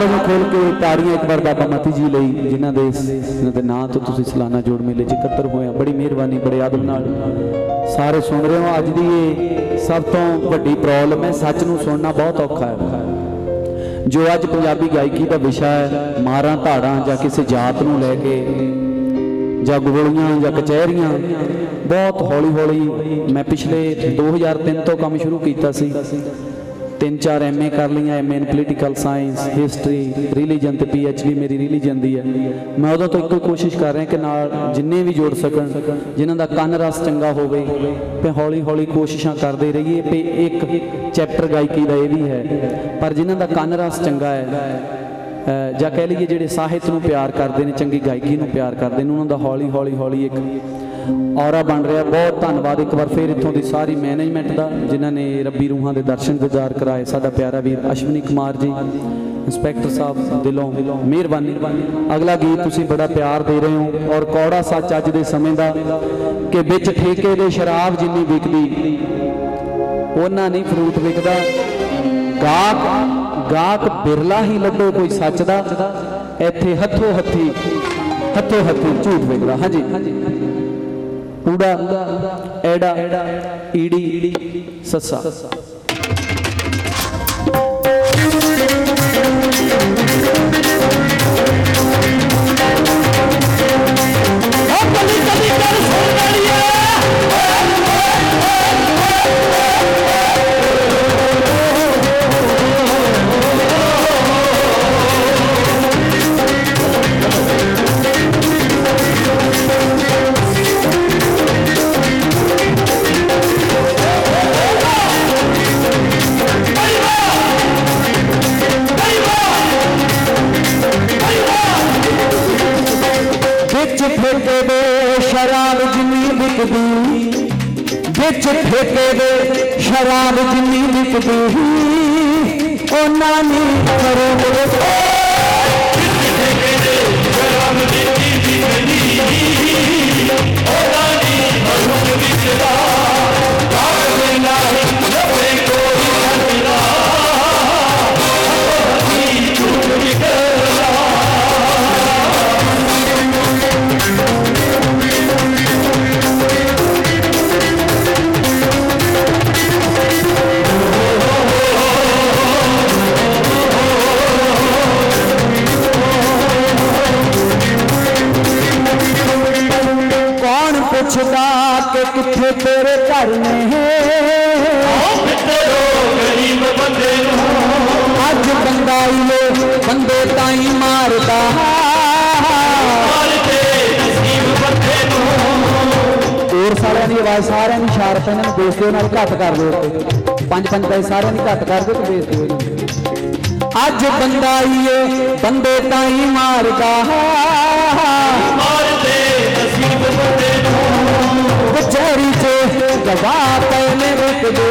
ਨੂੰ ਖੋਲ ਕੇ ਤਾੜੀਆਂ ਇੱਕ ਵਾਰ ਬਾਬਾ ਮਤੀ ਜੀ ਲਈ, ਜਿਨ੍ਹਾਂ ਦੇ ਨਾਂ ਤੋਂ ਤੁਸੀਂ ਸਾਲਾਨਾ ਜੋੜ ਮੇਲੇ 'ਚ ਇਕੱਤਰ ਹੋਏ ਆ। ਬੜੀ ਮਿਹਰਬਾਨੀ, ਬੜੇ ਆਦਬ ਨਾਲ ਸਾਰੇ ਸੁਣ ਰਹੇ ਹੋ। ਅੱਜ ਦੀ ਇਹ ਸਭ ਤੋਂ ਵੱਡੀ ਪ੍ਰੋਬਲਮ ਹੈ, ਸੱਚ ਨੂੰ ਸੁਣਨਾ ਬਹੁਤ ਔਖਾ ਹੈ। ਜੋ ਅੱਜ ਪੰਜਾਬੀ ਗਾਇਕੀ ਦਾ ਵਿਸ਼ਾ ਹੈ, ਮਾਰਾਂ ਧਾੜਾਂ ਜਾਂ ਕਿਸੇ ਜਾਤ ਨੂੰ ਲੈ ਕੇ ਜਾਂ ਗੋਲੀਆਂ ਜਾਂ ਕਚਹਿਰੀਆਂ, ਬਹੁਤ ਹੌਲੀ ਹੌਲੀ ਮੈਂ ਪਿਛਲੇ 2003 ਤੋਂ ਕੰਮ ਸ਼ੁਰੂ ਕੀਤਾ ਸੀ। 3-4 MA ਕਰ ਲਈਆਂ, MA in political science, history, religion ਤੇ PhD ਮੇਰੀ ਰਿਲੀਜਨ ਦੀ ਹੈ। ਮੈਂ ਉਦੋਂ ਤੋਂ ਇੱਕੋ ਕੋਸ਼ਿਸ਼ ਕਰ ਰਿਹਾ ਕਿ ਨਾਲ ਜਿੰਨੇ ਵੀ ਜੁੜ ਸਕਣ, ਜਿਨ੍ਹਾਂ ਦਾ ਕੰਨ ਰਸ ਚੰਗਾ ਹੋਵੇ, ਤੇ ਹੌਲੀ ਹੌਲੀ ਕੋਸ਼ਿਸ਼ਾਂ ਕਰਦੇ ਰਹੀਏ। ਤੇ ਇੱਕ ਚੈਪਟਰ ਗਾਇਕੀ ਦਾ ਇਹ ਵੀ ਹੈ, ਪਰ ਜਿਨ੍ਹਾਂ ਦਾ ਕੰਨ ਰਸ ਚੰਗਾ ਹੈ ਜਾਂ ਕਹਿ ਲਈਏ ਜਿਹੜੇ ਸਾਹਿਤ ਨੂੰ ਪਿਆਰ ਕਰਦੇ ਨੇ, ਚੰਗੀ ਗਾਇਕੀ ਨੂੰ ਪਿਆਰ ਕਰਦੇ ਨੇ, ਉਹਨਾਂ ਦਾ ਹੌਲੀ ਹੌਲੀ ਇੱਕ ਔਰਾ ਬਣ ਰਿਹਾ। ਬਹੁਤ ਧੰਨਵਾਦ ਇੱਕ ਵਾਰ ਫਿਰ ਇੱਥੋਂ ਦੀ ਸਾਰੀ ਮੈਨੇਜਮੈਂਟ ਦਾ, ਜਿਨ੍ਹਾਂ ਨੇ ਰੱਬੀ ਰੂਹਾਂ ਦੇ ਦਰਸ਼ਨ ਗੁਜ਼ਾਰ ਕਰਾਏ। ਸਾਡਾ ਪਿਆਰਾ ਵੀਰ ਅਸ਼ਵਨੀ ਕੁਮਾਰ ਜੀ, ਇੰਸਪੈਕਟਰ ਸਾਹਿਬ, ਦਿਲੋਂ ਮਿਹਰਬਾਨੀ। ਅਗਲਾ ਗੀਤ ਤੁਸੀਂ ਬੜਾ ਪਿਆਰ ਦੇ ਰਹੇ ਹੋ, ਔਰ ਕੌੜਾ ਸੱਚ ਅੱਜ ਦੇ ਸਮੇਂ ਦਾ ਕਿ ਵਿੱਚ ਠੇਕੇ ਦੇ ਸ਼ਰਾਬ ਜਿੰਨੀ ਵਿਕਦੀ, ਉਹਨਾਂ ਨਹੀਂ ਫਰੂਟ ਵਿਕਦਾ। ਗਾਹਕ ਬਿਰਲਾ ਹੀ ਲੱਭੇ ਕੋਈ ਸੱਚ ਦਾ, ਇੱਥੇ ਹੱਥੋਂ ਹੱਥੀ ਝੂਠ ਵਿਕਦਾ। ਹਾਂਜੀ, ਊੜਾ ਐੜਾ ਈੜੀ ਸੱਸਾ। ठेके दे शराब जिन्नी बिकदी, बिच ठेके दे शराब जिन्नी बिकदी, ओना नी करो पुछदा के किथे तेरे घर ने अज बंदा आइए बंदे ताई मारदा, और सारे की आवाज सारे शार्प इन्होंने बेइज्जती नाल घट कर दो, 5-5 पैसे सारे घट कर दो तो बेइज्जती हो जाती। अज बंदा आइए बंदे ताई मारदा, कचहरी से गवाह पहले रुक दो,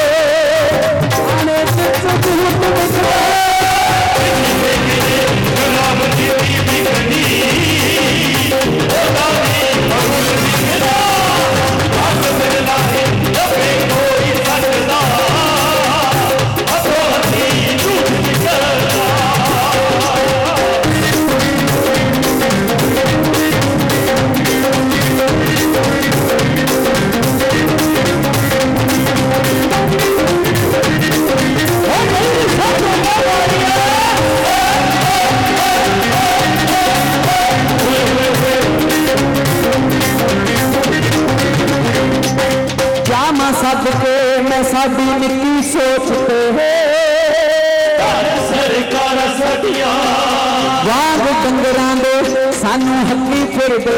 सबके मैं साडी निक्की सोचते सरकार सदियां वाग डंगरां दे सानू हल्ली फिरदे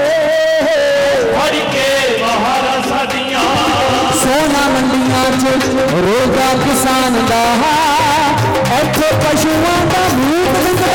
फड़ के बहारा सदियां सोना मंडियां च रोजा किसान दा इत्थे पशुआं दा मीट विकदा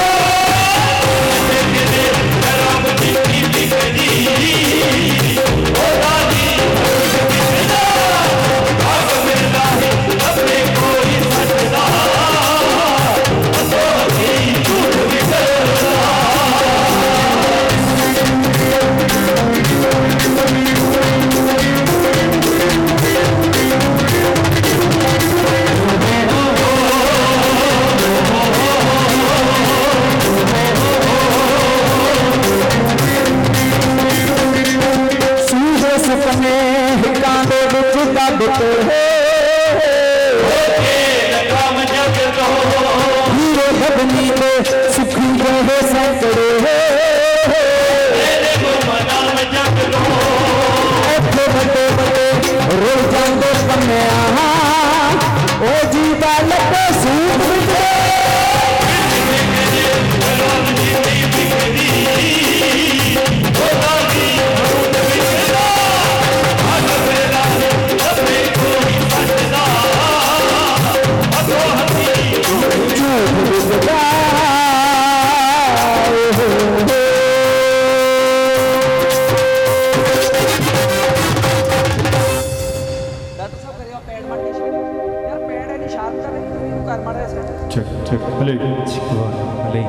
ਲਈ।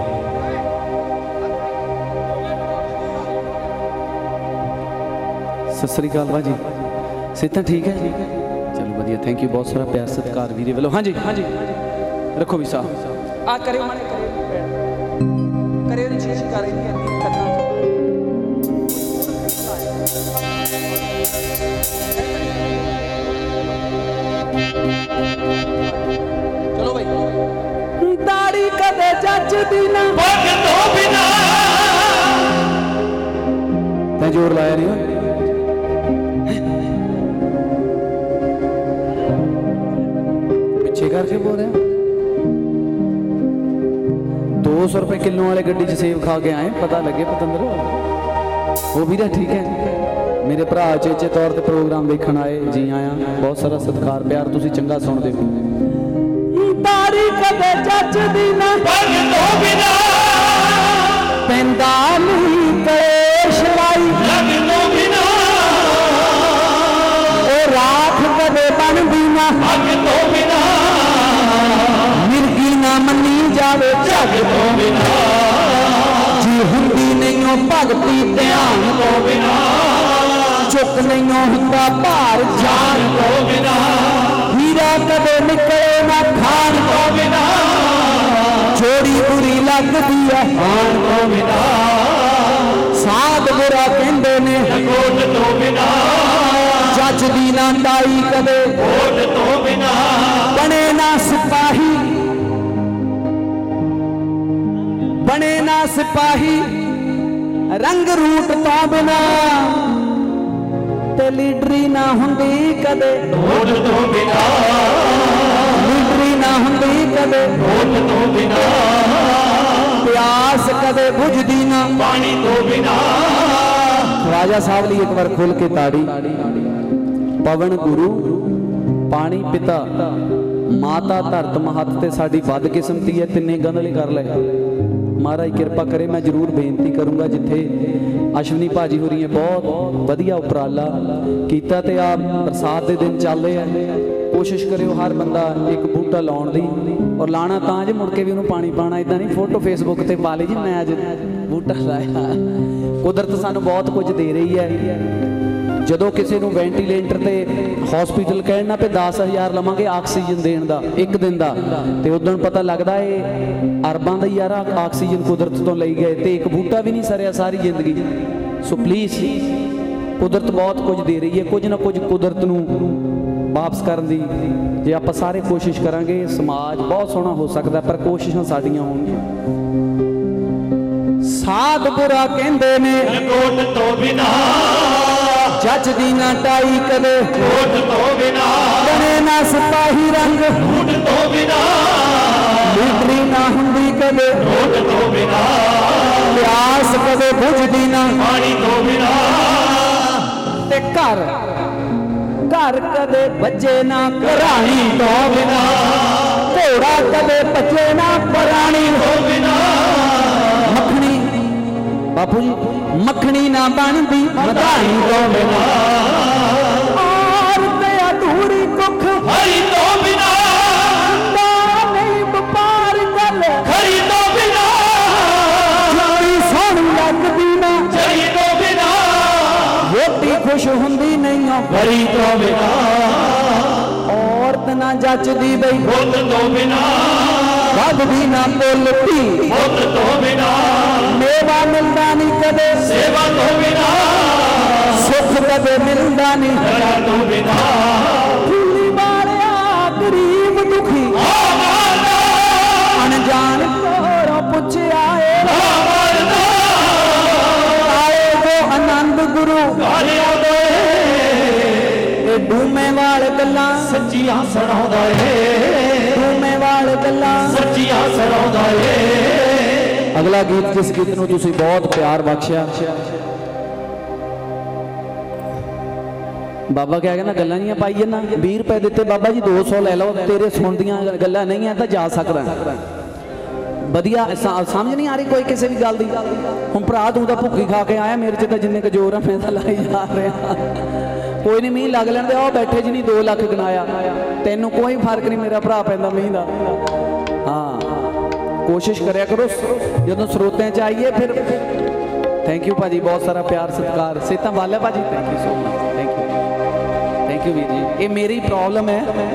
ਸਤਿ ਸ੍ਰੀ ਅਕਾਲ ਭਾਜੀ, ਸਿਹਤਾਂ ਠੀਕ ਹੈ? ਚਲੋ ਵਧੀਆ, ਥੈਂਕ ਯੂ, ਬਹੁਤ ਸਾਰਾ ਪਿਆਰ ਸਤਿਕਾਰ ਵੀਰੇ ਵੱਲੋਂ। ਹਾਂਜੀ ਹਾਂਜੀ, ਰੱਖੋ ਵੀ ਸਾਹਿਬ ਆ ਕਰਿਓ ਮਨ ਕਰਿਓ ਨਹੀਂ ਚੀਜ਼ ਕਰ ਰਹੀ ਕਰਨਾ। ਚਲੋ ਭਾਈ, ਦਾੜੀ ਕਦੇ ਜੱਜਦੀ ਨਾ ਪੱਗ ਤੋਂ ਬਿਨਾ। ਤੈਂ ਜ਼ੋਰ ਲਾਇਆ ਨਹੀਂ ਪਿੱਛੇ ਕਰਕੇ ਬੋਲ ਰਿਹਾ। 200 ਰੁਪਏ ਕਿਲੋ ਵਾਲੇ ਗੱਡੀ 'ਚ ਸੇਬ ਖਾ ਕੇ ਆਏ, ਪਤਾ ਲੱਗੇ ਪਤੰਦਰ ਉਹ ਵੀਰਾ ਠੀਕ ਹੈ। ਮੇਰੇ ਭਰਾ ਚੇਚੇ ਤੌਰ ਤੇ ਪ੍ਰੋਗਰਾਮ ਦੇਖਣ ਆਏ, ਜੀ ਆਇਆਂ, ਬਹੁਤ ਸਾਰਾ ਸਤਿਕਾਰ ਪਿਆਰ, ਤੁਸੀਂ ਚੰਗਾ ਸੁਣਦੇ ਹੋ। ਦਾੜੀ ਕਦੇ ਜੱਜਦੀ ਨਾ ਪੱਗ ਤੋਂ ਬਿਨਾ, ਪੈਂਦਾ ਨਹੀਂ ਕਲੇਸ਼ ਲਾਈ ਲੱਗ ਤੋਂ ਬਿਨਾ, ਉਹ ਰਾਖ ਕਦੇ ਬਣਦੀ ਨਾ ਅੱਗ ਤੋਂ ਬਿਨਾ, ਮਿਰਗੀ ਨਾ ਮੰਨੀ ਜਾਵੇ ਝੱਗ ਤੋਂ ਬਿਨਾ, ਜੀ ਹੁੰਦੀ ਨਹੀਂ ਉਹ ਭਗਤੀ ਧਿਆਨ ਤੋਂ ਬਿਨਾ, ਚੁੱਕ ਨਹੀਂ ਹੁੰਦਾ ਭਾਰ ਜਾਨ ਤੋਂ ਬਿਨਾ, ਹੀਰਾ ਕਦੇ ਨਿਕਲੇ ਨਾ ਖਾਨ ਤੋਂ ਬਿਨਾ, ਚੋਰੀ ਬੁਰੀ ਲੱਗਦੀ ਹੈ ਖਾਨ ਤੋਂ ਬਿਨਾ, ਸਾਧ ਬੁਰਾ ਕਹਿੰਦੇ ਨੇ ਕੋਟ ਤੋਂ ਬਿਨਾ, ਜੱਜਦੀ ਨਾ ਟਾਈ ਕਦੇ ਕੋਟ ਤੋਂ ਬਿਨਾ, ਬਣੇ ਨਾ ਸਿਪਾਹੀ ਬਣੇ ਨਾ ਸਿਪਾਹੀ ਰੰਗ ਰੂਟ ਤੋਂ ਬਿਨਾ, ਤੇ ਲੀਡਰੀ ਨਾ ਹੁੰਦੀ ਕਦੇ ਵੋਟ ਤੋਂ ਬਿਨਾ, ਲੀਡਰੀ ਨਾ ਹੁੰਦੀ ਕਦੇ ਵੋਟ ਤੋਂ ਬਿਨਾ, ਪਿਆਸ ਕਦੇ ਬੁਝਦੀ ਨਾ ਪਾਣੀ ਤੋਂ ਬਿਨਾ। ਰਾਜਾ ਸਾਹਿਬ ਲਈ ਇੱਕ ਵਾਰ ਖੁੱਲ ਕੇ ਤਾੜੀ। ਪਵਨ ਗੁਰੂ ਪਾਣੀ ਪਿਤਾ ਮਾਤਾ ਧਰਤ ਮਹੱਤ ਤੇ ਸਾਡੀ ਵੱਧ ਕਿਸਮਤੀ ਹੈ, ਤਿੰਨੇ ਗੰਧਲੇ ਕਰ ਲੈ। ਮਹਾਰਾਜ ਕਿਰਪਾ ਕਰੇ, ਮੈਂ ਜ਼ਰੂਰ ਬੇਨਤੀ ਕਰੂੰਗਾ, ਜਿੱਥੇ ਅਸ਼ਵਨੀ ਭਾਜੀ ਹੋ ਰਹੀ ਹੈ, ਬਹੁਤ ਵਧੀਆ ਉਪਰਾਲਾ ਕੀਤਾ, ਤੇ ਆ ਬਰਸਾਤ ਦੇ ਦਿਨ ਚੱਲਦੇ ਆ, ਕੋਸ਼ਿਸ਼ ਕਰਿਓ ਹਰ ਬੰਦਾ ਇੱਕ ਬੂਟਾ ਲਾਉਣ ਦੀ, ਔਰ ਲਾਣਾ ਤਾਂ ਜੇ ਮੁੜ ਕੇ ਵੀ ਉਹਨੂੰ ਪਾਣੀ ਪਾਣਾ, ਇਦਾਂ ਨਹੀਂ ਫੋਟੋ ਫੇਸਬੁੱਕ ਤੇ ਪਾ ਲਈ ਜੀ ਮੈਂ ਅੱਜ ਬੂਟਾ ਲਾਇਆ। ਕੁਦਰਤ ਸਾਨੂੰ ਬਹੁਤ ਕੁਝ ਦੇ ਰਹੀ ਹੈ। ਜਦੋਂ ਕਿਸੇ ਨੂੰ ਵੈਂਟੀਲੇਟਰ ਤੇ ਹਸਪੀਟਲ ਕਹਿਣ ਨਾ ਪਏ 10,000 ਲਵਾਂਗੇ ਆਕਸੀਜਨ ਦੇਣ ਦਾ ਇੱਕ ਦਿਨ ਦਾ, ਤੇ ਉਦੋਂ ਪਤਾ ਲੱਗਦਾ ਇਹ ਅਰਬਾਂ ਦਾ ਯਾਰ ਆਕਸੀਜਨ ਕੁਦਰਤ ਤੋਂ ਲਈ ਗਏ, ਤੇ ਇੱਕ ਬੂਟਾ ਵੀ ਨਹੀਂ ਸਰਿਆ ਸਾਰੀ ਜ਼ਿੰਦਗੀ। ਸੋ ਪਲੀਜ਼, ਕੁਦਰਤ ਬਹੁਤ ਕੁਝ ਦੇ ਰਹੀ ਹੈ, ਕੁਝ ਨਾ ਕੁਝ ਕੁਦਰਤ ਨੂੰ ਵਾਪਸ ਕਰਨ ਦੀ ਜੇ ਆਪਾਂ ਸਾਰੇ ਕੋਸ਼ਿਸ਼ ਕਰਾਂਗੇ, ਸਮਾਜ ਬਹੁਤ ਸੋਹਣਾ ਹੋ ਸਕਦਾ, ਪਰ ਕੋਸ਼ਿਸ਼ਾਂ ਸਾਡੀਆਂ ਹੋਣਗੀਆਂ। ਸਾਧ ਬੁਰਾ ਕਹਿੰਦੇ ਨੇ ਕੋਟ ਤੋਂ ਬਿਨਾ, ਜੱਜਦੀ ਨਾ ਟਾਈ ਕਦੇ ਕੋਟ ਤੋਂ ਬਿਨਾ, ਬਣੇ ਨਾ ਸਿਪਾਹੀ ਰੰਗ ਰੂਟ ਤੋਂ ਬਿਨਾ, ਲੀਡਰੀ ਨਾ ਹੁੰਦੀ ਕਦੇ ਕੋਟ ਤੋਂ ਬਿਨਾ, ਪਿਆਸ ਕਦੇ ਬੁਝਦੀ ਨਾ ਪਾਣੀ ਤੋਂ ਬਿਨਾ, ਤੇ ਘਰ ਘਰ ਕਦੇ ਬੱਜੇ ਨਾ ਘਰਾਣੀ ਤੋਂ ਬਿਨਾ, ਘੋੜਾ ਕਦੇ ਬੱਜੇ ਨਾ ਪਰਾਣੀ ਤੋਂ ਬਿਨਾ, ਮੱਖਣੀ ਬਾਪੂ ਜੀ ਮੱਖਣੀ ਨਾ ਬਣਦੀ ਮਧਾਣੀ ਤੋਂ ਬਿਨਾ, ਔਰ ਤੇ ਅਧੂਰੀ ਕੁੱਖ ਹਰੀ ਤੋਂ ਬਿਨਾ, ਨਾ ਨਹੀਂ ਵਪਾਰ ਗੱਲ ਖਰੀ ਤੋਂ ਬਿਨਾ, ਜਿਹੜੀ ਸੋਹਣੀ ਲੱਗਦੀ ਨਾ ਜਰੀ ਤੋਂ ਬਿਨਾ, ਰੋਟੀ ਖੁਸ਼ ਹੁੰਦੀ ਨਹੀਂ ਵਰੀ ਤੋਂ ਬਿਨਾ, ਔਰਤ ਨਾ ਜੱਚਦੀ ਬਈ ਬੁੱਤ ਤੋਂ ਬਿਨਾ, ਵੱਧਦੀ ਨਾ ਮੁੱਲ ਧੀ ਬੁੱਤ ਤੋਂ ਬਿਨਾ, ਮੇਵਾ ਮਿਲਦਾ ਨਹੀਂ ਕਦੇ ਸੇਵਾ ਤੋਂ ਬਿਨਾ, ਸੁੱਖ ਕਦੇ ਮਿਲਦਾ ਨਹੀਂ ਦਇਆ ਤੋਂ ਬਿਨਾ, ਫੁੱਲੀ ਵਾਲਿਆ ਗਰੀਬ ਦੁਖੀ ਅਣਜਾਣ ਕੋਲੋਂ ਪੁੱਛਿਆ ਏ ਆਏ ਜੋ ਆਨੰਦ ਗੁਰੂ ਘਰ ਆਉਂਦੇ, ਇਹ ਡੂਮੇ ਵਾਲ ਗੱਲਾਂ ਸੱਚੀਆਂ ਸੁਣਾਉਂਦਾ ਏ, ਡੂਮੇ ਵਾਲ ਗੱਲਾਂ ਸੱਚੀਆਂ ਸੁਣਾਉਂਦਾ ਏ। ਅਗਲਾ ਗੀਤ, ਜਿਸ ਗੀਤ ਨੂੰ ਤੁਸੀਂ ਬਹੁਤ ਪਿਆਰ ਬਖਸ਼ਿਆ, ਬਾਬਾ ਕਿਹਾ ਕਹਿੰਦਾ ਗੱਲਾਂ ਨਹੀਂ ਪਾਈ ਜਨਾ, 20 ਰੁਪਏ ਦਿੱਤੇ ਬਾਬਾ ਜੀ 200 ਲੈ ਲਓ, ਤੇਰੇ ਸੁਣਦੀਆਂ ਗੱਲਾਂ ਨਹੀਂ ਆ ਤਾਂ ਜਾ ਸਕਦਾ। ਵਧੀਆ ਸਮਝ ਨਹੀਂ ਆ ਰਹੀ ਕੋਈ ਕਿਸੇ ਵੀ ਗੱਲ ਦੀ। ਹੁਣ ਭਰਾ ਤੂੰ ਤਾਂ ਭੁੱਖੀ ਖਾ ਕੇ ਆਇਆ, ਮੇਰੇ 'ਚ ਤਾਂ ਜਿੰਨੇ ਕੁ ਜ਼ੋਰ ਆ ਮੈਂ ਤਾਂ ਲਾਈ ਜਾ ਰਿਹਾ। ਕੋਈ ਨਹੀਂ ਮੀਂਹ ਲੱਗ ਲੈਂਦੇ, ਉਹ ਬੈਠੇ ਜੀ ਨਹੀਂ 2 ਲੱਖ ਗਣਾਇਆ, ਤੈਨੂੰ ਕੋਈ ਫਰਕ ਨਹੀਂ ਮੇਰਾ ਭਰਾ ਪੈਂਦਾ ਮੀਂਹ ਦਾ। ਹਾਂ कोशिश करया करो जो ਸਰੋਤਿਆਂ 'ਚ आइए फिर। थैंक यू भाजी, बहुत सारा प्यार सत्कार। सेता वाला भाजी, thank you so much, thank you वीर जी। ये मेरी प्रॉब्लम है,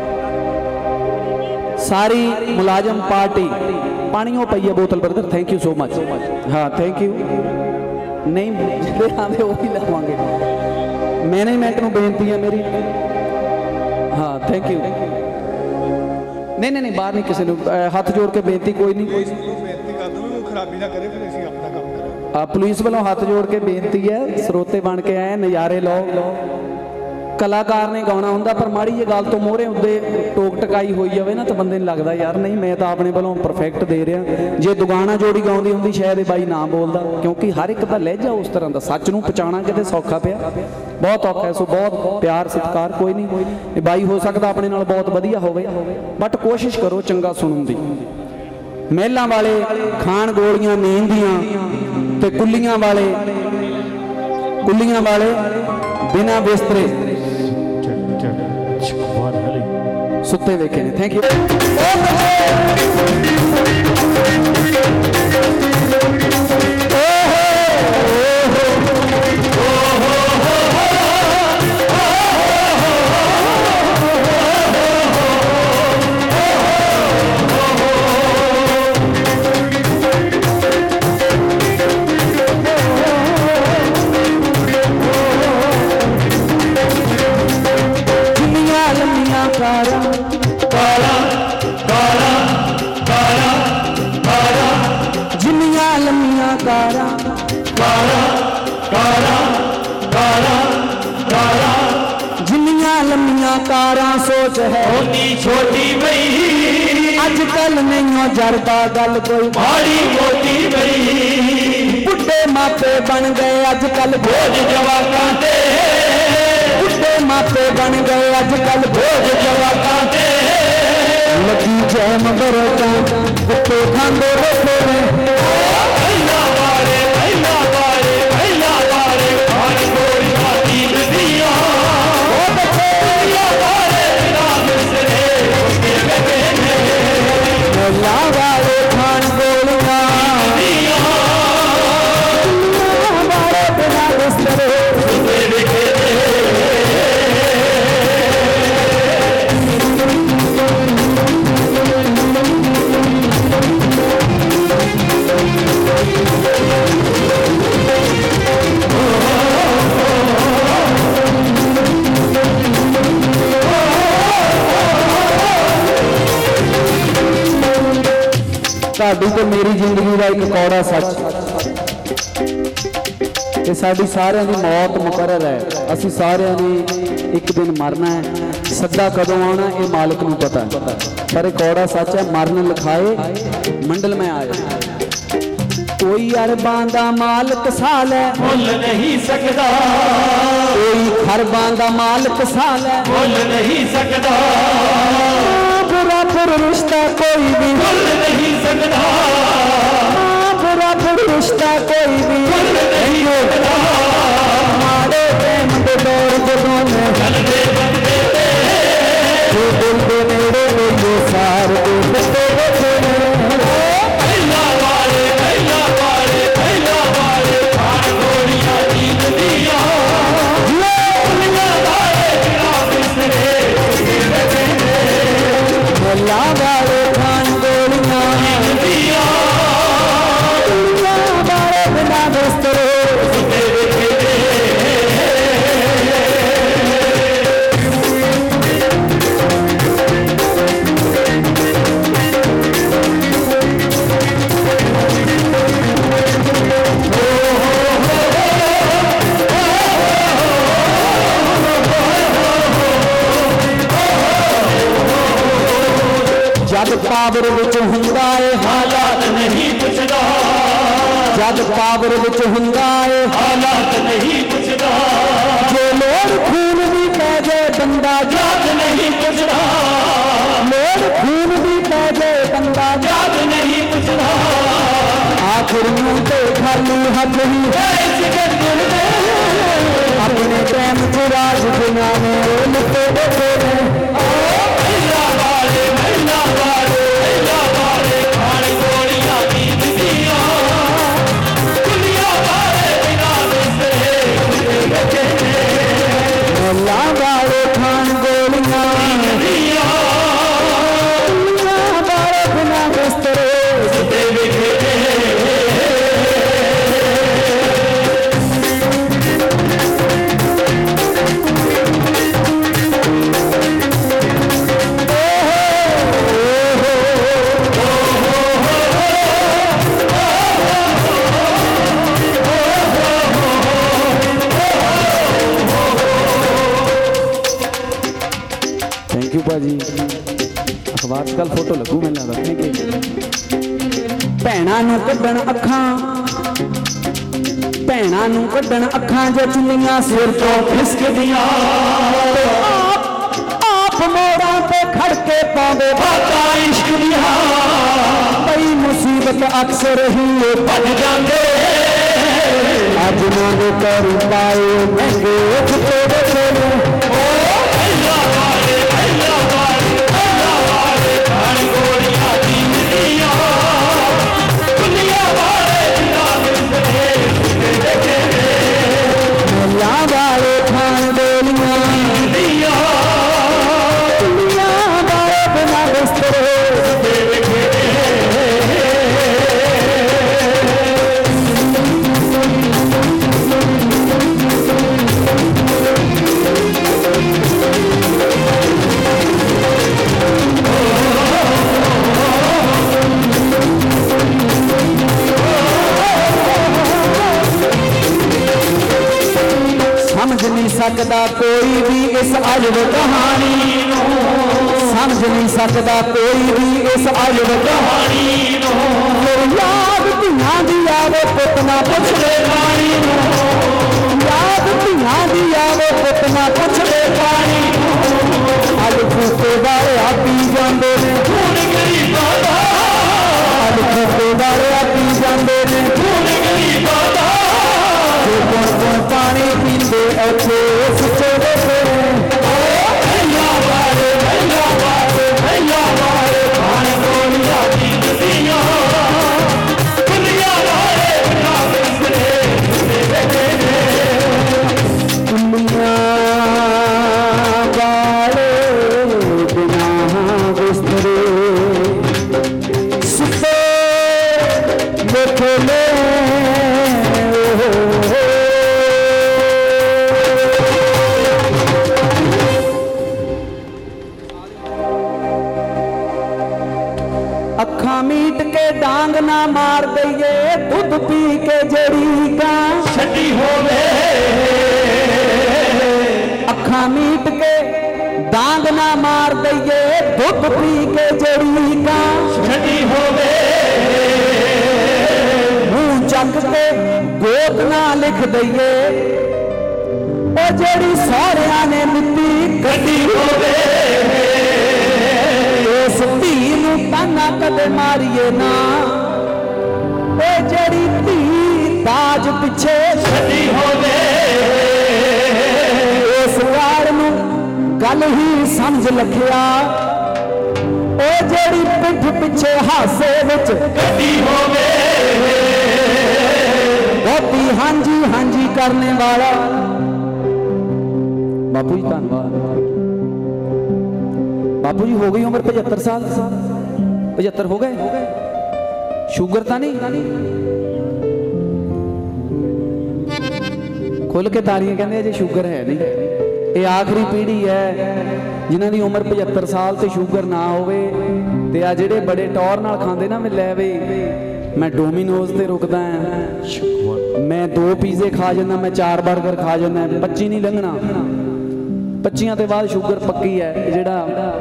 सारी मुलाजम पार्टी पानियों पई है बोतल brother, thank you so much. हाँ थैंक यू। नहीं जिहड़े आंदे वो ही लवांगे, मैनेजमेंट नूं बेनती है मेरी। हाँ थैंक यू। नहीं नहीं नहीं बाहर नहीं किसी ने हाथ जोड़ के बेनती, कोई नहीं खराबी ना करे, फिर ਅਸੀਂ ਆਪਣਾ ਕੰਮ ਕਰਾਂਗੇ। पुलिस वालों हाथ जोड़ के बेनती है, ਸਰੋਤੇ बन के आए नज़ारे लो। कलाकार ने गाना होंदा, पर माड़ी जी गल तो मोहरे ਹੁੰਦੇ टोक टकाई होई जावे ना तो बंदे ਨੂੰ लगदा यार नहीं मैं तो अपने वालों परफेक्ट दे रहा। जे दुगाना जोड़ी गाउंदी हुंदी शायद बाई ना बोलदा, क्योंकि हर एक दा लहजा उस तरह दा, सच नूं पछाणना किते सौखा पिया, बहुत औखा है। सो बहुत प्यार सत्कार, कोई नहीं बाई हो सकदा अपने नाल बहुत वधिया होवे, बट कोशिश करो चंगा सुणन दी। महलां वाले खाण गोलियां नींद दियां ते कुल्लियां वाले बिना बिस्तरे सुते वेखे ने। Thank you. सोच है छोटी बई अजकल नहीं जरदा गल कोई माड़ी मोटी बई। बुढ़े मापे बन गए अजकल भोज जवाकां दे, बुढ़े मापे बन गए अजकल भोज जवाकां दे। लगी जैम बरोटा बुट्टे खांदे बैठे ने, भैया वाले खान गोलियां दीद दियां, मोला वाले खान गोलियां बिना बिस्तरे। साडी तो मेरी जिंदगी का एक कौड़ा सच, ये साडी सारिਆਂ ਦੀ मौत मुकर्रर है। असी सारिਆਂ ने एक दिन मरना है, सदा कदों आना ये मालिक नूं पता है, पर एक कौड़ा सच है मरन लिखाए मंडल में आए। कोई अरबां दा मालिक साल है मुल नहीं सकदा, कोई खरबां दा मालिक साल है मुल नहीं सकदा। बुरा रिश्ता कोई भी मुल नहीं सकदा, बुरा रिश्ता कोई भी मुल नहीं सकदा। माड़े प्रेम दे दौर जदों में चलदे बंदे ते दिल दे नेड़े मेरे सार दे बंदे बैठे ने। खान गोलियां दीद दियां, दुनिया वाले बिना बिस्तरे बैठे ने। मोला वाले खान गोलियां दीद दियां, दुनिया वाले बिना बिस्तरे सुते बैठे ने। जद पावर विच हुंदा है हालात नहीं पुछदा, जद पावर विच हुंदा है हालात नहीं पुछदा। जो लोड़ खून भी पै जाए बंदा जात नहीं पुछदा, लोड़ खून भी पै जाए बंदा जात नहीं पुछदा। आखिर मुंह ते खाली हथ ही अपने टाइम च राज दुनिया में लुटे बैठे ने। महिला वाले खान जी अखबार च कल फोटो लगू मैं लगता कि भैणां नूं कड्ढण अखां भैणां नूं कड्ढण अखां जो चुन्नियां सिर तो खिसकदियां आप मोड़ां ते खड़ के पाउंदे बातां इश्क दियां पई मुसीबत अक्सर ही भज जांदे अज मंग कर पाए महंगे छुट्टे बचे वाले खान डोलियां बिना बिस्तर समझ नहीं सकता कोई भी इस अजब कहानी समझ नहीं सकता कोई भी इस अजब कहानी याद धियां दी आवे पुत ना पुछदे पानी याद धियां दी आवे पुत ना पुछदे पानी अज फूके वाले पी जांदे ने खून गरीबां दा अज फूके वाले पी जांदे ने खून गरीबां दा पानी पींदे अच्छे सुचे भैया वाले खाने गोलियां दी दियां दुनिया वाले बिना बिस्तरे दुनिया वाले बिना बिस्तरे सुते देखे ले अखा मीट के डांग ना मार दईए दूध पी के जड़ी का छटी होवे अखा मीट के डांग ना मार दईए दूध पी के जड़ी का छटी होवे मुंह चक के गोत ना लिख दईए ओ जड़ी सारिया ने मिट्टी गड्डी होवे धी नूं ताना कदे मारिए ना ओ जड़ी धी ताज पिछे छड़ी होवे इस यार नूं गल ही समझ लखिया ओ जड़ी पिठ पिछे हासे विच गड्डी होवे बहुती हांजी हांजी करने वाला बापू जी धन्नवाद बापू जी हो गई उम्र 75 साल 75 हो गए शुगर तो नहीं खुल के तारियां कहते अजे शुगर है नहीं ये आखिरी पीढ़ी है जिन्हां दी उम्र 75 साल ते शुगर ना होवे ते आ जेड़े बड़े टौर नाल खांदे ना मैं लै वे मैं डोमिनोज ते रुकदा मैं 2 पीजे खा जाना मैं 4 बर्गर खा जाना 25 नहीं लंघना 25 के बाद शुगर पक्की है जेड़ा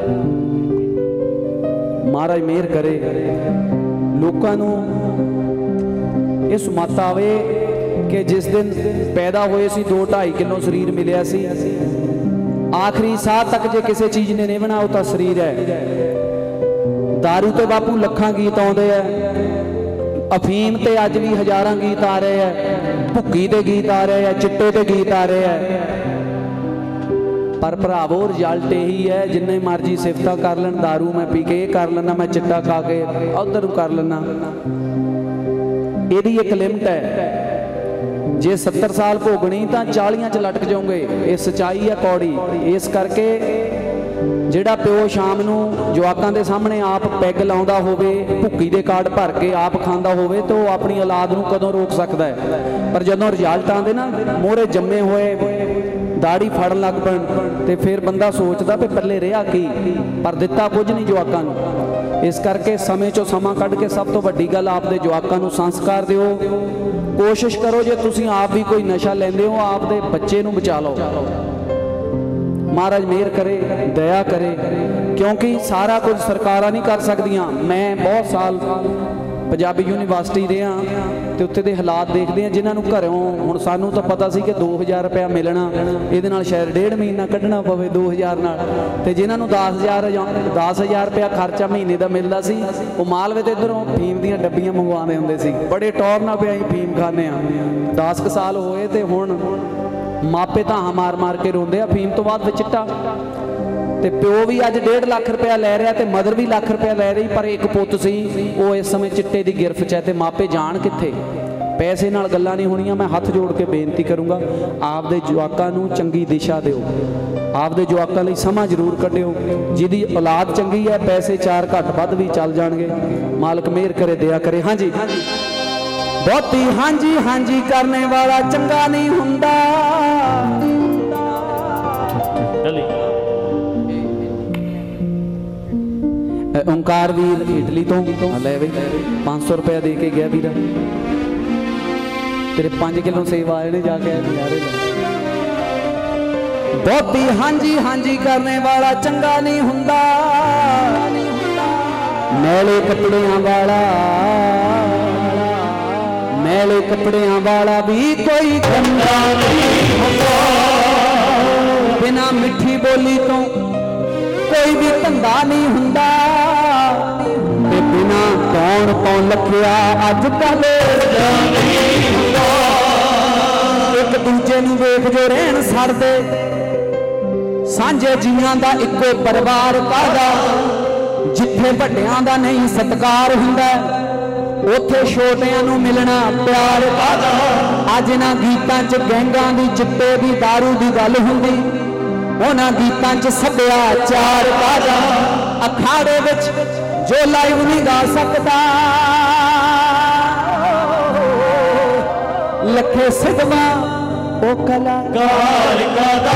महाराज मेहर करे लोकां नूं इह सुमत आवे कि जिस दिन पैदा होए सी 2-2.5 किलो शरीर मिलिया सी आखिरी साह तक जे किसी चीज़ ने नहीं बनाओ तो शरीर है दारू ते बापू लखां गीत आउंदे है अफीम ते अज भी हज़ारां गीत आ रहे हैं भुक्की दे गीत आ रहे हैं चिट्टे दे गीत आ रहे हैं पर भरावो रिजल्ट यही है जिन्ने मर्जी सिफत कर लें दारू मैं पी के कर लेना मैं चिट्टा खा के उधर कर लेना यदी एक लिमिट है जे 70 साल भोगनी तो 40 च लटक जाओगे ये सच्चाई है कौड़ी इस करके ਜਿਹੜਾ ਪਿਓ ਸ਼ਾਮ ਨੂੰ ਜਵਾਕਾਂ ਦੇ ਸਾਹਮਣੇ ਆਪ ਪੈਗ ਲਾਉਂਦਾ ਹੋਵੇ ਭੁੱਕੀ ਦੇ ਕਾਰਡ ਭਰ ਕੇ ਆਪ ਖਾਂਦਾ ਹੋਵੇ ਤਾਂ ਉਹ ਆਪਣੀ ਔਲਾਦ ਨੂੰ ਕਦੋਂ ਰੋਕ ਸਕਦਾ ਹੈ। ਪਰ ਜਦੋਂ ਰਿਜ਼ਲਟ ਆਉਂਦੇ ਨਾ ਮੋਹਰੇ ਜੰਮੇ ਹੋਏ ਦਾੜੀ ਫੜਨ ਲੱਗ ਪੈਣ ਤੇ ਫਿਰ ਬੰਦਾ ਸੋਚਦਾ ਵੀ ਪੱਲੇ ਰਿਹਾ ਕੀ, ਪਰ ਦਿੱਤਾ ਕੁਝ ਨਹੀਂ ਜਵਾਕਾਂ ਨੂੰ। ਇਸ ਕਰਕੇ ਸਮੇਂ ਚੋਂ ਸਮਾਂ ਕੱਢ ਕੇ ਸਭ ਤੋਂ ਵੱਡੀ ਗੱਲ ਆਪਦੇ ਜਵਾਕਾਂ ਨੂੰ ਸੰਸਕਾਰ ਦਿਓ। ਕੋਸ਼ਿਸ਼ ਕਰੋ ਜੇ ਤੁਸੀਂ ਆਪ ਵੀ ਕੋਈ ਨਸ਼ਾ ਲੈਂਦੇ ਹੋ ਆਪ ਦੇ ਬੱਚੇ ਨੂੰ ਬਚਾ ਲਓ। महाराज मेहर करे, दया करे। क्योंकि सारा कुछ सरकारां नहीं कर सकदियां। मैं बहुत साल पंजाबी यूनीवर्सिटी ਰਿਹਾ ਤੇ ਉੱਥੇ ਦੇ ਹਾਲਾਤ ਦੇਖਦੇ ਆ ਜਿਨ੍ਹਾਂ ਨੂੰ ਘਰੋਂ ਹੁਣ ਸਾਨੂੰ ਤਾਂ ਪਤਾ ਸੀ ਕਿ 2000 ਰੁਪਇਆ ਮਿਲਣਾ, ਇਹਦੇ ਨਾਲ ਸ਼ਾਇਦ 1.5 ਮਹੀਨਾ ਕੱਢਣਾ ਪਵੇ 2000 ਨਾਲ, ਤੇ ਜਿਨ੍ਹਾਂ ਨੂੰ 10000 ਰੁਪਇਆ ਖਰਚਾ ਮਹੀਨੇ ਦਾ ਮਿਲਦਾ ਸੀ ਉਹ ਮਾਲਵੇ ਤੇ ਇੱਧਰੋਂ ਫੀਮ ਦੀਆਂ ਡੱਬੀਆਂ ਮੰਗਵਾਉਂਦੇ ਹੁੰਦੇ ਸੀ। ਬੜੇ ਟੌਰ ਨਾਲ ਪਿਆ ਅਸੀਂ ਫੀਮ ਖਾਂਦੇ ਆ। 10 ਕੁ ਸਾਲ ਹੋਏ ਤੇ ਹੁਣ ਮਾਪੇ ਧਾਹਾਂ ਮਾਰ ਮਾਰ ਕੇ ਰੋਂਦੇ ਆ ਫੀਮ ਤੋਂ ਬਾਅਦ ਵਿੱਚ ਚਿੱਟਾ। ਤੇ ਪਿਓ ਵੀ ਅੱਜ 1.5 ਲੱਖ ਰੁਪਇਆ ਲੈ ਰਿਹਾ ਤੇ ਮਦਰ ਵੀ ਲੱਖ ਰੁਪਇਆ ਲੈ ਰਹੀ, ਪਰ ਇੱਕ ਪੁੱਤ ਸੀ ਉਹ ਇਸ ਸਮੇਂ ਚਿੱਟੇ ਦੀ ਗਿਰਫ 'ਚ ਹੈ ਤੇ ਮਾਪੇ ਜਾਣ ਕਿੱਥੇ। ਪੈਸੇ ਨਾਲ ਗੱਲਾਂ ਨਹੀਂ ਹੋਣੀਆਂ। ਮੈਂ ਹੱਥ ਜੋੜ ਕੇ ਬੇਨਤੀ ਕਰੂੰਗਾ, ਆਪਦੇ ਜਵਾਕਾਂ ਨੂੰ ਚੰਗੀ ਦਿਸ਼ਾ ਦਿਓ, ਆਪਦੇ ਜਵਾਕਾਂ ਲਈ ਸਮਾਂ ਜ਼ਰੂਰ ਕੱਢਿਓ। ਜਿਹਦੀ ਔਲਾਦ ਚੰਗੀ ਹੈ ਪੈਸੇ 4 ਘੱਟ ਵੱਧ ਵੀ ਚੱਲ ਜਾਣਗੇ। ਮਾਲਕ ਮਿਹਰ ਕਰੇ, ਦਿਆ ਕਰੇ। ਹਾਂਜੀ ਬਹੁਤੀ ਹਾਂਜੀ ਹਾਂਜੀ ਕਰਨੇ ਵਾਲਾ ਚੰਗਾ ਨਹੀਂ ਹੁੰਦਾ। ਓਂਕਾਰ ਵੀਰ ਇਟਲੀ ਤੋਂ ਲੈ ਬਈ 500 ਰੁਪਇਆ ਦੇ ਕੇ ਗਿਆ ਵੀਰਾ। ਤੇਰੇ 5 ਕਿਲੋ ਸੇਬ ਆਏ ਨੇ, ਜਾ ਕੇ ਨਜ਼ਾਰੇ ਲੈ। ਬਹੁਤੀ ਹਾਂਜੀ ਹਾਂਜੀ ਕਰਨੇ ਵਾਲਾ ਚੰਗਾ ਨਹੀਂ ਹੁੰਦਾ, ਮੈਲੇ ਕੱਪੜਿਆਂ ਵਾਲਾ, ਮੈਲੇ ਕੱਪੜਿਆਂ ਵਾਲਾ ਵੀ ਕੋਈ ਚੰਗਾ ਨਹੀਂ ਹੁੰਦਾ। ਬਿਨਾਂ ਮਿੱਠੀ ਬੋਲੀ ਤੋਂ ਕੋਈ ਵੀ ਧੰਦਾ ਨਹੀਂ ਹੁੰਦਾ, ਤੇ ਬਿਨਾਂ ਕੌਣ ਤੋਂ ਲੱਖਿਆ ਅੱਜ ਕੱਲ ਨਹੀਂ ਹੁੰਦਾ। ਇੱਕ ਦੂਜੇ ਨੂੰ ਵੇਖ ਜੋ ਰਹਿਣ ਛੱਡਦੇ, ਸਾਂਝੇ ਜੀਆਂ ਦਾ ਇੱਕੋ ਪਰਿਵਾਰ ਕਾਹਦਾ। ਜਿੱਥੇ ਵੱਡਿਆਂ ਦਾ ਨਹੀਂ ਸਤਿਕਾਰ ਹੁੰਦਾ, ਉੱਥੇ ਛੋਟਿਆਂ ਨੂੰ ਮਿਲਣਾ ਪਿਆਰ ਕਾਹਦਾ। ਅੱਜ ਇਹਨਾਂ ਗੀਤਾਂ 'ਚ ਗੈਂਗਾਂ ਦੀ, ਚਿੱਟੇ ਦੀ, ਦਾਰੂ ਦੀ ਗੱਲ ਹੁੰਦੀ, ਉਹਨਾਂ ਗੀਤਾਂ 'ਚ ਸੱਭਿਆਚਾਰ ਕਾਹਦਾ। ਅਖਾੜੇ ਵਿੱਚ ਜੋ ਲਾਈਵ ਨਹੀਂ ਗਾ ਸਕਦਾ, ਲੱਖੇ ਸਿਦਮਾ ਉਹ ਕਲਾਕਾਰ ਕਾਹਦਾ।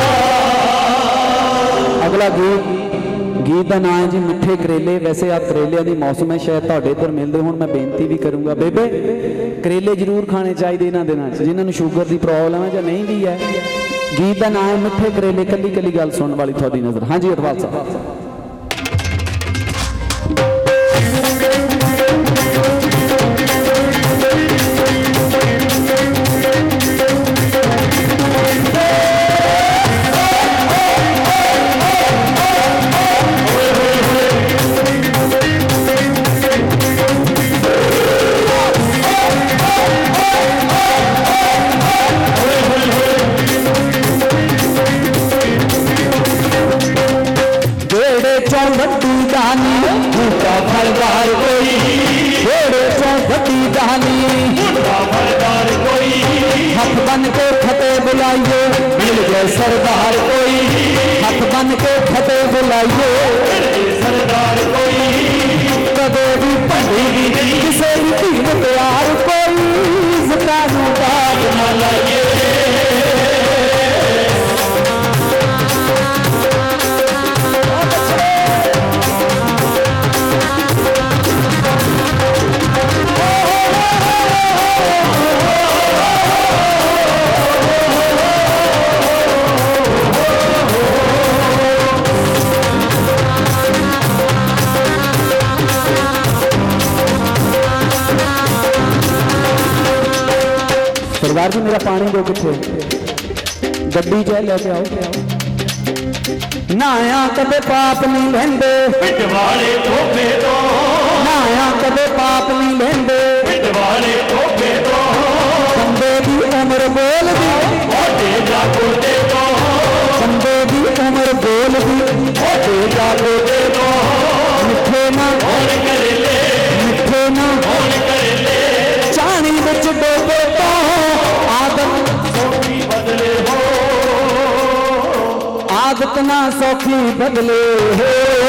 ਅਗਲਾ ਗੀਤ ਦਾ ਨਾਂ ਹੈ ਜੀ ਮਿੱਠੇ ਕਰੇਲੇ। ਵੈਸੇ ਆ ਕਰੇਲਿਆਂ ਦੀ ਮੌਸਮ ਹੈ, ਸ਼ਾਇਦ ਤੁਹਾਡੇ ਇੱਧਰ ਮਿਲਦੇ ਹੁਣ। ਮੈਂ ਬੇਨਤੀ ਵੀ ਕਰੂੰਗਾ, ਬੇਬੇ ਕਰੇਲੇ ਜ਼ਰੂਰ ਖਾਣੇ ਚਾਹੀਦੇ ਇਹਨਾਂ ਦਿਨਾਂ 'ਚ, ਜਿਨ੍ਹਾਂ ਨੂੰ ਸ਼ੂਗਰ ਦੀ ਪ੍ਰੋਬਲਮ ਹੈ ਜਾਂ ਨਹੀਂ ਵੀ ਹੈ। ਗੀਤ ਦਾ ਨਾਮ ਹੈ ਮਿੱਠੇ ਕਰੇਲੇ। ਕੱਲੀ ਕੱਲੀ ਗੱਲ ਸੁਣਨ ਵਾਲੀ ਤੁਹਾਡੀ ਨਜ਼ਰ। ਹਾਂਜੀ ਅਟਵਾਲ ਸਾਹਿਬ। हथ बन के फतेह बुलाइए, मिल गए सरदार कोई। हथ बन के फतेह बुलाइए, सरदार कोई। कदे भी भली भी किसे भी धीम प्यार कोई, ज़िंदगी बात न लाइए। सरदार जी मेरा पानी दो, किथे गड्डी च लेके आओ। नाया कदे पाप नहीं लेंदे, पिटवाले धोखे दो। नाया कदे पाप नहीं लेंदे, पिटवाले धोखे दो। बंदे दी उम्र बोल दी, मोटे जागो दे दो। बंदे दी उम्र बोल दी, मोटे जागो दे दो। मिठे ना होर करेले, मिठे ना होर करेले। चाणी विच डोबे तो आदत सौखी बदले हो, आदत ना सौखी बदले हो।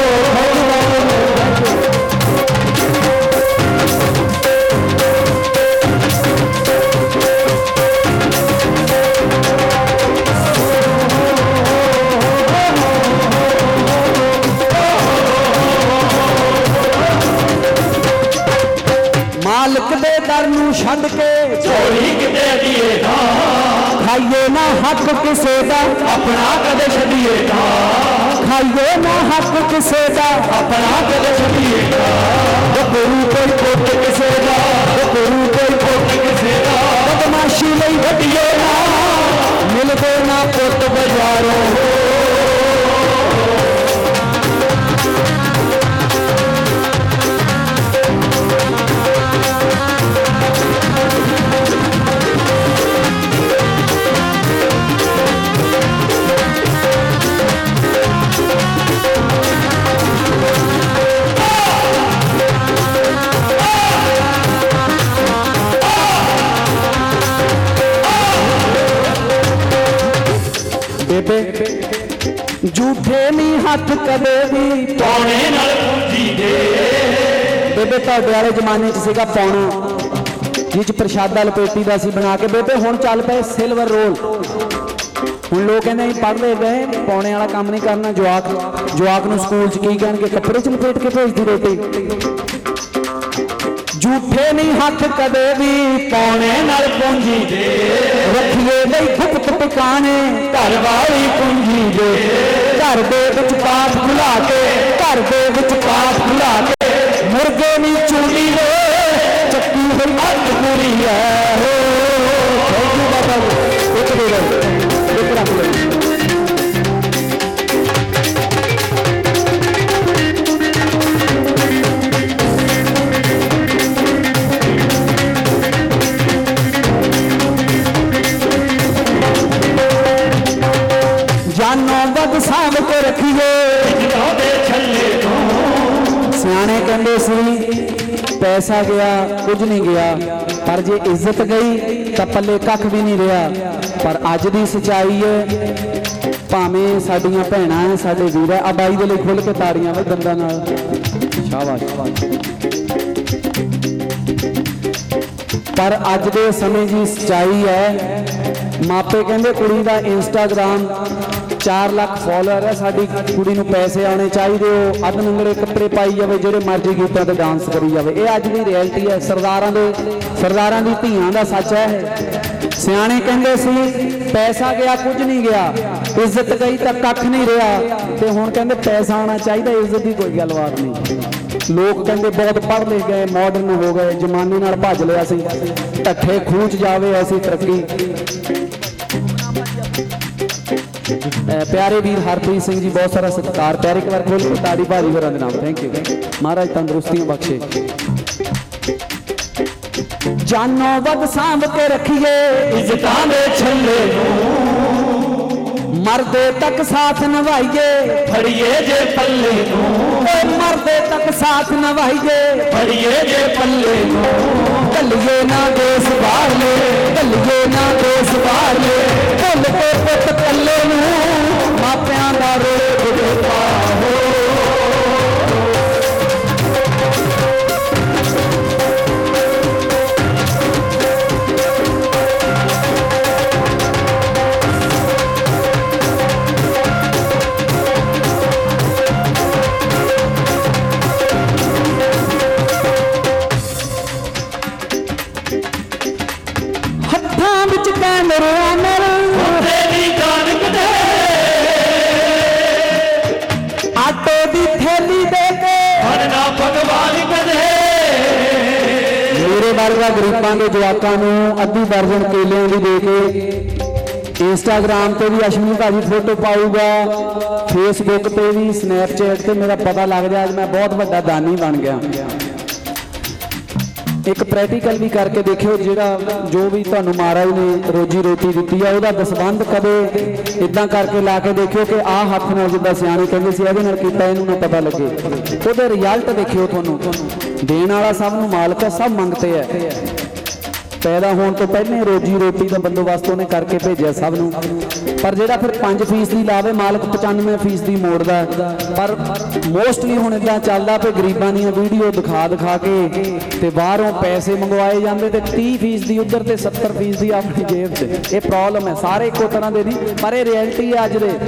मालिक दे दर नूं छड्ड के चोरी किते दीए ना, खाइए ना हक किसे दा अपना कदे छड्डिए ना। खाइए ना हक किसे दा अपना कद छड़िएगा गुरु कोई पुत किसे दा गुरु कोई पुत किसे दा बदमाशी नहीं वटिए ना मिलते ना पुत बाजारों बेबे झूठे नहीं हथ कदे भी पौने नाल पूंजी दे बेबे तुहाडे वाले जमाने च सीगा पौना जिस प्रशादा लपेटी दा सी बना के बेबे हुण चल पे सिल्वर रोल हुण लोग कहंदे पढ़ ले गए पौने वाला काम नहीं करना जवाक नूं स्कूल च की कहणगे कपड़े च लपेट के भेजदी रोटी झूठे नहीं हथ कदे भी पौने नाल पूंजी दे रखिए नहीं गुप्त टिकाने घर वाली पूंजी दे घर दे विच पाठ भुला के घर दे विच पाठ भुला के मुर्गे नहीं चूली दे चक्की हुई अत पूरी है हो थैंक यू बाबा एक दे एक रख लो वध साम के रखिए सियाने कहते सी पैसा गया कुछ नहीं गया पर जे इज्जत गई तो पल्ले कख भी नहीं रहा पर अज की सच्चाई है भावें साडियां भैणां है साडे वीर है आबाई दे लई खुल के ताड़ियां वे दंदां नाल शाबाश पर अज दे समय की सच्चाई है मापे कहते कुड़ी दा इंस्टाग्राम 4 लाख फॉलोअर है साडी कुड़ी नूं पैसे आने चाहिए अध नंगड़े कपड़े पाई जाए जेड़े मर्जी गीतां ते डांस करी जाए ये अज दी रियलिटी है सरदारां दी धीआं दा सच है सियाणे कहंदे सी पैसा गया कुछ नहीं गया इज्जत गई तो कख नहीं रहा ते हुण कहंदे पैसा आना चाहिए इज्जत की कोई गलबात नहीं लोग कहंदे बहुत पढ़ लिख गए मॉडर्न हो गए जमाने नाल भज लिया सी ढट्ठे खूच जावे ऐसी तरक्की प्यारे वीर हरप्रीत सिंह जी बहुत सारा सत्कार प्यारे एक बार खोल के ताड़ी भाजी होरां दे नाम थैंक यू महाराज तंदुरुस्तियां बख्शे जानो वध सांभ के रखिए इज्जतां दे छल्ले मरदे तक साथ निभाइए फड़िए जे पल्ले मरदे तक साथ निभाइए फड़िए जे पल्ले कलिए ना देश बाहर ले कलिए ना देश बाहर ले भुल के पुत कल्ले मापियां दा रोक पाहो आटे दी थैली दे के भगवान कदे मेरे वर्गा गरीबां के जवाकां नूं अद्धी दर्जन केलियां दी दे के इंस्टाग्राम ते भी अश्विनी भाजी फोटो पाऊगा फेसबुक ते भी स्नैपचैट ते मेरा पता लग जाए मैं बहुत बड़ा दानी बन गया एक प्रैक्टिकल भी करके देखियो जिहड़ा जो भी तुहानूं महाराज ने रोजी रोटी दी है वह दसबंध कदे इदां करके ला के देखियो कि आ हथ नाल जिद्दां सियाणे कहंदे सी इहदे नाल कीता इहनूं ना पता लगे ਉਹਦੇ रिजल्ट देखियो तुहानूं देण वाला सब नूं मालक है सब मंगते है पैदा होने तो पहले रोजी रोटी का बंदोबस्त उन्हें करके भेजा सब नूं पर जिहड़ा फिर 5% लावे मालक 95% मोड़दा पर मोस्टली हुण इदां चलदा पे गरीबां दी वीडियो दिखा के ते बाहरों पैसे मंगवाए जांदे ते 30% उधर ते 70% अपनी जेब च। ये प्रॉब्लम है सारे इक्को तरह दे नहीं पर ये रियलिटी है अज दे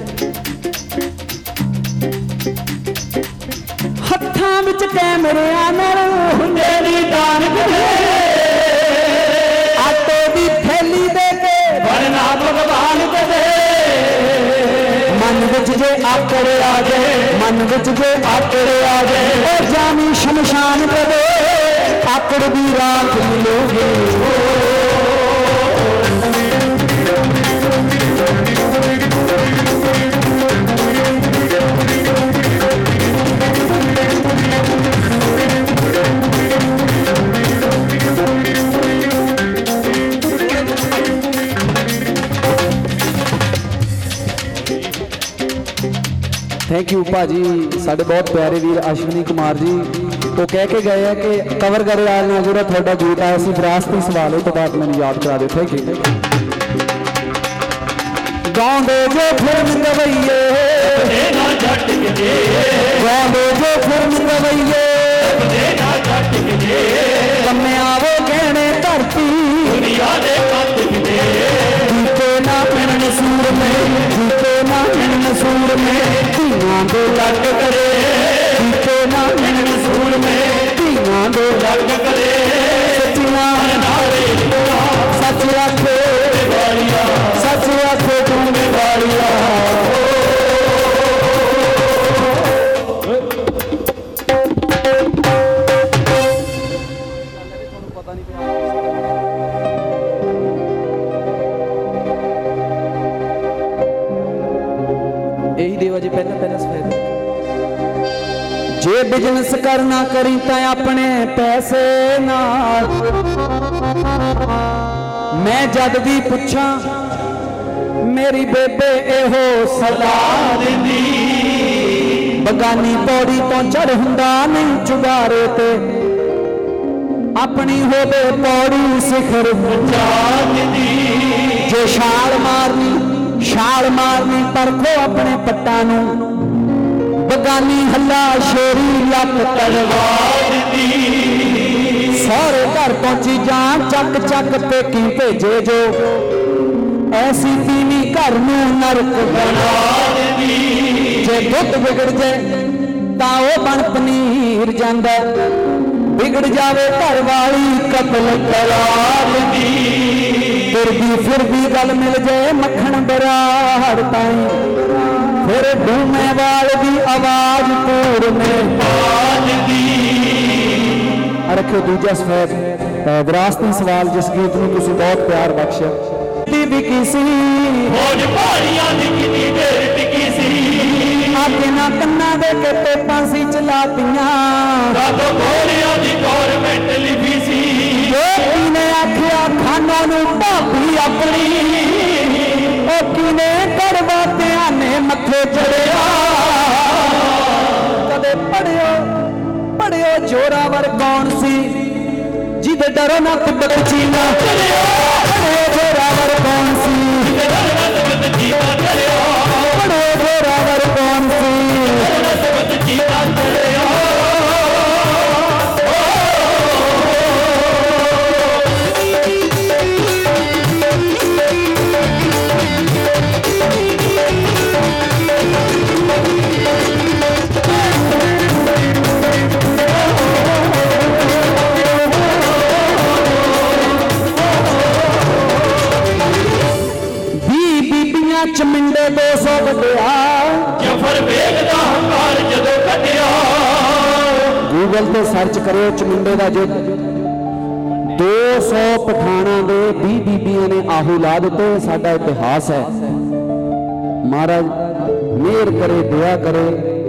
हत्थां विच कैमरियां नाल हुंदे दी दान कदे आटे दी थैली दे के बनना भगवान कदे मन विच जे आकड़ आ जाए, मन विच जे आकड़ आ जाए, ओ जानी शमशान कदे आकड़ भी राख मिलोगे। थैंक यू भाजी, साढ़े बहुत प्यारे वीर अश्विनी कुमार जी वो कह के गए हैं कि कवर करे वाले जो थोड़ा गीत आया सी विरासती सवाल है तो बात मैंने याद करा दो। Thank you. गाँव जो फिर गवैये, गाँव जो फिर गवैये, कमे आवो कहने धरती, जीते ना मिलन सूर में, जीते ना मिलन सूर में, धीआं दे लग करे, जीते ना मिलन सूर में, धीआं दे लग करे, सचिया सच रखे, सच रखे तूने वालिया। यही देवा जी पहला पहला सफेद जे बिजनेस करना करी तो अपने पैसे नाल। मैं जद भी पूछा मेरी बेबे एहो सलाह दिंदी, बगानी पौड़ी तो चढ़ हुंदा नहीं चुबारे ते, अपनी होवे पौड़ी सिखर पहुंचा दिंदी। जे छाल मारनी परखो अपने पट्टा नू, बगानी हल्ला शेरी लक तड़वा दी। सारे घर पहुंची जान चक चक पेकी भेजे जो, ऐसी तीनी घर नू नरक बना दी। जे दुध बिगड़ जाए तां ओ बन पनीर जांदा, बिगड़ जावे घर वाली कतल करा दी। फिर भी गल मिल जाए मक्खन बराड़ ताई, फिर डूमे वाल की आवाज पूर में बाज दी। रखो दूजा सफेद विरासती सवाल जिस गीत में तुसी बहुत प्यार बख्शा भी किसी आगे ना कन्ना दे के पेपा सी चलातियां, ने आखिया खाना नू भाभी अपनी, किने करवा ध्याने मथे चढ़िया। कदे पढ़ियो जोरावर कौन सी जिदे डरो ना तिब्बत चीना, जोरावर कौन सी पढ़ो जोरावर कौन सी। चमिंडे 200 बढ़िया, जफर बेगदा हंकार जदों कटिया। गूगल पे सर्च करो चमिंडे का युद्ध, 200 पठाना दे 20 बीबियां ने आहू ला दिते। साडा इतिहास है, महाराज मेहर करे दया करे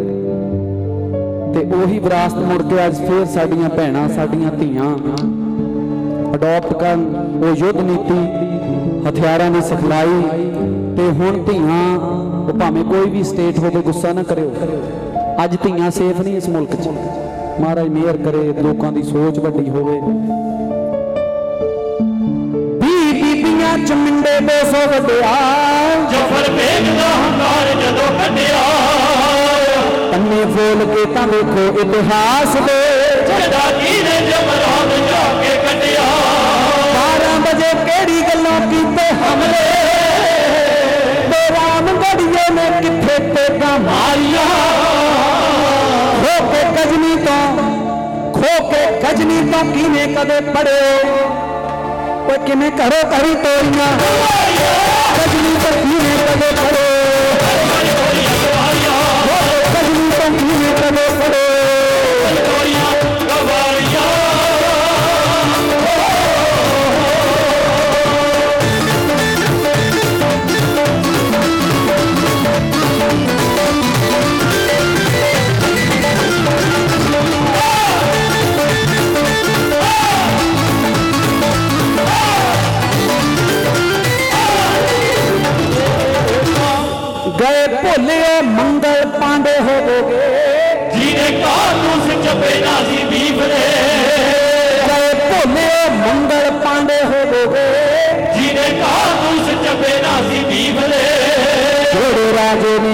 ते ओही विरासत मुड़ के अज फिर साडियां भैणां साडियां धीआं अडॉप्ट करन वो युद्ध नीति हथियारां दी सिखलाई। ते हुण धीआं भावें कोई भी स्टेट होवे गुस्सा ना करियो, अज धीआं सेफ नहीं इस मुल्क च। महाराज मेहर करे लोकां दी सोच वड्डी होवे। बीबियां चमिंडे 200 वड्डिया, जफर बेगदा हंकार जदों कटिया। पन्ने फोल के तां देखो इतिहास दे, जड़ा कीने जमरान जाके कटिया। 12 बजे केड़ी गल्लां कीते हमले, रामगढ़ियों ने किथे पेगा मारिया। खो के गजनी तो किने कदे पड़े, कोई किने करो करी तोड़ियां, गजनी तो किने कदे पड़े। ਚੱਬੇ ਨਾਜ਼ੀ ਬੀਬਲੇ ਗਏ ਭੋਲੇ ਮੰਗਲ ਪਾਂਡੇ ਹੋਵੋਗੇ ਜਿਹਨੇ ਕਾਨੂੰਸ ਚੱਬੇ ਨਾਜ਼ੀ ਬੀਬਲੇ ਜਿਹੜੇ ਰਾਜੇ ਨੇ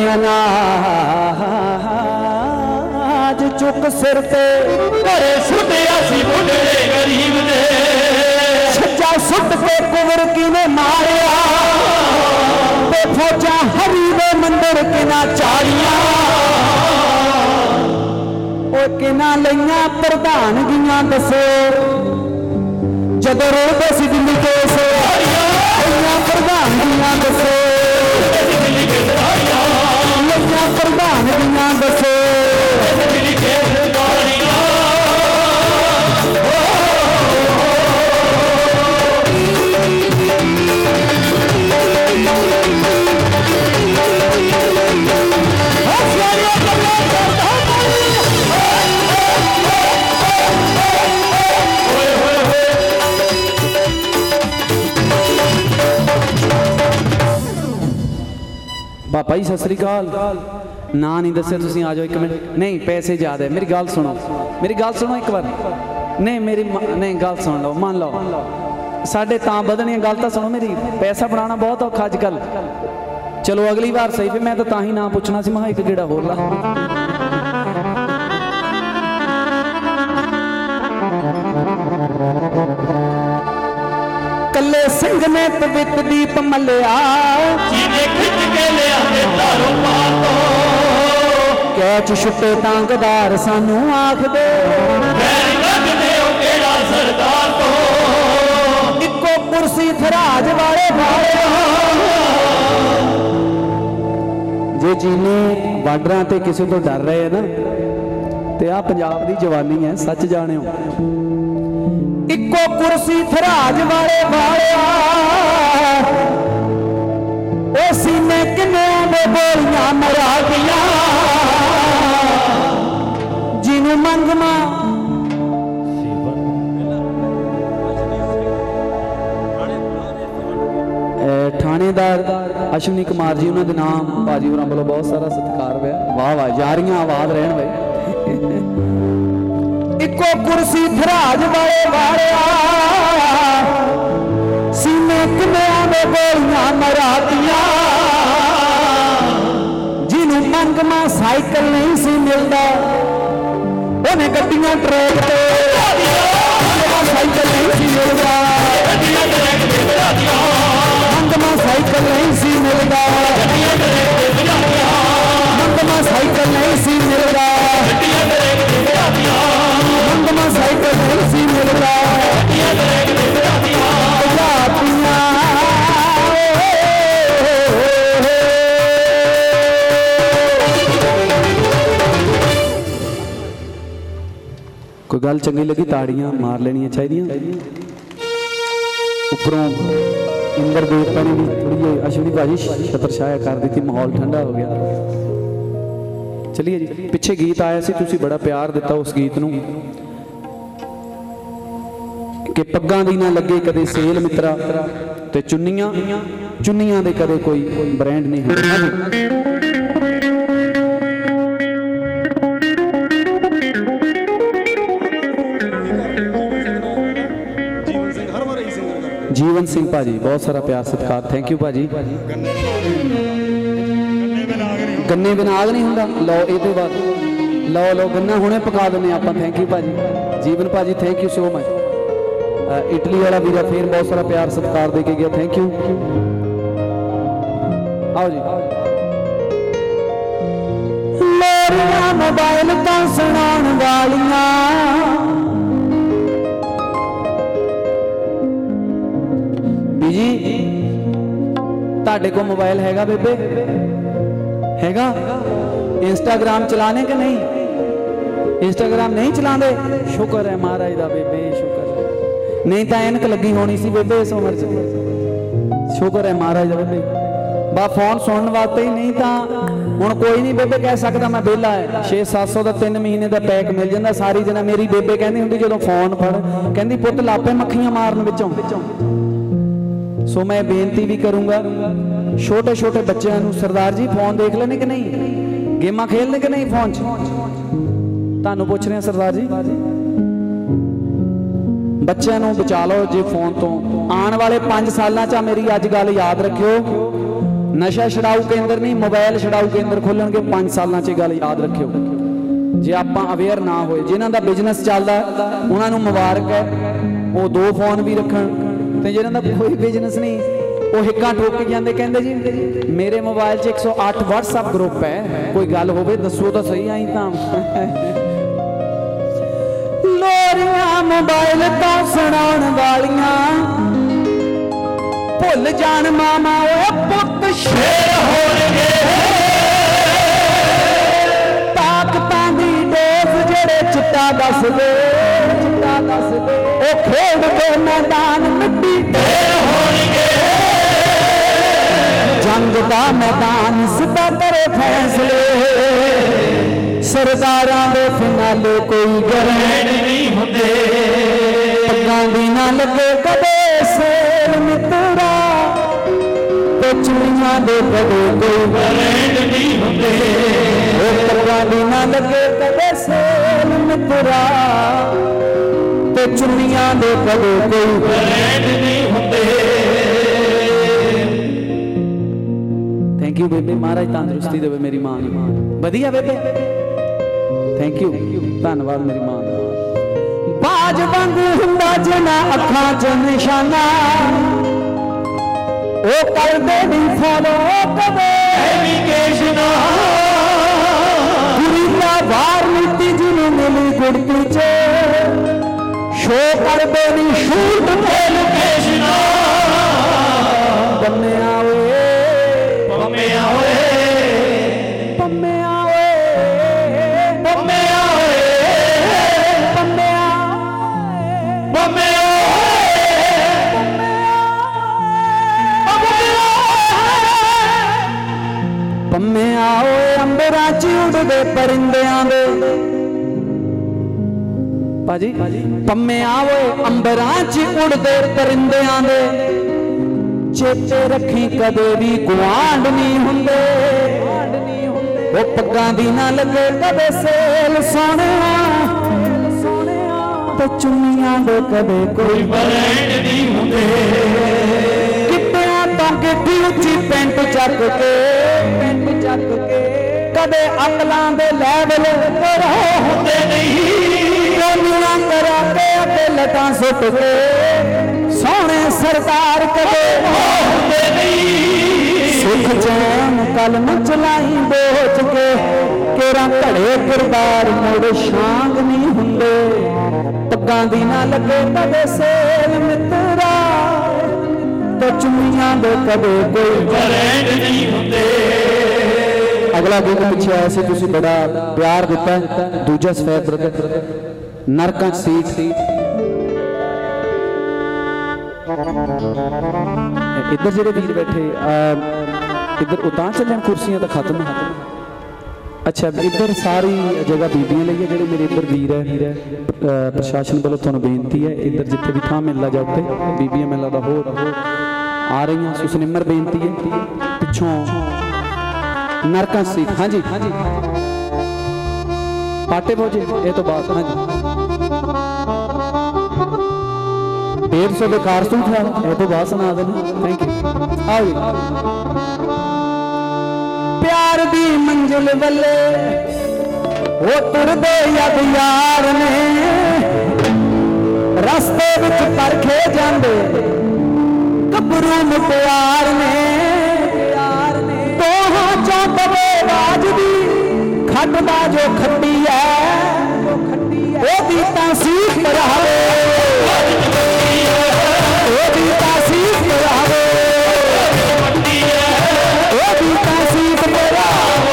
ਅਨਾਜ ਚੁੱਕ ਸਿਰ ਤੇ ਘਰੇ ਸੁੱਟਿਆ ਸੀ ਬੁੱਢੜੇ ਗਰੀਬ ਨੇ ਸੱਚਾ ਸੁੱਟ ਕੇ ਕੁਵਰ ਕਿਨੇ ਮਾਰਿਆ ਤੇ ਫੌਜਾਂ ਹਰੀ ਦੇ ਮੰਦਰ ਕਿਨਾ ਚਾੜੀਆਂ ਉਹ ਕਿਨਾ ਲਈਆਂ ਪ੍ਰਧਾਨਗੀਆਂ ਦੱਸੋ ਜਦੋਂ ਰੋਦੇ ਸੀ ਦਿੱਲੀ ਕੇਸ ਲਈਆਂ ਪ੍ਰਧਾਨਗੀਆਂ ਦੱਸੋ ਲਈਆਂ ਪ੍ਰਧਾਨਗੀਆਂ ਦੱਸੋ ਪਾਪਾ ਜੀ ਸਤਿ ਸ੍ਰੀ ਅਕਾਲ ਨਾ ਨਹੀਂ ਦੱਸਿਆ ਤੁਸੀਂ ਆ ਜਾਓ 1 ਮਿੰਟ ਨਹੀਂ ਪੈਸੇ ਜ਼ਿਆਦਾ ਹੈ ਮੇਰੀ ਗੱਲ ਸੁਣੋ ਇੱਕ ਵਾਰ ਨਹੀਂ ਮੇਰੀ ਨਹੀਂ ਗੱਲ ਸੁਣ ਲਓ ਮੰਨ ਲਓ ਸਾਡੇ ਤਾਂ ਵਧਣੀਆਂ ਗੱਲ ਤਾਂ ਸੁਣੋ ਮੇਰੀ ਪੈਸਾ ਬਣਾਉਣਾ ਬਹੁਤ ਔਖਾ ਅੱਜ ਕੱਲ ਚਲੋ ਅਗਲੀ ਵਾਰ ਸਹੀ ਫਿਰ ਮੈਂ ਤਾਂ ਹੀ ਨਾ ਪੁੱਛਣਾ ਸੀ ਮੈਂ ਇੱਕ ਗੇੜਾ ਹੋਰ ਲਾ ਕੱਲੇ ਸਿੰਘ ਨੇ ਪਵਿੱਤ ਦੀਪ ਮੱਲਿਆ ਜਿਹਨੇ ਖਿੱਚ ਕੇ ਲਿਆਂਦੇ ਧਰੋਂ ਪਾਰ ਤੋਂ ਕੈਚ ਛੁੱਟੇ ਤਾਂਗਦਾਰ ਸਾਨੂੰ ਆਖਦੇ ਵੈਰ ਲੱਗਦੇ ਉਹ ਕਿਹੜਾ ਸਰਦਾਰ ਤੋਂ ਇੱਕੋ ਕੁਰਸੀ ਥਰਾਜ ਵਾਲੇ ਵਾਲਿਆ ਜੇ ਜੀਨੇ ਬਾਰਡਰਾਂ ਤੇ ਕਿਸੇ ਤੋਂ ਡਰ ਰਹੇ ਆ ਨਾ ਤੇ ਆ ਪੰਜਾਬ ਦੀ ਜਵਾਨੀ ਹੈ ਸੱਚ ਜਾਣਿਓ ਇੱਕੋ ਕੁਰਸੀ ਥਰਾਜ ਵਾਲੇ ਵਾਲਿਆ ਉਹ ਸੀਨੇ ਕਿੰਨਿਆਂ ਦੇ ਗੋਲੀਆਂ ਮਰਾ ਦੀਆਂ ਜਿਹਨੂੰ ਮੰਗਮਾ ਥਾਣੇਦਾਰ ਅਸ਼ਵਨੀ ਕੁਮਾਰ ਜੀ ਉਹਨਾਂ ਦੇ ਨਾਮ ਭਾਜੀ ਹੋਰਾਂ ਵੱਲੋਂ ਬਹੁਤ ਸਾਰਾ ਸਤਿਕਾਰ ਹੋਇਆ ਵਾਹ ਵਾਹ ਯਾਰੀਆਂ ਆਵਾਜ਼ ਰਹਿਣ ਬਈ ਇੱਕੋ ਕੁਰਸੀ ਥਰਾਜ ਵਾਲੇ ਵਾਲਿਆ ਸੀਨੇ ਕਿੰਨਿਆਂ ਦੇ ਗੋਲੀਆਂ ਮਰਾਤੀਆਂ ਜਿਹਨੂੰ ਮੰਗਮਾ ਸਾਈਕਲ ਨਹੀਂ ਸੀ ਮਿਲਦਾ ਉਹਨੇ ਗੱਡੀਆਂ ਟਰੈਕ ਤੇ ਸਾਈਕਲ ਨਹੀਂ ਸੀ ਮਿਲਦਾ ਮੰਗਮਾ ਸਾਈਕਲ ਨਹੀਂ ਸੀ ਮਿਲਦਾ ਮੰਗਮਾ ਸਾਈਕਲ ਨਹੀਂ ਸੀ ਮਿਲਦਾ ਮੰਗਮਾ ਸਾਈਕਲ ਨਹੀਂ ਸੀ ਮਿਲਦਾ ਕੋਈ ਗੱਲ ਚੰਗੀ ਲੱਗੀ ਤਾੜੀਆਂ ਮਾਰ ਲੈਣੀਆਂ ਚਾਹੀਦੀਆਂ ਉੱਪਰੋਂ ਇੰਦਰ ਦੇਵਤਾ ਨੇ ਵੀ ਥੋੜੀ ਜਿਹੀ ਅਸ਼ਵਨੀ ਭਾਜੀ ਛਤਰ ਛਾਇਆ ਕਰ ਦਿੱਤੀ ਮਾਹੌਲ ਠੰਡਾ ਹੋ ਗਿਆ ਚਲਿਏ ਜੀ ਪਿੱਛੇ ਗੀਤ ਆਇਆ ਸੀ ਤੁਸੀਂ ਬੜਾ ਪਿਆਰ ਦਿੱਤਾ ਉਸ ਗੀਤ ਨੂੰ ਕਿ ਪੱਗਾਂ ਦੀ ਨਾ ਲੱਗੇ ਕਦੇ ਸੇਲ ਮਿੱਤਰਾ ਤੇ ਚੁੰਨੀਆਂ ਦੇ ਕਦੇ ਕੋਈ ਬ੍ਰਾਂਡ ਨਹੀਂ ਹੁੰਦਾ ਜੀਵਨ ਸਿੰਘ ਭਾਜੀ ਬਹੁਤ ਸਾਰਾ ਪਿਆਰ ਸਤਿਕਾਰ ਥੈਂਕ ਯੂ ਭਾਜੀ ਗੰਨੇ ਬਿਨਾਗ ਨਹੀਂ ਹੁੰਦਾ ਲਓ ਇਹਦੇ ਬਾਅਦ ਲਓ ਗੰਨਾ ਹੁਣੇ ਪਕਾ ਦਿੰਦੇ ਆਪਾਂ ਥੈਂਕ ਯੂ ਭਾਜੀ ਜੀਵਨ ਭਾਜੀ thank you so much Italy ਵਾਲਾ ਵੀਰਾ ਫੇਰ ਬਹੁਤ ਸਾਰਾ ਪਿਆਰ ਸਤਿਕਾਰ ਦੇ ਕੇ ਗਿਆ ਥੈਂਕ ਯੂ ਆਓ ਜੀ ਮੇਰੀਆਂ ਮੋਬਾਈਲ ਤਾਂ ਸੁਣਾਉਣ ਵਾਲੀਆਂ ਜੀ ਤੁਹਾਡੇ ਕੋਲ ਮੋਬਾਈਲ ਹੈਗਾ ਬੇਬੇ ਹੈਗਾ ਇੰਸਟਾਗ੍ਰਾਮ ਚਲਾਣੇ ਕਿ ਨਹੀਂ ਇੰਸਟਾਗ੍ਰਾਮ ਨਹੀਂ ਚਲਾਉਂਦੇ ਸ਼ੁਕਰ ਹੈ ਮਹਾਰਾਜ ਦਾ ਬੇਬੇ ਸ਼ੁਕਰ ਨਹੀਂ ਤਾਂ ਐਨਕ ਲੱਗੀ ਹੋਣੀ ਸੀ ਬੇਬੇ ਇਸ ਉਮਰ 'ਚ ਸ਼ੁਕਰ ਹੈ ਮਹਾਰਾਜ ਦਾ ਬੇਬੇ ਬਾ ਫੋਨ ਸੁਣਨ ਵਾਸਤੇ ਹੀ ਨਹੀਂ ਤਾਂ ਹੁਣ ਕੋਈ ਨਹੀਂ ਬੇਬੇ ਕਹਿ ਸਕਦਾ ਮੈਂ ਵਿਹਲਾ ਹੈ 600-700 ਦਾ 3 ਮਹੀਨੇ ਦਾ ਪੈਕ ਮਿਲ ਜਾਂਦਾ ਸਾਰੀ ਦਿਨ ਮੇਰੀ ਬੇਬੇ ਕਹਿੰਦੀ ਹੁੰਦੀ ਜਦੋਂ ਫੋਨ ਫੜ ਕਹਿੰਦੀ ਪੁੱਤ ਲਾਪੇ ਮੱਖੀਆਂ ਮਾਰਨ ਵਿੱਚੋਂ ਸੋ ਮੈਂ ਬੇਨਤੀ ਵੀ ਕਰੂੰਗਾ ਛੋਟੇ ਬੱਚਿਆਂ ਨੂੰ ਸਰਦਾਰ ਜੀ ਫੋਨ ਦੇਖ ਲੈਣੇ ਕਿ ਨਹੀਂ ਗੇਮਾਂ ਖੇਲਣੇ ਕਿ ਨਹੀਂ ਫੋਨ 'ਚ ਤੁਹਾਨੂੰ ਪੁੱਛ ਰਹੇ ਸਰਦਾਰ ਜੀ, ਬੱਚਿਆਂ ਨੂੰ ਬਚਾ ਲਓ ਜੇ ਫੋਨ ਤੋਂ। ਆਉਣ ਵਾਲੇ 5 ਸਾਲਾਂ 'ਚ ਮੇਰੀ ਅੱਜ ਗੱਲ ਯਾਦ ਰੱਖਿਓ, ਨਸ਼ਾ ਛਡਾਊ ਕੇਂਦਰ ਨਹੀਂ, ਮੋਬਾਈਲ ਛਡਾਊ ਕੇਂਦਰ ਖੋਲਣਗੇ 5 ਸਾਲਾਂ 'ਚ। ਗੱਲ ਯਾਦ ਰੱਖਿਓ, ਜੇ ਆਪਾਂ ਅਵੇਅਰ ਨਾ ਹੋਏ। ਜਿਨ੍ਹਾਂ ਦਾ ਬਿਜ਼ਨਸ ਚੱਲਦਾ ਉਹਨਾਂ ਨੂੰ ਮੁਬਾਰਕ ਹੈ, ਉਹ 2 ਫੋਨ ਵੀ ਰੱਖਣ, ਤੇ ਜਿਨ੍ਹਾਂ ਦਾ ਕੋਈ ਬਿਜ਼ਨਸ ਨਹੀਂ ਉਹ ਹਿੱਕਾਂ ਠੋਕ ਕੇ ਜਾਂਦੇ, ਕਹਿੰਦੇ ਜੀ ਮੇਰੇ ਮੋਬਾਈਲ 'ਚ 108 WhatsApp ਗਰੁੱਪ ਹੈ, ਕੋਈ ਗੱਲ ਹੋਵੇ ਦੱਸੋ ਤਾਂ ਸਹੀ। ਆਈ ਤਾਂ ਲੋਰੀਆਂ ਮੋਬਾਈਲ ਤੋਂ ਸੁਣਾਉਣ ਵਾਲੀਆਂ, ਭੁੱਲ ਜਾਣ ਮਾਮਾ ਓਏ ਪੁੱਤ ਸ਼ੇਰ ਹੋਣਗੇ। ਤਾਕਤਾਂ ਦੀ ਡੋਜ਼ ਜਿਹੜੇ ਚਿੱਟਾ ਦੱਸਦੇ, ਉਹ ਖੇਡ ਦੇ ਮੈਦਾਨ ਮਿੱਟੀ ਢੇਰ ਹੋਣਗੇ। ਜੰਗ ਦਾ ਮੈਦਾਨ ਸਿੱਧਾ ਕਰੇ ਫੈਸਲੇ, ਸਰਦਾਰਾਂ ਦੇ ਫਿਨਾਲੇ ਕੋਈ ਗਰੈਂਡ ਨਹੀਂ ਹੁੰਦੇ। ਪੱਗਾਂ ਦੀ ਨਾ ਲੱਗੇ ਕਦੇ ਸੇਲ ਮਿੱਤਰਾ, ਤੇ ਚੁੰਨੀਆਂ ਦੇ ਕਦੇ ਕੋਈ ਗਰੈਂਡ ਨਹੀਂ ਹੁੰਦੇ। ਪੱਗਾਂ ਦੀ ਨਾ ਲੱਗੇ ਕਦੇ ਸੇਲ ਮਿੱਤਰਾ, ਤੇ ਚੁੰਨੀਆਂ ਦੇ ਕਦੇ ਕੋਈ ਗਰੈਂਡ ਨਹੀਂ ਹੁੰਦੇ। ਥੈਂਕ ਯੂ ਬੇਬੇ, ਮਹਾਰਾਜ ਤੰਦਰੁਸਤੀ ਦੇਵੇ ਮੇਰੀ ਮਾਂ ਨੂੰ। ਵਧੀਆ ਬੇਬੇ, ਥੈਂਕ ਯੂ, ਧੰਨਵਾਦ ਮੇਰੀ ਮਾਂ ਦਾ। ਬਾਜ ਵਾਂਗੂ ਹੁੰਦਾ ਜਿਨਾ ਅੱਖਾਂ 'ਚ ਨਿਸ਼ਾਨਾ, ਉਹ ਕਰਦੇ ਨਹੀਂ ਫੋਲੋ ਕਦੇ ਐਵੀਕੇਸ਼ਨਾਂ। ਪੂਰੀ ਦਾ ਵਾਰ ਨੀਤੀ ਜਿਹਨੂੰ ਮਿਲੀ ਗੁੜਤੀ 'ਚ, ਸ਼ੋ ਕਰਦੇ ਨਹੀਂ ਸ਼ੂਟ ਤੇ ਲੋਕੇਸ਼ਨਾਂ। ਬੰਨਿਆ ਓਏ ਪੰਮਿਆ ਓਏ, ਪੰਮਿਆ ਓਏ, ਪੰਮਿਆ ਓਏ, ਪੰਮਿਆ, ਪੰਮਿਆ ਪੰਮਿਆ ਓਏ। ਅੰਬਰਾਂ 'ਚ ਉੱਡਦੇ ਪਰਿੰਦਿਆਂ ਦੇ ਭਾਜੀ, ਪੰਮਿਆ ਓਏ ਅੰਬਰਾਂ 'ਚ ਉੱਡਦੇ ਪਰਿੰਦਿਆਂ ਦੇ, ਚੇਤੇ ਰੱਖੀ ਕਦੇ ਵੀ ਗੁਆਂਢ ਨਹੀਂ ਹੁੰਦੇ। ਉਹ ਪੱਗਾਂ ਦੀ ਨਾ ਲੱਗੇ ਕਦੇ ਸੇਲ ਸੋਹਣਿਆ, ਤੇ ਚੁੰਨੀਆਂ ਦੇ ਕਦੇ ਕੋਈ ਬ੍ਰਾਂਡ ਨਹੀਂ ਹੁੰਦੇ। ਕਿੱਟਿਆਂ ਤੋਂ ਗਿੱਠੀ ਉੱਚੀ ਪੈਂਟ ਚੱਕ ਕੇ, ਕਦੇ ਅਕਲਾਂ ਦੇ ਲੈਵਲ ਪਰ ਹੁੰਦੇ ਨਹੀਂ। ਗੋਲੀਆਂ ਕਰਾ ਕੇ ਅਤੇ ਲਟਾਂ ਸੁੱਟ ਕੇ, ਸੋਹਣੇ ਸਰਦਾਰ ਕਦੇ ਹੁੰਦੇ ਨਹੀਂ। ਸੁਖ ਚੈਨ ਕਲਮ ਚਲਾਈ ਬੋਝ ਕੇ, ਕੇਰਾਂ ਘੜੇ ਕਿਰਦਾਰ ਮੁੜ ਸ਼ਾਂਗ ਨਹੀਂ ਹੁੰਦੇ। ਪੱਗਾਂ ਦੀ ਨਾ ਲੱਗੇ ਕਦੇ ਸੇਲ ਮਿੱਤਰਾ, ਤੇ ਚੁੰਨੀਆਂ ਦੇ ਕਦੇ ਕੋਈ ਬ੍ਰਾਂਡ ਨਹੀਂ ਹੁੰਦੇ। ਅਗਲਾ ਗੀਤ ਪਿੱਛੇ ਆਇਆ ਸੀ, ਤੁਸੀਂ ਬੜਾ ਪਿਆਰ ਦਿੱਤਾ। ਦੂਜਾ ਸਫੈਦ ਬ੍ਰਦਰ, ਨਰਕਾਂ 'ਚ ਸੀਟ। ਇੱਧਰ ਜਿਹੜੇ ਵੀਰ ਬੈਠੇ, ਇੱਧਰ ਉਤਾਂ ਚੱਲਣ, ਕੁਰਸੀਆਂ ਤਾਂ ਖਤਮ। ਅੱਛਾ, ਇੱਧਰ ਸਾਰੀ ਜਗ੍ਹਾ ਬੀਬੀਆਂ ਲਈ ਹੈ। ਜਿਹੜੇ ਮੇਰੇ ਇੱਧਰ ਵੀਰ ਹੈ, ਪ੍ਰਸ਼ਾਸਨ ਵੱਲੋਂ ਤੁਹਾਨੂੰ ਬੇਨਤੀ ਹੈ, ਇੱਧਰ ਜਿੱਥੇ ਵੀ ਥਾਂ ਮਿਲ ਜਾ ਉੱਤੇ ਬੀਬੀਆਂ ਮਿਲਦਾ ਦਾ ਹੋਰ ਆ ਰਹੀਆਂ। ਸੁਸਨਿਮਰ ਬੇਨਤੀ ਹੈ, ਪਿੱਛੋਂ ਨਰਕਾਂ ਸੀਟ। ਹਾਂਜੀ ਪਾਟੇ ਭੋਜੇ ਇਹ ਤੋਂ ਬਾਅਦ। ਹਾਂਜੀ 150 ਦੇ ਕਾਰ ਸੂਟ ਹੈ, ਇਹ ਤੋਂ ਬਾਅਦ ਸੁਣਾ ਦੇਣਾ। Thank you. ਆਓ ਪਿਆਰ ਦੀ ਮੰਜ਼ਿਲ ਵੱਲੇ ਉਹ ਤੁਰਦੇ ਯਦ ਯਾਰ ਨੇ, ਰਸਤੇ ਵਿੱਚ ਪਰਖੇ ਜਾਂਦੇ ਗੱਭਰੂ ਮੁਟਿਆਰ ਨੇ। ਦੋਹਾਂ ਚੋਂ ਦਵੇ ਬਾਜਦੀ ਖੱਟਦਾ ਜੋ ਖੱਟੀ ਹੈ, ਉਹਦੀ ਤਾਸੀਫ ਕਰਾਵੇ, ਉਹਦੀ ਤਾਸੀਫ ਕਰਾਵੇ, ਉਹਦੀ ਤਾਸੀਫ ਕਰਾਵੇ।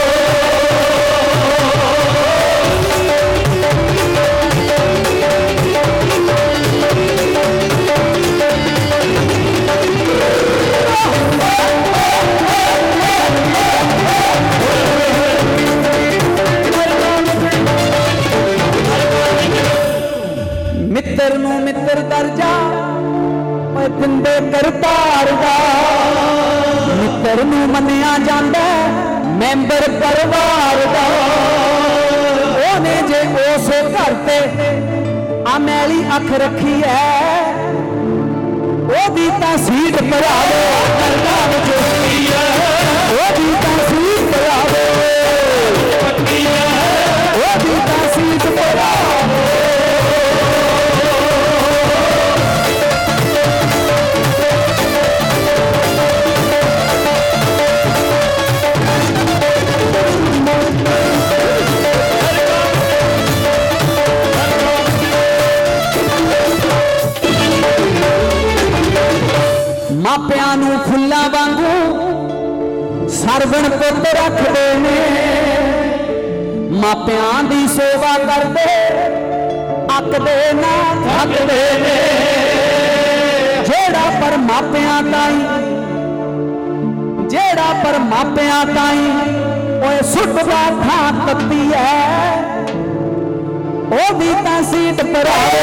ਮਿੱਤਰ ਨੂੰ ਮਿੱਤਰ ਦਰਜਾ ਓਏ ਦਿੰਦੇ ਕਰਤਾਰ ਦਾ, ਮਿੱਤਰ ਨੂੰ ਮੰਨਿਆ ਜਾਂਦਾ ਮੈਂਬਰ ਪਰਿਵਾਰ ਦਾ। ਉਹ ਉਹਨੇ ਜੇ ਉਸੇ ਘਰ ਤੇ ਆ ਮੈਲੀ ਅੱਖ ਰੱਖੀ ਐ ਉਹਦੀ ਤਾਂ ਸੀਟ ਭਰਾਵੇ ਕਰਦਾ ਜੋਗੀ ਐ ਉਹਦੀ ਤਾਂ ਸੀਟ ਭਰਾਵੇ ਪੱਕੀ ਐ ਉਹਦੀ ਤਾਂ ਸੀਟ ਭਰਾਵੇ ਮਾਪਿਆਂ ਨੂੰ ਫੁੱਲਾਂ ਵਾਂਗੂ ਸਰਵਣ ਪੁੱਤ ਰੱਖਦੇ ਨੇ ਮਾਪਿਆਂ ਦੀ ਸੇਵਾ ਕਰਦੇ ਅੱਕਦੇ ਨਾ ਥੱਕਦੇ ਨੇ ਜਿਹੜਾ ਪਰ ਮਾਪਿਆਂ ਤਾਈਂ ਓਏ ਸੁੱਟਦਾ ਥਾਂ ਤੱਤੀ ਐ ਉਹਦੀ ਤਾਂ ਸੀਟ ਭਰਾਵੇ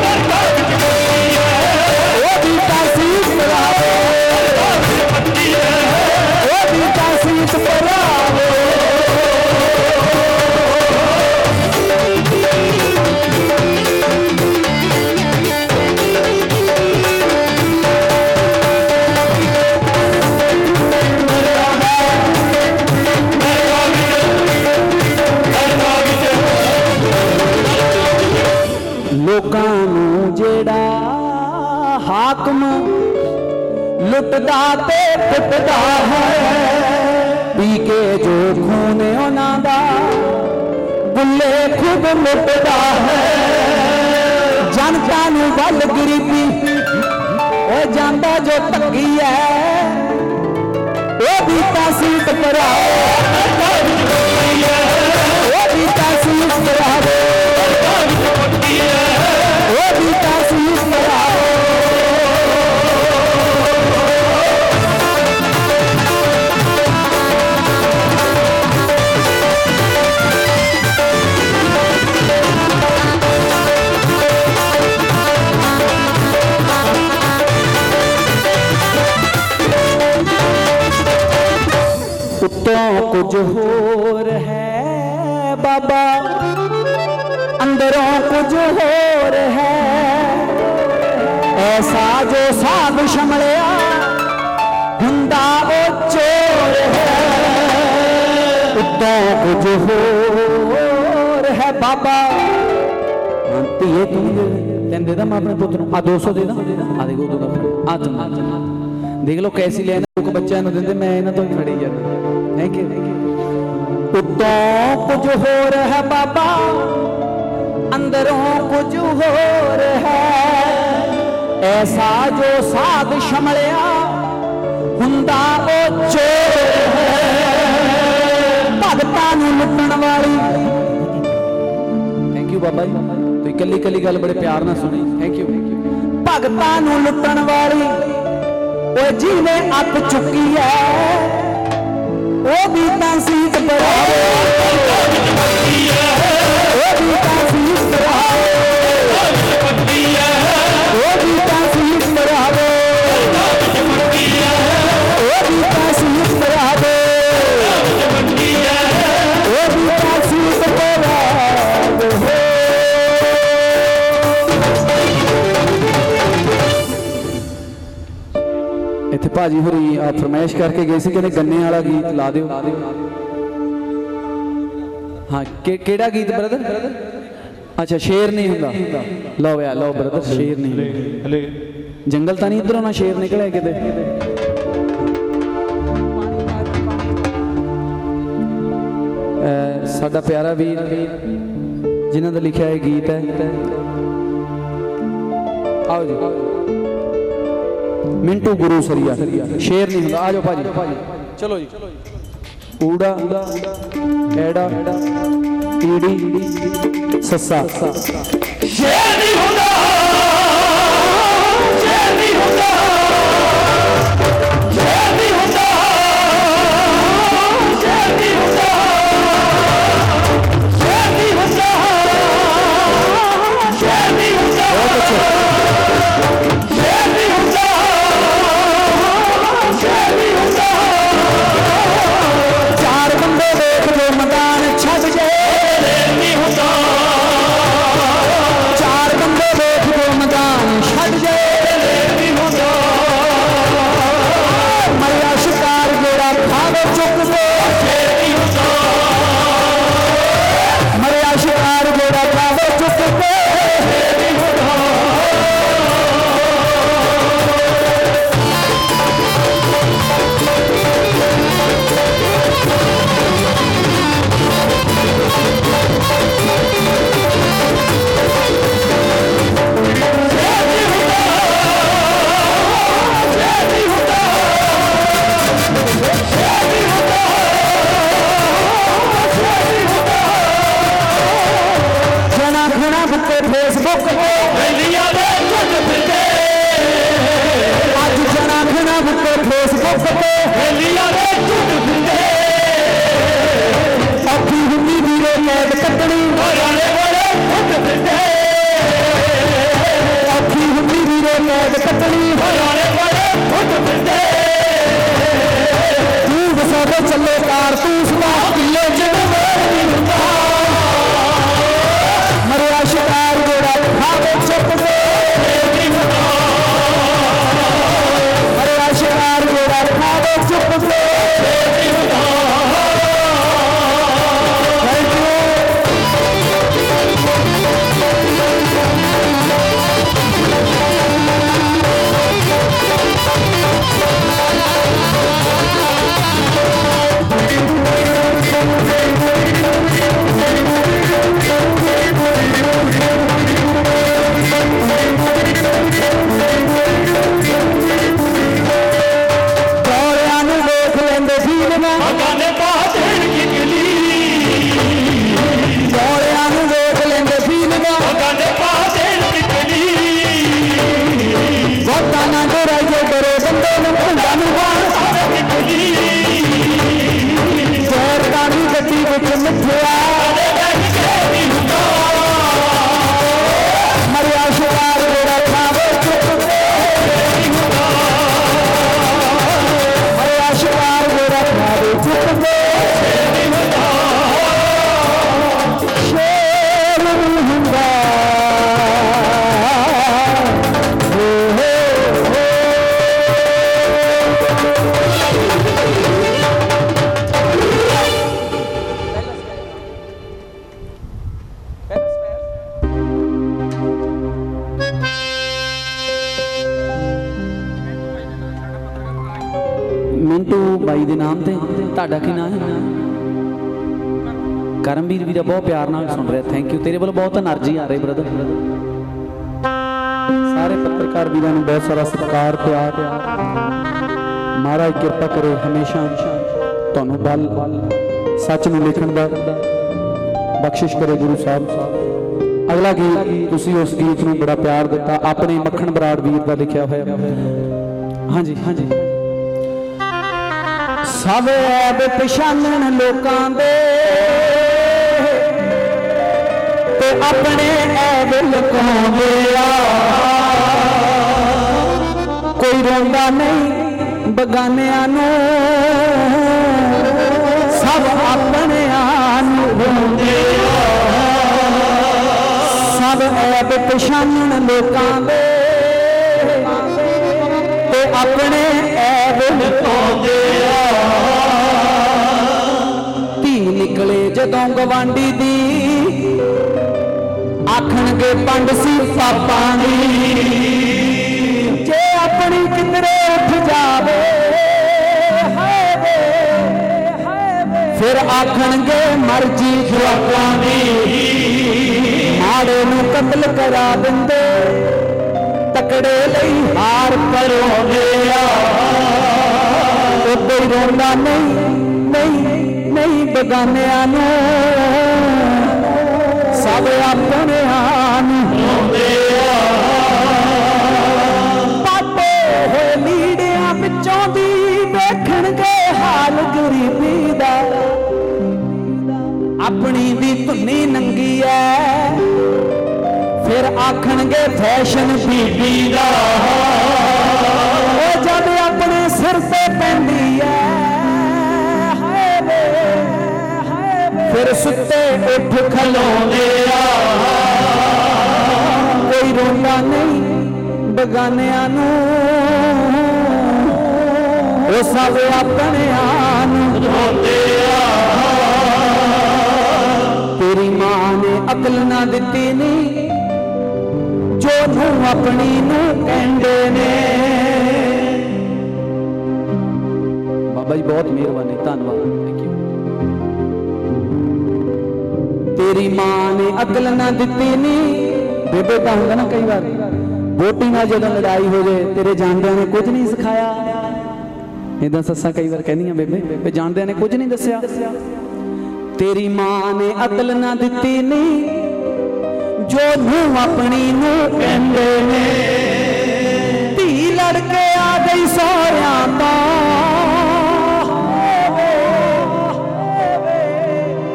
ਉਹਦੀ ਤਾਂ ਸੀਟ ਭਰਾਵੇ ਉਹਦੀ ਤਾਂ ਸੀਟ ਭਰਾਵੇ ਲੋਕਾਂ ਨੂੰ ਜਿਹੜਾ ਹਾਕਮ ਲੁੱਟਦਾ ਤੇ ਕੁੱਟਦਾ ਹੈ ਪੀ ਕੇ ਜੋ ਖੂਨ ਉਹਨਾਂ ਦਾ ਬੁੱਲੇ ਖੁਦ ਲੁੱਟਦਾ ਹੈ ਜਨਤਾ ਨੂੰ ਵੱਲ ਗਰੀਬੀ ਉਹ ਜਾਂਦਾ ਜੋ ਧੱਕੀ ਹੈ ਉਹਦੀ ਤਾਂ ਸੀਟ ਭਰਾਵੇ ਉਹਦੀ ਤਾਂ ਸੀਟ ਭਰਾਵੇ ਉਹਦੀ ਤਾਂ ਸੀਟ ਭਰਾਵੇ ਉੱਤੋਂ ਕੁਝ ਹੋਰ ਹੈ ਬਾਬਾ ਅੰਦਰੋਂ ਕੁਝ ਹੋਰ ਹੈ ਐਸਾ ਜੋ ਸਾਧ ਸ਼ਮਲਿਆ ਹੁੰਦਾ ਉਹ ਚੋਰ ਹੈ ਉੱਤੋਂ ਕੁਝ ਹੋਰ ਹੈ ਬਾਬਾ ਧੀਏ ਤੂੰ ਤੈਨੂੰ ਦੇ ਦਾਂ ਮੈਂ ਆਪਣੇ ਪੁੱਤ ਨੂੰ ਆ 200 ਦੇ ਦਾਂ ਆ ਦੇਖੋ ਤੂੰ ਦਾ ਆ ਤੂੰ ਦੇਖ ਲਓ ਕੈਸੀ ਲੈਣ ਲੋਕ ਬੱਚਿਆਂ ਨੂੰ ਦਿੰਦੇ ਮੈਂ ਇਹਨਾਂ ਤੋਂ ਹੀ ਫੜੀ ਜਾਂਦਾ ਥੈਂਕ ਯੂ ਉੱਤੋਂ ਕੁਝ ਹੋਰ ਹੈ ਬਾਬਾ ਅੰਦਰੋਂ ਕੁਝ ਹੋਰ ਹੈ ਐਸਾ ਜੋ ਸਾਧ ਸ਼ਮਲਿਆ ਹੁੰਦਾ ਉਹ ਚੋਰ ਹੈ ਭਗਤਾਂ ਨੂੰ ਲੁੱਟਣ ਵਾਲੀ ਥੈਂਕ ਯੂ ਬਾਬਾ ਜੀ ਤੁਸੀਂ ਇਕੱਲੀ ਇਕੱਲੀ ਗੱਲ ਬੜੇ ਪਿਆਰ ਨਾਲ ਸੁਣੀ ਥੈਂਕ ਯੂ ਭਗਤਾਂ ਨੂੰ ਲੁੱਟਣ ਵਾਲੀ ਉਹ ਜਿਹਨੇ ਅੱਖ ਚੁੱਕੀ ਹੈ ਉਹ ਵੀ ਤਾਂ ਸੀਟ ਭਰਾਵੇ ਉਹ ਵੀ ਤਾਂ ਸੀਟ ਭਰਾਵੇ ਉਹ ਵੀ ਤਾਂ ਸੀਟ ਭਰਾਵੇ ਉਹ ਵੀ ਤਾਂ ਸੀਟ ਭਰਾਵੇ ਉਹ ਵੀ ਤਾਂ ਸੀਟ ਭਰਾਵੇ ਇੱਥੇ ਭਾਜੀ ਹੋਰੀ ਫਰਮਾਇਸ਼ ਕਰਕੇ ਗਏ ਸੀ ਕਹਿੰਦੇ ਗੰਨੇ ਵਾਲਾ ਗੀਤ ਲਾ ਦਿਓ ਹਾਂ ਕਿਹੜਾ ਗੀਤ ਬ੍ਰਦਰ ਅੱਛਾ ਸ਼ੇਰ ਨਹੀਂ ਹੁੰਦਾ ਲਓ ਯਾਰ ਲਓ ਬ੍ਰਦਰ ਸ਼ੇਰ ਨਹੀਂ ਹਲੇ ਜੰਗਲ ਤਾਂ ਨਹੀਂ ਇਧਰੋਂ ਨਾ ਸ਼ੇਰ ਨਿਕਲਿਆ ਕਿਤੇ ਸਾਡਾ ਪਿਆਰਾ ਵੀਰ ਜਿਨ੍ਹਾਂ ਦਾ ਲਿਖਿਆ ਇਹ ਗੀਤ ਹੈ ਆਓ ਜੀ ਮਿੰਟੂ ਗੁਰੂ ਸਰੀਆ ਸ਼ੇਰ ਨਹੀਂ ਹੁੰਦਾ ਆ ਜਾਓ ਭਾਜੀ ਚਲੋ ਜੀ ਊੜਾ ਐੜਾ ਈੜੀ ਸੱਸਾ ਸ਼ੇਰ ਨਹੀਂ ਹੁੰਦਾ ਸ਼ੇਰ ਨਹੀਂ ਹੁੰਦਾ ਸ਼ੇਰ ਨਹੀਂ ਹੁੰਦਾ ਸ਼ੇਰ ਨਹੀਂ ਹੁੰਦਾ ਸ਼ੇਰ ਨਹੀਂ ਹੁੰਦਾ ਸ਼ੇਰ ਨਹੀਂ ਹੁੰਦਾ ਬਹੁਤ ਅੱਛਾ ਸ਼ੇਰ ਨਹੀਂ ਹੁੰਦਾ ਸ਼ੇਰ ਨਹੀਂ ਹੁੰਦਾ ਚਾਰ ਬੰਦੇ ਦੇਖ ਜੋ ਮੈਦਾਨ ਛੱਡ ਜੇ ਨਹੀਂ ਹੁੰਦਾ फेसबुक पे हेलिया दे झुट फिरदे औखी हुंदी वीरे कैद कटनी घराने बड़े फुट फिरदे औखी हुंदी वीरे कैद कटनी घराने बड़े फुट फिरदे तू वसावे चले कारतूस दा किले च नहीं हुंदा मरिया शिकार जोड़ा खावे चुप के मरिया शिकार जोड़ा खावे चुप के गाने बातें की गिली चौड़ियां नूं वेख लैंदे फिल्मां गाने बातें की गिली वोटां नां डराइए डरे बंदे नूं भुंडा नूं बाण की गिली सरकारी गड्डी विच मिठिया मरिया शिकार जोड़ा खावे चुप के मरिया शिकार जोड़ा खावे चुप के शेर नहीं हुंदा हो मिंटू बाई दे नाम ते ਤੁਹਾਡਾ ਕੀ ਨਾਮ ਹੈ ਕਰਮਵੀਰ ਵੀਰਾ ਬਹੁਤ ਪਿਆਰ ਨਾਲ ਸੁਣ ਰਿਹਾ ਥੈਂਕ ਯੂ ਤੇਰੇ ਵੱਲੋਂ ਬਹੁਤ એનર્ਜੀ ਆ ਰਹੀ ਬ੍ਰਦਰ ਸਾਰੇ ਪੱਤਰਕਾਰ ਵੀਰਾਂ ਨੂੰ ਬਹੁਤ ਸਾਰਾ ਸਤਿਕਾਰ ਪਿਆਰ ਮਹਾਰਾਜ ਕਿਰਪਾ ਕਰੇ ਹਮੇਸ਼ਾ ਤੁਹਾਨੂੰ ਬਲ ਸੱਚ ਨੂੰ ਲਿਖਣ ਦਾ ਬਖਸ਼ਿਸ਼ ਕਰੇ ਗੁਰੂ ਸਾਹਿਬ ਅਗਲਾ ਗੀਤ ਤੁਸੀਂ ਉਸ ਗੀਤ ਨੂੰ ਬੜਾ ਪਿਆਰ ਦਿੱਤਾ ਆਪਣੇ ਮੱਖਣ ਬਰਾੜ ਵੀਰ ਦਾ ਲਿਖਿਆ ਹੋਇਆ ਹਾਂਜੀ ਹਾਂਜੀ ਸਭ ਐਬ ਪਛਾਣਨ ਲੋਕਾਂ ਦੇ ਤੇ ਆਪਣੇ ਐਬ ਲੁਕਾਉਂਦੇ ਆ ਕੋਈ ਰੋਂਦਾ ਨਹੀਂ ਬਗਾਨਿਆਂ ਨੂੰ ਸਭ ਆਪਣਿਆਂ ਨੂੰ ਰੋਂਦੇ ਆ ਸਭ ਐਬ ਪਛਾਣਨ ਲੋਕਾਂ ਦੇ ਤੇ ਆਪਣੇ ਐਬ ਲੁਕਾਉਂਦੇ ਆ ਧੀ ਨਿਕਲੇ ਜਦੋਂ ਗਵਾਂਢੀ ਦੀ ਆਖਣਗੇ ਪੰਡ ਸੀ ਪਾਪਾਂ ਦੀ ਜੇ ਆਪਣੀ ਕਿਧਰੇ ਉੱਠ ਜਾਵੇ ਹਾਏ ਵੇ ਫਿਰ ਆਖਣਗੇ ਮਰਜੀ ਜਵਾਕਾਂ ਦੀ ਮਾੜੇ ਨੂੰ ਕਤਲ ਕਰਾ ਦਿੰਦੇ ਤਕੜੇ ਲਈ ਹਾਰ ਪਰੋਂਦੇ ਆ ਉਦੋਂ ਰੋਂਦਾ ਨਹੀਂ ਬਗਾਨਿਆਂ ਨੂੰ ਸਭ ਆਪਣਿਆਂ ਨੂੰ ਰੋਂਦੇ ਆ ਪਾਟੇ ਹੋਏ ਲੀੜਿਆਂ ਵਿੱਚੋਂ ਦੀ ਵੇਖਣਗੇ ਹਾਲ ਗਰੀਬੀ ਦਾ ਆਪਣੀ ਦੀ ਧੁੰਨੀ ਨੰਗੀ ਐ ਫਿਰ ਆਖਣਗੇ ਫੈਸ਼ਨ ਬੀਬੀ ਦਾ ਉਹ ਜਦ ਆਪਣੇ ਸਿਰ ਤੇ ਪੈਂਦੀ ਐ ਹਾਏ ਵੇ ਫਿਰ ਸੁੱਤੇ ਉੱਠ ਖਲੋਂਦੇ ਆ ਕੋਈ ਰੋਂਦਾ ਨਹੀਂ ਬਗਾਨਿਆਂ ਨੂੰ ਉਹ ਸਭ ਆਪਣਿਆਂ ਨੂੰ ਰੋਂਦੇ ਆ ਤੇਰੀ ਮਾਂ ਨੇ ਅਕਲ ਨਾ ਦਿੱਤੀ ਨੀ ਜੋ ਨੂੰ ਆਪਣੀ ਨੂੰ ਕਹਿੰਦੇ ਨੇ ਬਾਬਾ ਜੀ ਬਹੁਤ ਮਿਹਰਬਾਨੀ ਧੰਨਵਾਦ ਥੈਂਕ ਯੂ ਤੇਰੀ ਮਾਂ ਨੇ ਅਕਲ ਨਾ ਦਿੱਤੀ ਨੀ ਬੇਬੇ ਤਾਂ ਹੁੰਦਾ ਨਾ ਕਈ ਵਾਰ ਵੋਟੀ ਨਾਲ ਜਦੋਂ ਲੜਾਈ ਹੋ ਜਾਏ ਤੇਰੇ ਜਾਂਦਿਆਂ ਨੇ ਕੁਝ ਨਹੀਂ ਸਿਖਾਇਆ ਇਦਾਂ ਸੱਸਾਂ ਕਈ ਵਾਰ ਕਹਿੰਦੀਆਂ ਬੇਬੇ ਜਾਂਦਿਆਂ ਨੇ ਕੁਝ ਨਹੀਂ ਦੱਸਿਆ ਤੇਰੀ ਮਾਂ ਨੇ ਅਕਲ ਨਾ ਦਿੱਤੀ ਨੀ ਜੋ ਨੂੰ ਆਪਣੀ ਨੂੰ ਕਹਿੰਦੇ ਨੇ ਧੀ ਲੜ ਕੇ ਆ ਗਈ ਸਹੁਰਿਆਂ ਤੋਂ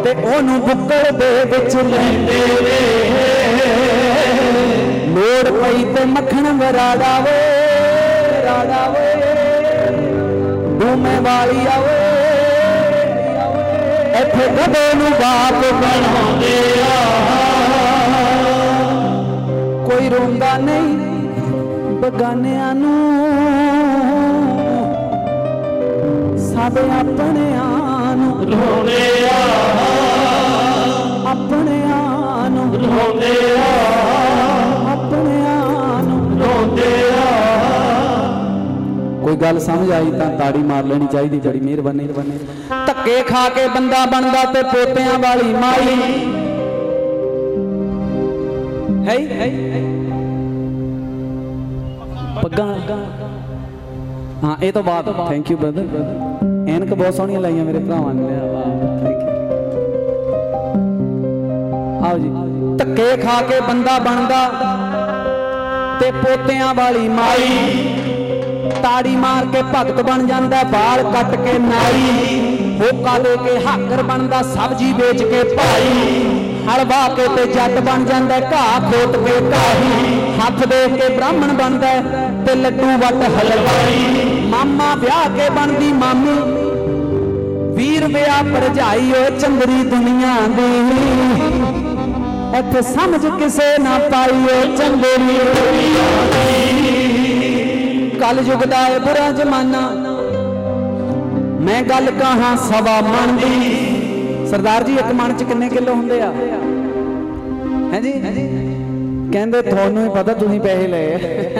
ते ओनू बुक्कड़ दे विच लैंदे वे लोड़ पई ते मक्खण वराड़ा वे राड़ा वे डूमे वाली आवे इत्थे गधे नू बाप बनाउंदे आ कोई रोंदा नहीं बगानियां नू सब अपनियां नू रोंदे आ अपनियां नू रोंदे आ अपनियां नू रोंदे आ कोई गल समझ आई तां ताड़ी मार लेनी चाहिए बड़ी मेहरबानी धक्के खा के बंदा बनदा ते पोतियां वाली माई है पग्गा हाँ ये तो बात थैंक यू ब्रदर एनक बहुत सोहनियां लाइया मेरे भरावां ने थैंक यू आओ जी धक्के खा के बंदा बनदा ते पोतियां वाली माई ताड़ी मार के भगत बन जाता बाल कट के नाई होका दे के हाकर बनता सब्जी बेच के भाई हल वाह के ते जट बन जाता घाह खोट के घाही हथ दे के ब्राह्मण बनता ते लड्डू वट हलवाई मामा ब्याह के बनती मामी वीर ब्याह भरजाई ओ चंदरी दुनिया दी इत्थे समझ किसे ना पाई ओ चंदरी कल युग दा है बुरा जमाना मैं गल कहां सवा मन दी सरदार जी एक मन च किन्ने किलो हुंदे आ हैं जी कहंदे थानू ही पता तुसीं पैसे लए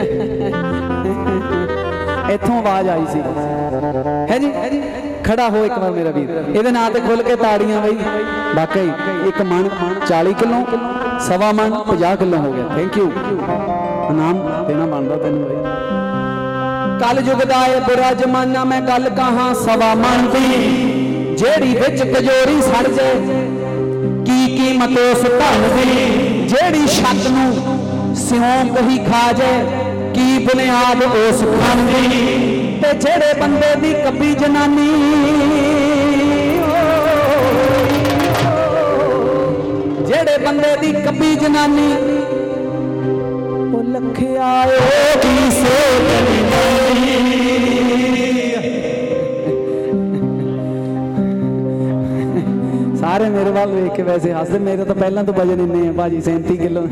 इत्थों आवाज आई सी है जी खड़ा हो एक बार मेरा वीर इहदे नाल ते खुल के ताड़ियां बई वाकई एक मन 40 किलो सवा मन 50 किलो हो गया थैंक यू नाम देना बनदा तैनूं बई कल युग दा है बुरा जमाना मैं गल कहां सवा मन दी जेड़ी विच कजोरी सड़ जाए की कीमत उस धन दी जेड़ी छत नूं सिਉਂक ही खा जाए की बुनियाद उस खन दी ते जेड़े बंदे दी कब्बी जनानी जेड़े बंदे दी कब्बी जनानी लखिया सारे मेरे वाल देख के वैसे हंसते मेरे तो पहला तो वजन इन्ने है भाजी 37 किलो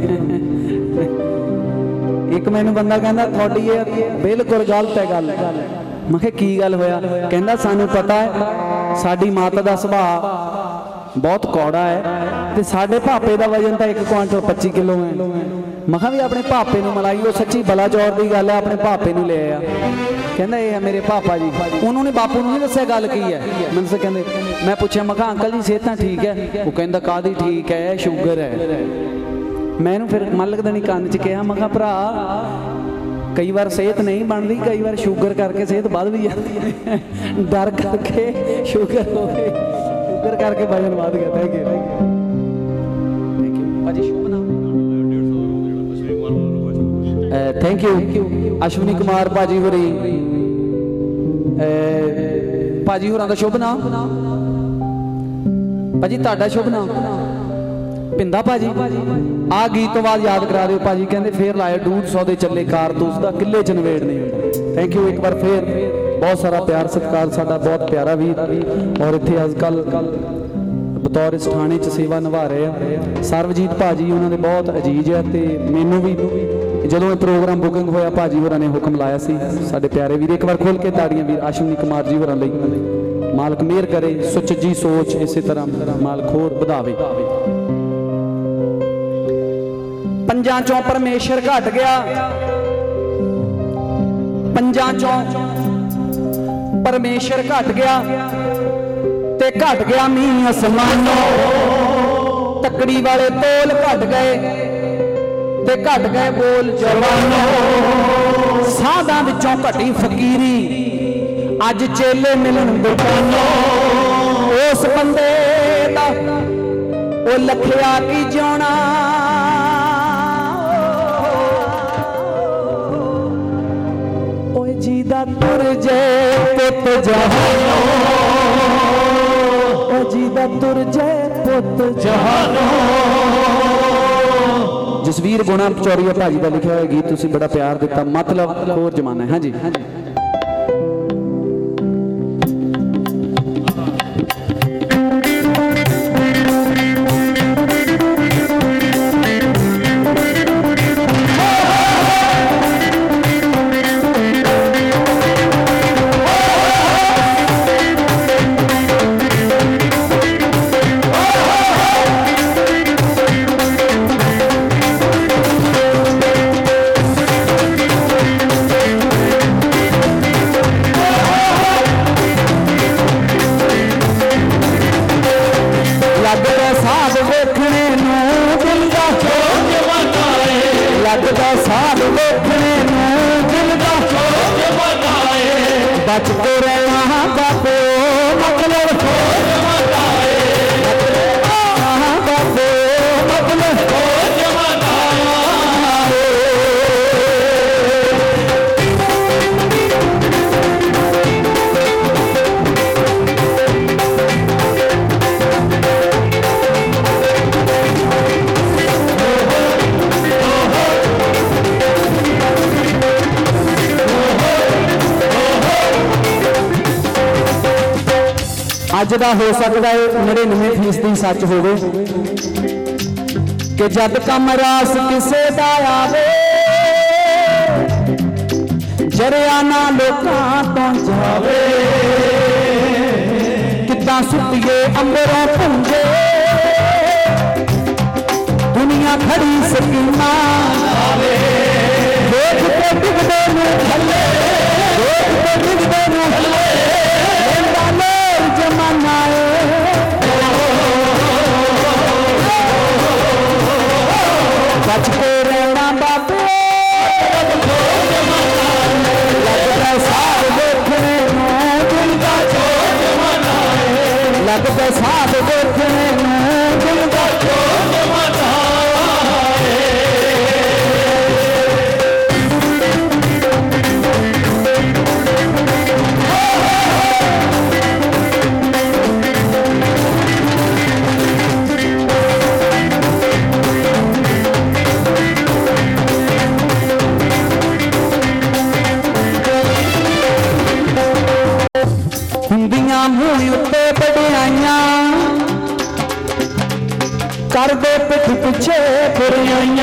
एक मैनू बंदा कहता थोड़ी ये बिल्कुल गलत है गल मैं की गल होया कहता सानू पता है साडी माता दा सुभाव बहुत कौड़ा है ते साडे भापे दा वजन तो 1 क्विंटल 25 किलो है मैं भी अपने भापे नूं मलाई वो सच्ची बला चौर की गल है अपने भापे नूं ले आया कहंदा ये है मेरे पापा जी उन्होंने बापू नूं नहीं दस्सिया गल की है मैंने कहंदे मैं पूछा मैं अंकल जी सेहत ठीक है वो कहंदा कादी ठीक है शुगर है मैनू फिर मलक दनी कान च कहा मैं भरा कई बार सेहत नहीं बनती कई बार शुगर करके सेहत बढ़ भी जाती है डर करके शुगर हो गई शुगर करके वजन बढ़ गया थैंक यू भाजी शुभ नाम थैंक यू अश्विनी कुमार भाजी होरी भाजी होरां दा शुभ नाम भाजी तुहाडा शुभ नाम पिंदा भाजी आ गीत तो बाद याद करा दिओ भाजी कहंदे फिर लाए 150 दे चले कारतूस दा किले च नवेड़ नहीं हुंदा थैंक यू एक बार फिर बहुत सारा प्यार सत्कार साडा बहुत प्यारा वीर और इत्थे अजकल बतौर इस थाने च सेवा निभा रहे हैं सरबजीत भाजी उन्होंने बहुत अजीज है ते मैनू भी जदों प्रोग्राम बुकिंग होया भाजी होरां ने हुक्म लाया सी साडे प्यारे वीर एक बार खोल के ताड़ियां वीर अश्विनी कुमार जी होरां लई मालक मेहर करे सुचजी सोच इसी तरह मालक होर वधावे पंजां चों परमेश्वर घट गया पंजां चों परमेश्वर घट गया ते घट गया मीं असमानों तकड़ी वाले तोल घट गए ते घट गए बोल जवानों साधां विचों घटी फकीरी अज चेले मिलन दुकानों उस बंदे दा ओ लखिया की जिउणा ओए जीदा तुर जे पुत जहानों जीदा तुर जे पुत जहानो। जसवीर गुणा पचौरिया भाजी का लिखा हुआ गीत तुसी बड़ा प्यार दिता, मतलब होर जमाना है। हाँ जी अज का हो सकता है 99% सच होवे कि जब कम रास किसे दा आवे जरियाना लोकां तो जावे किदां सुटिए अंबरों पुंजे दुनिया खड़ी सकीना देख के डिगदे नूं थल्ले देख के डिगदे नूं थल्ले जमाना बच के रहना बाबे लगता साथ देखने दिल का लगता साथ देखने दिल का मूंह उत्ते बड़ियाइया कर दे पिठ पिछे बुराइया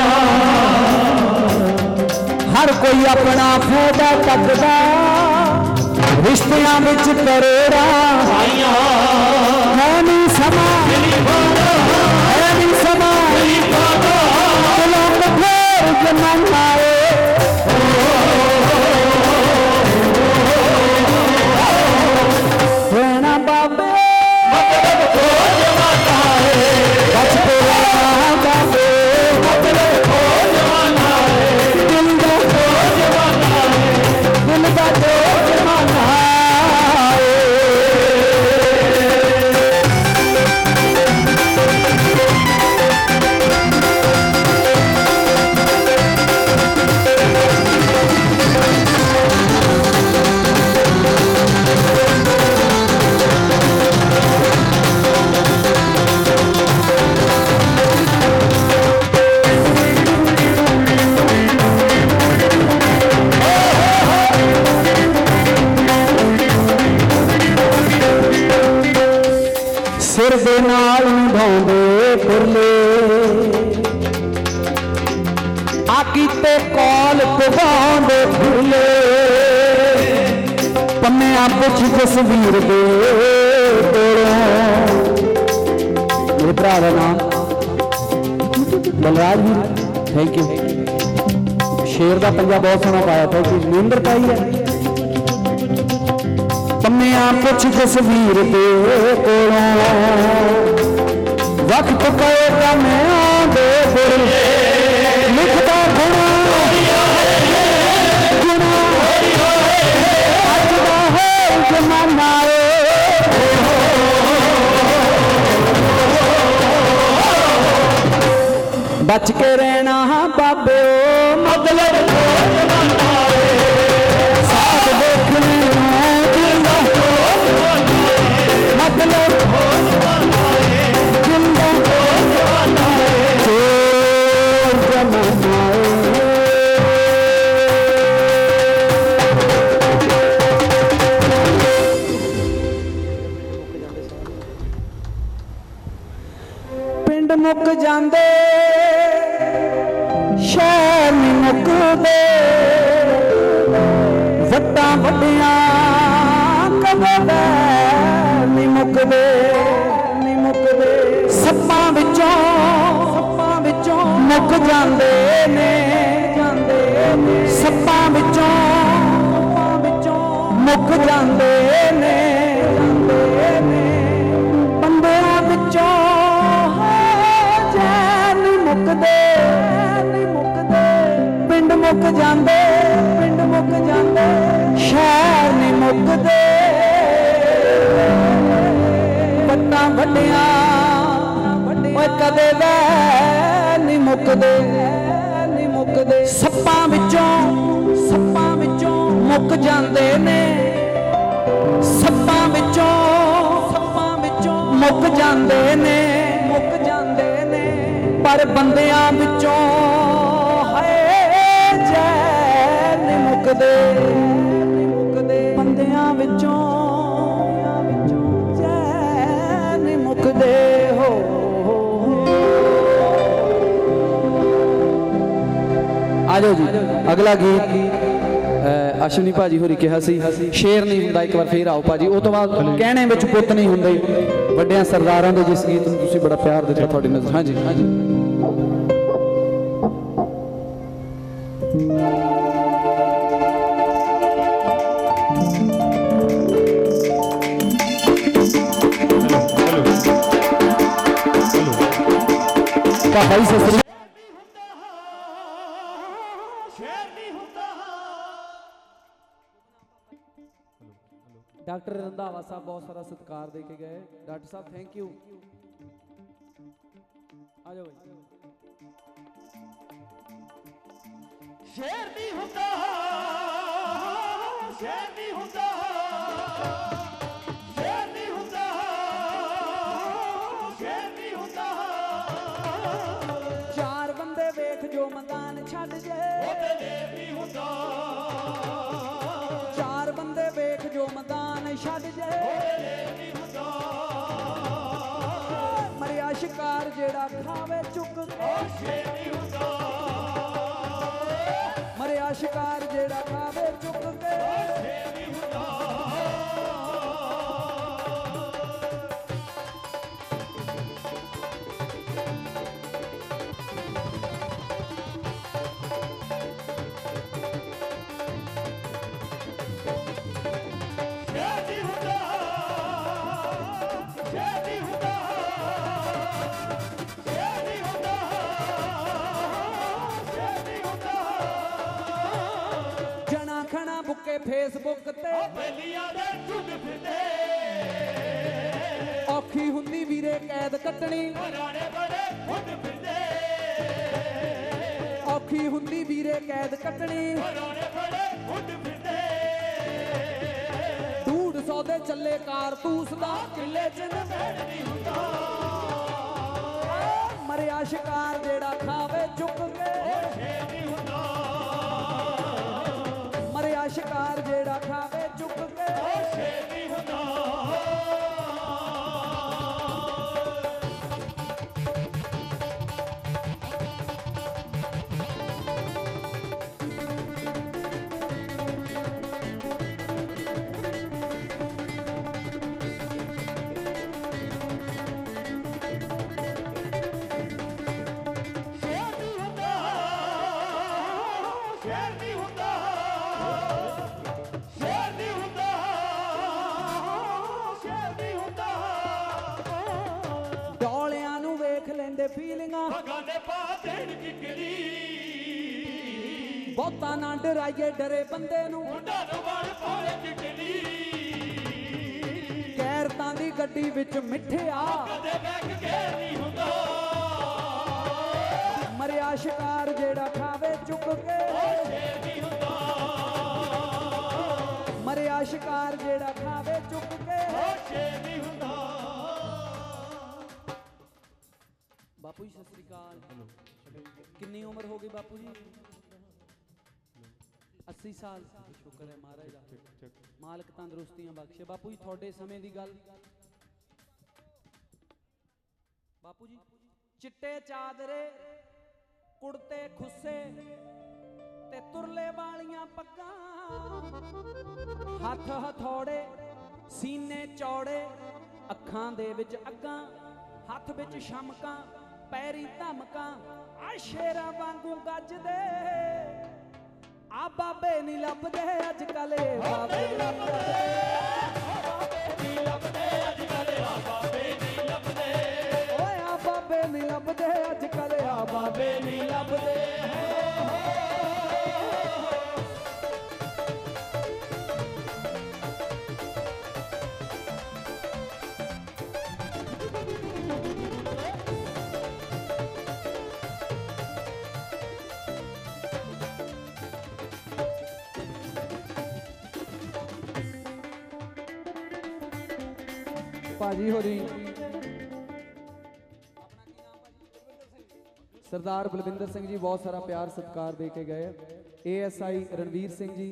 हर कोई अपना फायदा तकदा रिश्तियां विच करेरा है नी समा है नी समा चलो बथेर जमाना सिर दे नाल निभाउंदे पुरले आकीते कौल पवाउंदे फुरले पन्नियां पुछ जसवीर दे कोलों मेरे भरा का नाम बलराज जी थैंक यू शेर का पंजा बहुत सोहना पाया था कि नींदर पाई है पन्नियां पुछ जसवीर दे कोलों वक्त पएगा मैं आंदे दिल लिखता गुणा गुणा अज दा है जमाना बच के रहना बाबे मतलब साथ देखने मतलब ਮੁੱਕ ਜਾਂਦੇ ਸ਼ਹਿਰ ਨਹੀਂ ਮੁੱਕਦੇ ਵੱਟਾਂ ਵੱਡੀਆਂ ਕਦੇ ਨਹੀਂ ਮੁੱਕਦੇ ਸੱਪਾਂ ਵਿੱਚੋਂ ਮੁੱਕ ਜਾਂਦੇ ਨੇ ਸੱਪਾਂ ਵਿੱਚੋਂ ਮੁੱਕ ਜਾਂਦੇ ਨੇ ਬੰਦਿਆਂ ਵਿੱਚੋਂ ਜੈਨ ਨਹੀਂ ਮੁੱਕਦੇ ਪਿੰਡ ਮੁੱਕ ਜਾਂਦੇ ਸ਼ਹਿਰ ਨਹੀਂ ਮੁੱਕਦੇ ਵੱਟਾਂ ਵੱਡੀਆਂ ਓਏ ਕਦੇ ਨਹੀਂ ਮੁੱਕਦੇ ਸੱਪਾਂ ਵਿੱਚੋਂ ਮੁੱਕ ਜਾਂਦੇ ਨੇ ਸੱਪਾਂ ਵਿੱਚੋਂ ਮੁੱਕ ਜਾਂਦੇ ਨੇ ਪਰ ਬੰਦਿਆਂ ਵਿੱਚੋਂ ਹਾਏ ਜੈਨ ਨਹੀਂ ਮੁੱਕਦੇ ਬੰਦਿਆਂ ਵਿੱਚੋਂ ਜੈਨ ਨਹੀਂ ਮੁੱਕਦੇ ਹੋ ਆਜੋ ਜੀ ਅਗਲਾ ਗੀਤ ਅਸ਼ਵਨੀ ਭਾਜੀ ਹੋਰੀ ਕਿਹਾ ਸੀ ਸ਼ੇਰ ਨਹੀਂ ਹੁੰਦਾ ਇੱਕ ਵਾਰ ਫੇਰ ਆਓ ਭਾਜੀ ਉਹ ਤੋਂ ਬਾਅਦ ਕਹਿਣੇ ਵਿੱਚ ਪੁੱਤ ਨਹੀਂ ਹੁੰਦੇ ਵੱਡਿਆਂ ਸਰਦਾਰਾਂ ਦੇ ਜਿਸ ਗੀਤ ਨੂੰ ਤੁਸੀਂ ਬੜਾ ਪਿਆਰ ਦਿੱਤਾ ਤੁਹਾਡੀ ਨਜ਼ਰ ਹਾਂਜੀ ਭਾਈ ਸਸਰੀ डॉक्टर रंधावा साहब बहुत सारा सत्कार दे के गए डॉक्टर साहब थैंक यू आ जाओ भाई शेर नहीं होता शेर नहीं होता शेर नहीं होता शेर नहीं होता चार बंदे वेख जो मैदान छड़ जे ओते देव नहीं होता चार बंदे वेख जो मैदान छड़ जे मरिया शिकार जेड़ा खावे चुक मरिया शिकार जेड़ा खावे चुक के फेसबुक ते औखी हुंदी वीरे कैद कटनी औखी हुंदी वीरे कैद कटनी 150 दे चले कारतूस दा किले च मरिया शिकार जेड़ा खावे चुक के शिकार जेड़ा खावे चुक के बहुता ना डराइए डरे बंदे नू गैरतां दी गड्डी विच मिठिया मरिया शिकार जेड़ा खावे चुक के मरिया शिकार जेड़ा खावे चुक के बापू जी सत श्री अकाल कितनी उम्र हो गई बापू जी 80 साल शुक्र है महाराज दा मालक तंदुरुस्तियां बख्शे बापू जी थोड़े समय दी गल बापू जी चिट्टे चादरे कुड़ते खुस्से ते तुरले वालियां पग्गां, हथ हथौड़े सीने चौड़े, अखां दे विच अग्गां, हथ विच शमकां, पैरी धमकां, आ शेरां वांगू गजदे आ बाबे नी लभदे अजकल, बाबे नी लभदे, नी लभदे अजकल, आ बाबे नी लभदे, ओए आ बाबे नी लभदे अजकल, आ बाबे नी लभदे। भाजी होरी सरदार बलविंदर सिंह जी बहुत सारा प्यार सत्कार दे के गए। ASI रणवीर सिंह जी,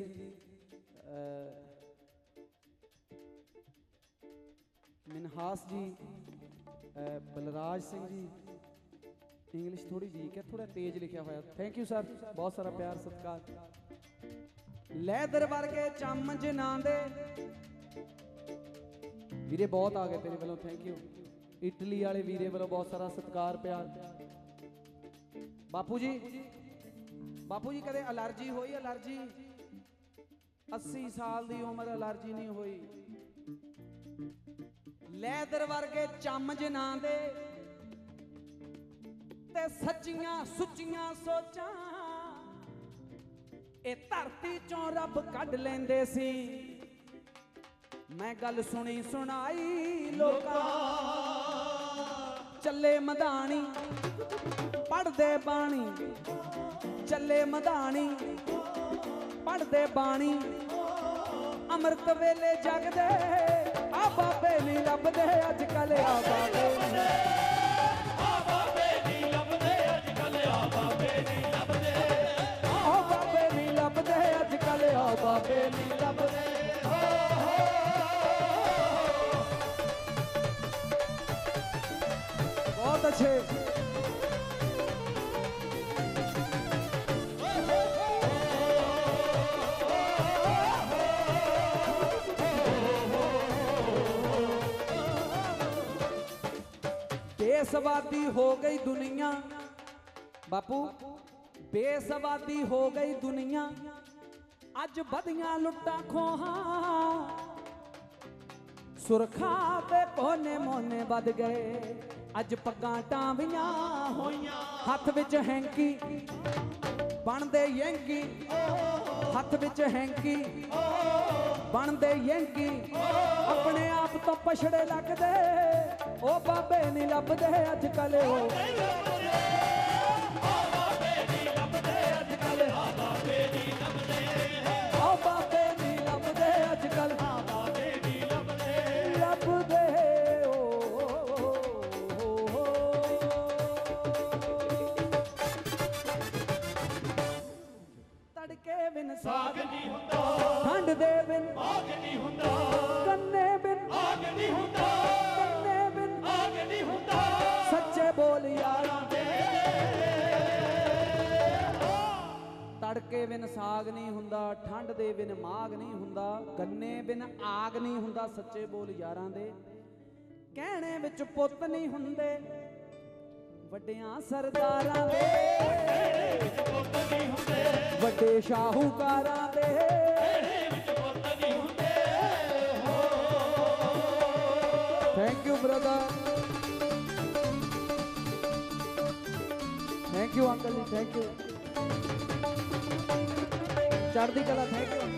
मिनहास जी, बलराज सिंह जी, इंग्लिश थोड़ी वीक है, थोड़ा तेज लिखा हुआ। थैंक यू सर, बहुत सारा प्यार सत्कार। लैदर वर्गे चम जिन्हां दे वीरे बहुत आ गए तेरे वालों, थैंक यू। इटली वाले वीरे वालों बहुत सारा सत्कार प्यार। बापू जी कदे एलर्जी होई? एलर्जी 80 साल दी उम्र एलर्जी नहीं होई। लैदर वर्गे चम जिन्हां दे ते सच्चियां सुच्चियां सोचां, ए धरती चों रब कढ लेंदे सी। मैं गल सुनी सुनाई लोकां, चले मधानी पढ़दे बाणी, चले मधानी पढ़दे बाणी, अमृत वेले जगदे आ बाबे नी लभदे अजकल, आ बाबे नी लभदे अजकल, आ बाबे नी लभदे, आ बाबे नी लभदे अजकल, आ बाबे नी लभदे। बहुत अच्छे। बेसवादी हो गई दुनिया बापू, बेसवादी हो गई दुनिया, अज बदियां लुट्टां खोहां, सुरखा ते कोने मोने बद गए, अज पग्गां टांवियां होइयां, हथ विच हैंकी बनदे यंगी, हथ विच हैंकी बनदे यंगी, अपने आप तो पछड़े लगदे ओ बाबे नी लभदे अजकल, ओ बाबे नी लभदे अजकल, ओ बाबे नी लभदे, ओ बाबे नी लभदे अजकल, ओ बाबे नी लभदे, लभदे तड़के बिन साग नहीं हुंदा, ठंड दे बिन आग नहीं हुंदा, गन्ने बिन आग नहीं हुंदा, गन्ने बिन आग नहीं हुंदा, सच्चे बोल यारां दे, तड़के बिन साग नहीं हुंदा, ठंड दे बिन माग नहीं हुंदा, गन्ने बिन आग नहीं हुंदा, सच्चे बोल यारां दे, कहने विच पुੱਤ नहीं हुंदे ਵੱਡਿਆਂ ਸਰਦਾਰਾਂ ਦੇ, ਵੱਡੇ ਸ਼ਾਹੂਕਾਰਾਂ ਦੇ, thank you brother, thank you uncle ji, thank you, ਚੜ੍ਹਦੀ ਕਲਾ, ਥੈਂਕ ਯੂ।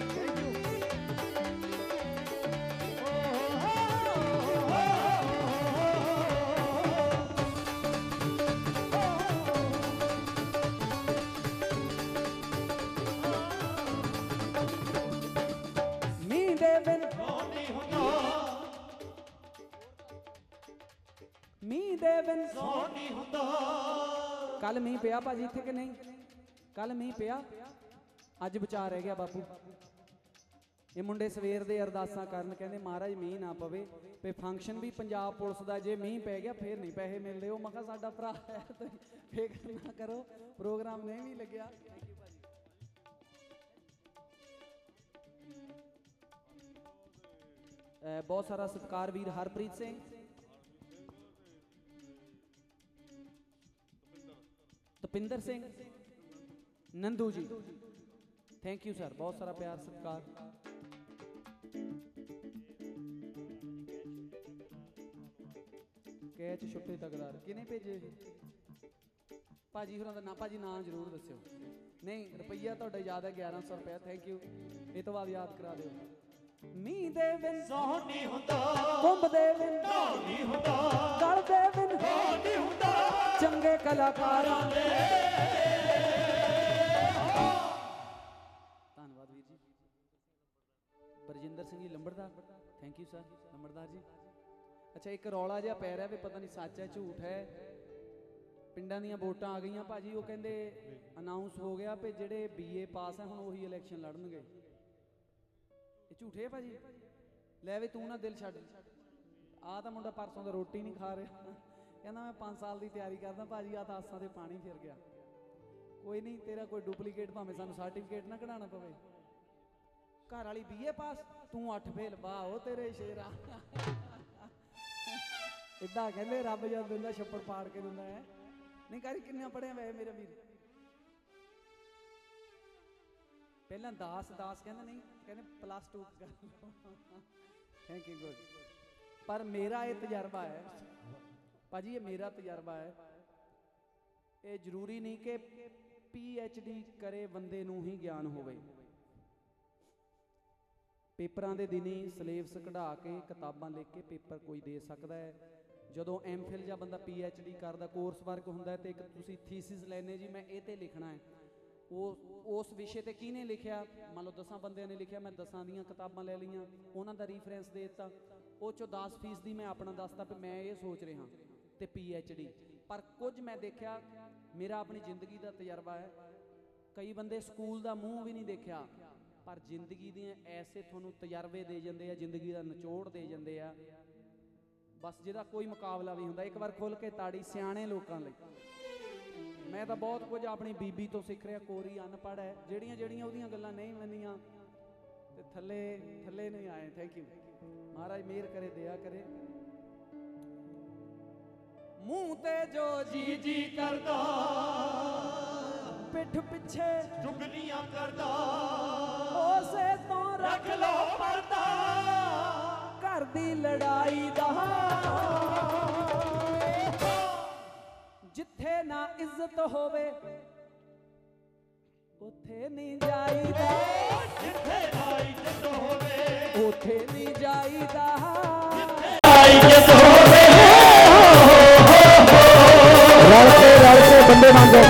कल मीह पिया भाजी इत्थे कि नहीं? कल मीह पिया, अज बचा रह गया बापू। ਇਹ ਮੁੰਡੇ ਸਵੇਰ ਦੇ ਅਰਦਾਸਾਂ ਕਰਨ ਕਹਿੰਦੇ ਮਹਾਰਾਜ ਮੀਂਹ ਨਾ ਪਵੇ ਤੇ ਫੰਕਸ਼ਨ ਵੀ ਪੰਜਾਬ ਪੁਲਿਸ ਦਾ ਜੇ ਮੀਂਹ ਪੈ ਗਿਆ ਫੇਰ ਨਹੀਂ ਪੈਸੇ ਮਿਲਦੇ। ਉਹ ਮੈਂ ਕਿਹਾ ਸਾਡਾ ਭਰਾ ਹੈ ਤੁਸੀਂ ਫਿਕਰ ਨਾ ਕਰੋ, ਪ੍ਰੋਗਰਾਮ ਨਹੀਂ ਵੀ ਲੱਗਿਆ। ਬਹੁਤ ਸਾਰਾ ਸਤਿਕਾਰ ਵੀਰ ਹਰਪ੍ਰੀਤ ਸਿੰਘ, ਤਪਿੰਦਰ ਸਿੰਘ, ਨੰਦੂ ਜੀ, ਥੈਂਕ ਯੂ ਸਰ, ਬਹੁਤ ਸਾਰਾ ਪਿਆਰ ਸਤਿਕਾਰ। ਕੈਚ ਛੁੱਟੇ ਤਕਰਾਰ ਕਿਹਨੇ ਭੇਜੇ ਭਾਜੀ ਹੋਰਾਂ ਦਾ ਨਾਂ? ਭਾਜੀ ਨਾਮ ਜ਼ਰੂਰ ਦੱਸਿਓ। ਨਹੀਂ ਰੁਪਈਆ ਤੁਹਾਡਾ ਯਾਦ ਹੈ 1100 ਰੁਪਇਆ, ਥੈਂਕ ਯੂ। ਇਹ ਤੋਂ ਬਾਅਦ ਯਾਦ ਕਰਾ ਦਿਓ। ਮੀਂਹ ਦੇ ਬਿਨ ਸੌਣ ਨਹੀਂ ਹੁੰਦਾ, ਕੁੰਭ ਦੇ ਬਿਨ ਢੋਲ ਨਹੀਂ ਹੁੰਦਾ, ਗਲ ਦੇ ਬਿਨ ਢੋਲ ਨਹੀਂ ਹੁੰਦਾ, ਚੰਗੇ ਕਲਾਕਾਰਾਂ ਦੇ। ਧੰਨਵਾਦ ਵੀਰ ਜੀ। ਬਰਜਿੰਦਰ ਸਿੰਘ ਜੀ ਲੰਬੜਦਾਰ, ਥੈਂਕ ਯੂ ਸਰ ਲੰਬੜਦਾਰ ਜੀ। ਅੱਛਾ ਇੱਕ ਰੌਲਾ ਜਿਹਾ ਪੈ ਰਿਹਾ ਵੀ ਪਤਾ ਨਹੀਂ ਸੱਚ ਹੈ ਝੂਠ ਹੈ। ਪਿੰਡਾਂ ਦੀਆਂ ਵੋਟਾਂ ਆ ਗਈਆਂ ਭਾਜੀ, ਉਹ ਕਹਿੰਦੇ ਅਨਾਉਂਸ ਹੋ ਗਿਆ ਵੀ ਜਿਹੜੇ BA ਪਾਸ ਹੈ ਹੁਣ ਉਹੀ ਇਲੈਕਸ਼ਨ ਲੜਨਗੇ। ਇਹ ਝੂਠੇ ਹੈ ਭਾਜੀ? ਲੈ ਵੀ ਤੂੰ ਨਾ ਦਿਲ ਛੱਡ। ਆਹ ਤਾਂ ਮੁੰਡਾ ਪਰਸੋਂ ਦਾ ਰੋਟੀ ਨਹੀਂ ਖਾ ਰਿਹਾ, ਕਹਿੰਦਾ ਮੈਂ 5 ਸਾਲ ਦੀ ਤਿਆਰੀ ਕਰਦਾ। ਭਾਜੀ ਆਹ ਤਾਂ ਆਸਾਂ ਤੇ ਪਾਣੀ ਫਿਰ ਗਿਆ। ਕੋਈ ਨਹੀਂ, ਤੇਰਾ ਕੋਈ ਡੁਪਲੀਕੇਟ ਭਾਵੇਂ ਸਾਨੂੰ ਸਰਟੀਫਿਕੇਟ ਨਾ ਕਢਾਉਣਾ ਪਵੇ। ਘਰ ਵਾਲੀ BA ਪਾਸ, ਤੂੰ 8 ਫੇਲ। ਵਾਹ ਉਹ ਤੇਰੇ ਸ਼ੇਰਾ। ਇਦਾਂ ਕਹਿੰਦੇ ਰੱਬ ਜਦ ਦਿੰਦਾ ਛੱਪੜ ਪਾੜ ਕੇ ਦਿੰਦਾ ਹੈ। ਨਹੀਂ ਕਾਰੀ ਕਿੰਨਾ ਪੜਿਆ ਵੈ ਮੇਰਾ ਵੀਰ? ਪਹਿਲਾਂ 10 ਕਹਿੰਦਾ, ਨਹੀਂ ਕਹਿੰਦੇ +2 ਕਰ ਲਓ। Thank you good. ਪਰ ਮੇਰਾ ਇਹ ਤਜਰਬਾ ਹੈ ਭਾਜੀ, ਇਹ ਮੇਰਾ ਤਜਰਬਾ ਹੈ। ਇਹ ਜ਼ਰੂਰੀ ਨਹੀਂ ਕਿ PhD ਕਰੇ ਬੰਦੇ ਨੂੰ ਹੀ ਗਿਆਨ ਹੋਵੇ। ਪੇਪਰਾਂ ਦੇ ਦਿਨੀ ਸਿਲੇਬਸ ਕਢਾ ਕੇ ਕਿਤਾਬਾਂ ਲਿਖ ਕੇ ਪੇਪਰ ਕੋਈ ਦੇ ਸਕਦਾ ਹੈ। ਜਦੋਂ MPhil ਜਾਂ ਬੰਦਾ PhD ਕਰਦਾ, ਕੋਰਸ ਵਰਕ ਹੁੰਦਾ ਤੇ ਇੱਕ ਤੁਸੀਂ ਥੀਸਿਸ ਲੈਣੇ ਜੀ ਮੈਂ ਇਹ ਤੇ ਲਿਖਣਾ ਹੈ। ਉਹ ਉਸ ਵਿਸ਼ੇ ਤੇ ਕਿਹਨੇ ਲਿਖਿਆ? ਮੰਨ ਲਓ 10 ਬੰਦਿਆਂ ਨੇ ਲਿਖਿਆ, ਮੈਂ 10 ਦੀਆਂ ਕਿਤਾਬਾਂ ਲੈ ਲਈਆਂ, ਉਹਨਾਂ ਦਾ ਰੀਫਰੈਂਸ ਦੇ ਦਿੱਤਾ। ਉਹ 'ਚੋਂ 10% ਮੈਂ ਆਪਣਾ ਦੱਸਦਾ ਵੀ ਮੈਂ ਇਹ ਸੋਚ ਰਿਹਾ ਤੇ PhD। ਪਰ ਕੁਝ ਮੈਂ ਦੇਖਿਆ, ਮੇਰਾ ਆਪਣੀ ਜ਼ਿੰਦਗੀ ਦਾ ਤਜਰਬਾ ਹੈ। ਕਈ ਬੰਦੇ ਸਕੂਲ ਦਾ ਮੂੰਹ ਵੀ ਨਹੀਂ ਦੇਖਿਆ, ਪਰ ਜ਼ਿੰਦਗੀ ਦੀਆਂ ਐਸੇ ਤੁਹਾਨੂੰ ਤਜਰਬੇ ਦੇ ਜਾਂਦੇ ਆ, ਜ਼ਿੰਦਗੀ ਦਾ ਨਿਚੋੜ ਦੇ ਜਾਂਦੇ ਆ, ਬਸ ਜਿਹਦਾ ਕੋਈ ਮੁਕਾਬਲਾ ਵੀ ਹੁੰਦਾ। ਇੱਕ ਵਾਰ ਖੁੱਲ ਕੇ ਤਾੜੀ ਸਿਆਣੇ ਲੋਕਾਂ ਲਈ। ਮੈਂ ਤਾਂ ਬਹੁਤ ਕੁਝ ਆਪਣੀ ਬੀਬੀ ਤੋਂ ਸਿੱਖ ਰਿਹਾ। ਕੋਰੀ ਅਨਪੜ੍ਹ ਹੈ, ਜਿਹੜੀਆਂ ਉਹਦੀਆਂ ਗੱਲਾਂ ਨਹੀਂ ਮੰਨੀਆਂ ਤੇ ਥੱਲੇ ਨਹੀਂ ਆਏ। ਥੈਂਕ ਯੂ ਮਹਾਰਾਜ, ਮਿਹਰ ਕਰੇ, ਦਇਆ ਕਰੇ। ਮੂੰਹ ਤੇ ਜੋ ਜੀ ਕਰਦਾ, ਪਿੱਠ ਪਿੱਛੇ ਚੁਗਲੀਆਂ ਕਰਦਾ, ਉਸੇ ਤੋਂ ਰੱਖ ਲਓ ਪਰਦਾ। ਘਰ ਦੀ ਲੜਾਈ ਦਾ ਜਿੱਥੇ ਨਾ ਇੱਜ਼ਤ ਹੋਵੇ ਉੱਥੇ ਨਹੀਂ ਜਾਈਦਾ, ਜਿੱਥੇ ਨਾ ਇੱਜ਼ਤ ਹੋਵੇ ਉੱਥੇ ਨਹੀਂ ਜਾਈਦਾ, ਇੱਜ਼ਤ ਹੋਵੇ। ਰਲ ਕੇ ਬੰਦੇ ਮੰਗੋ।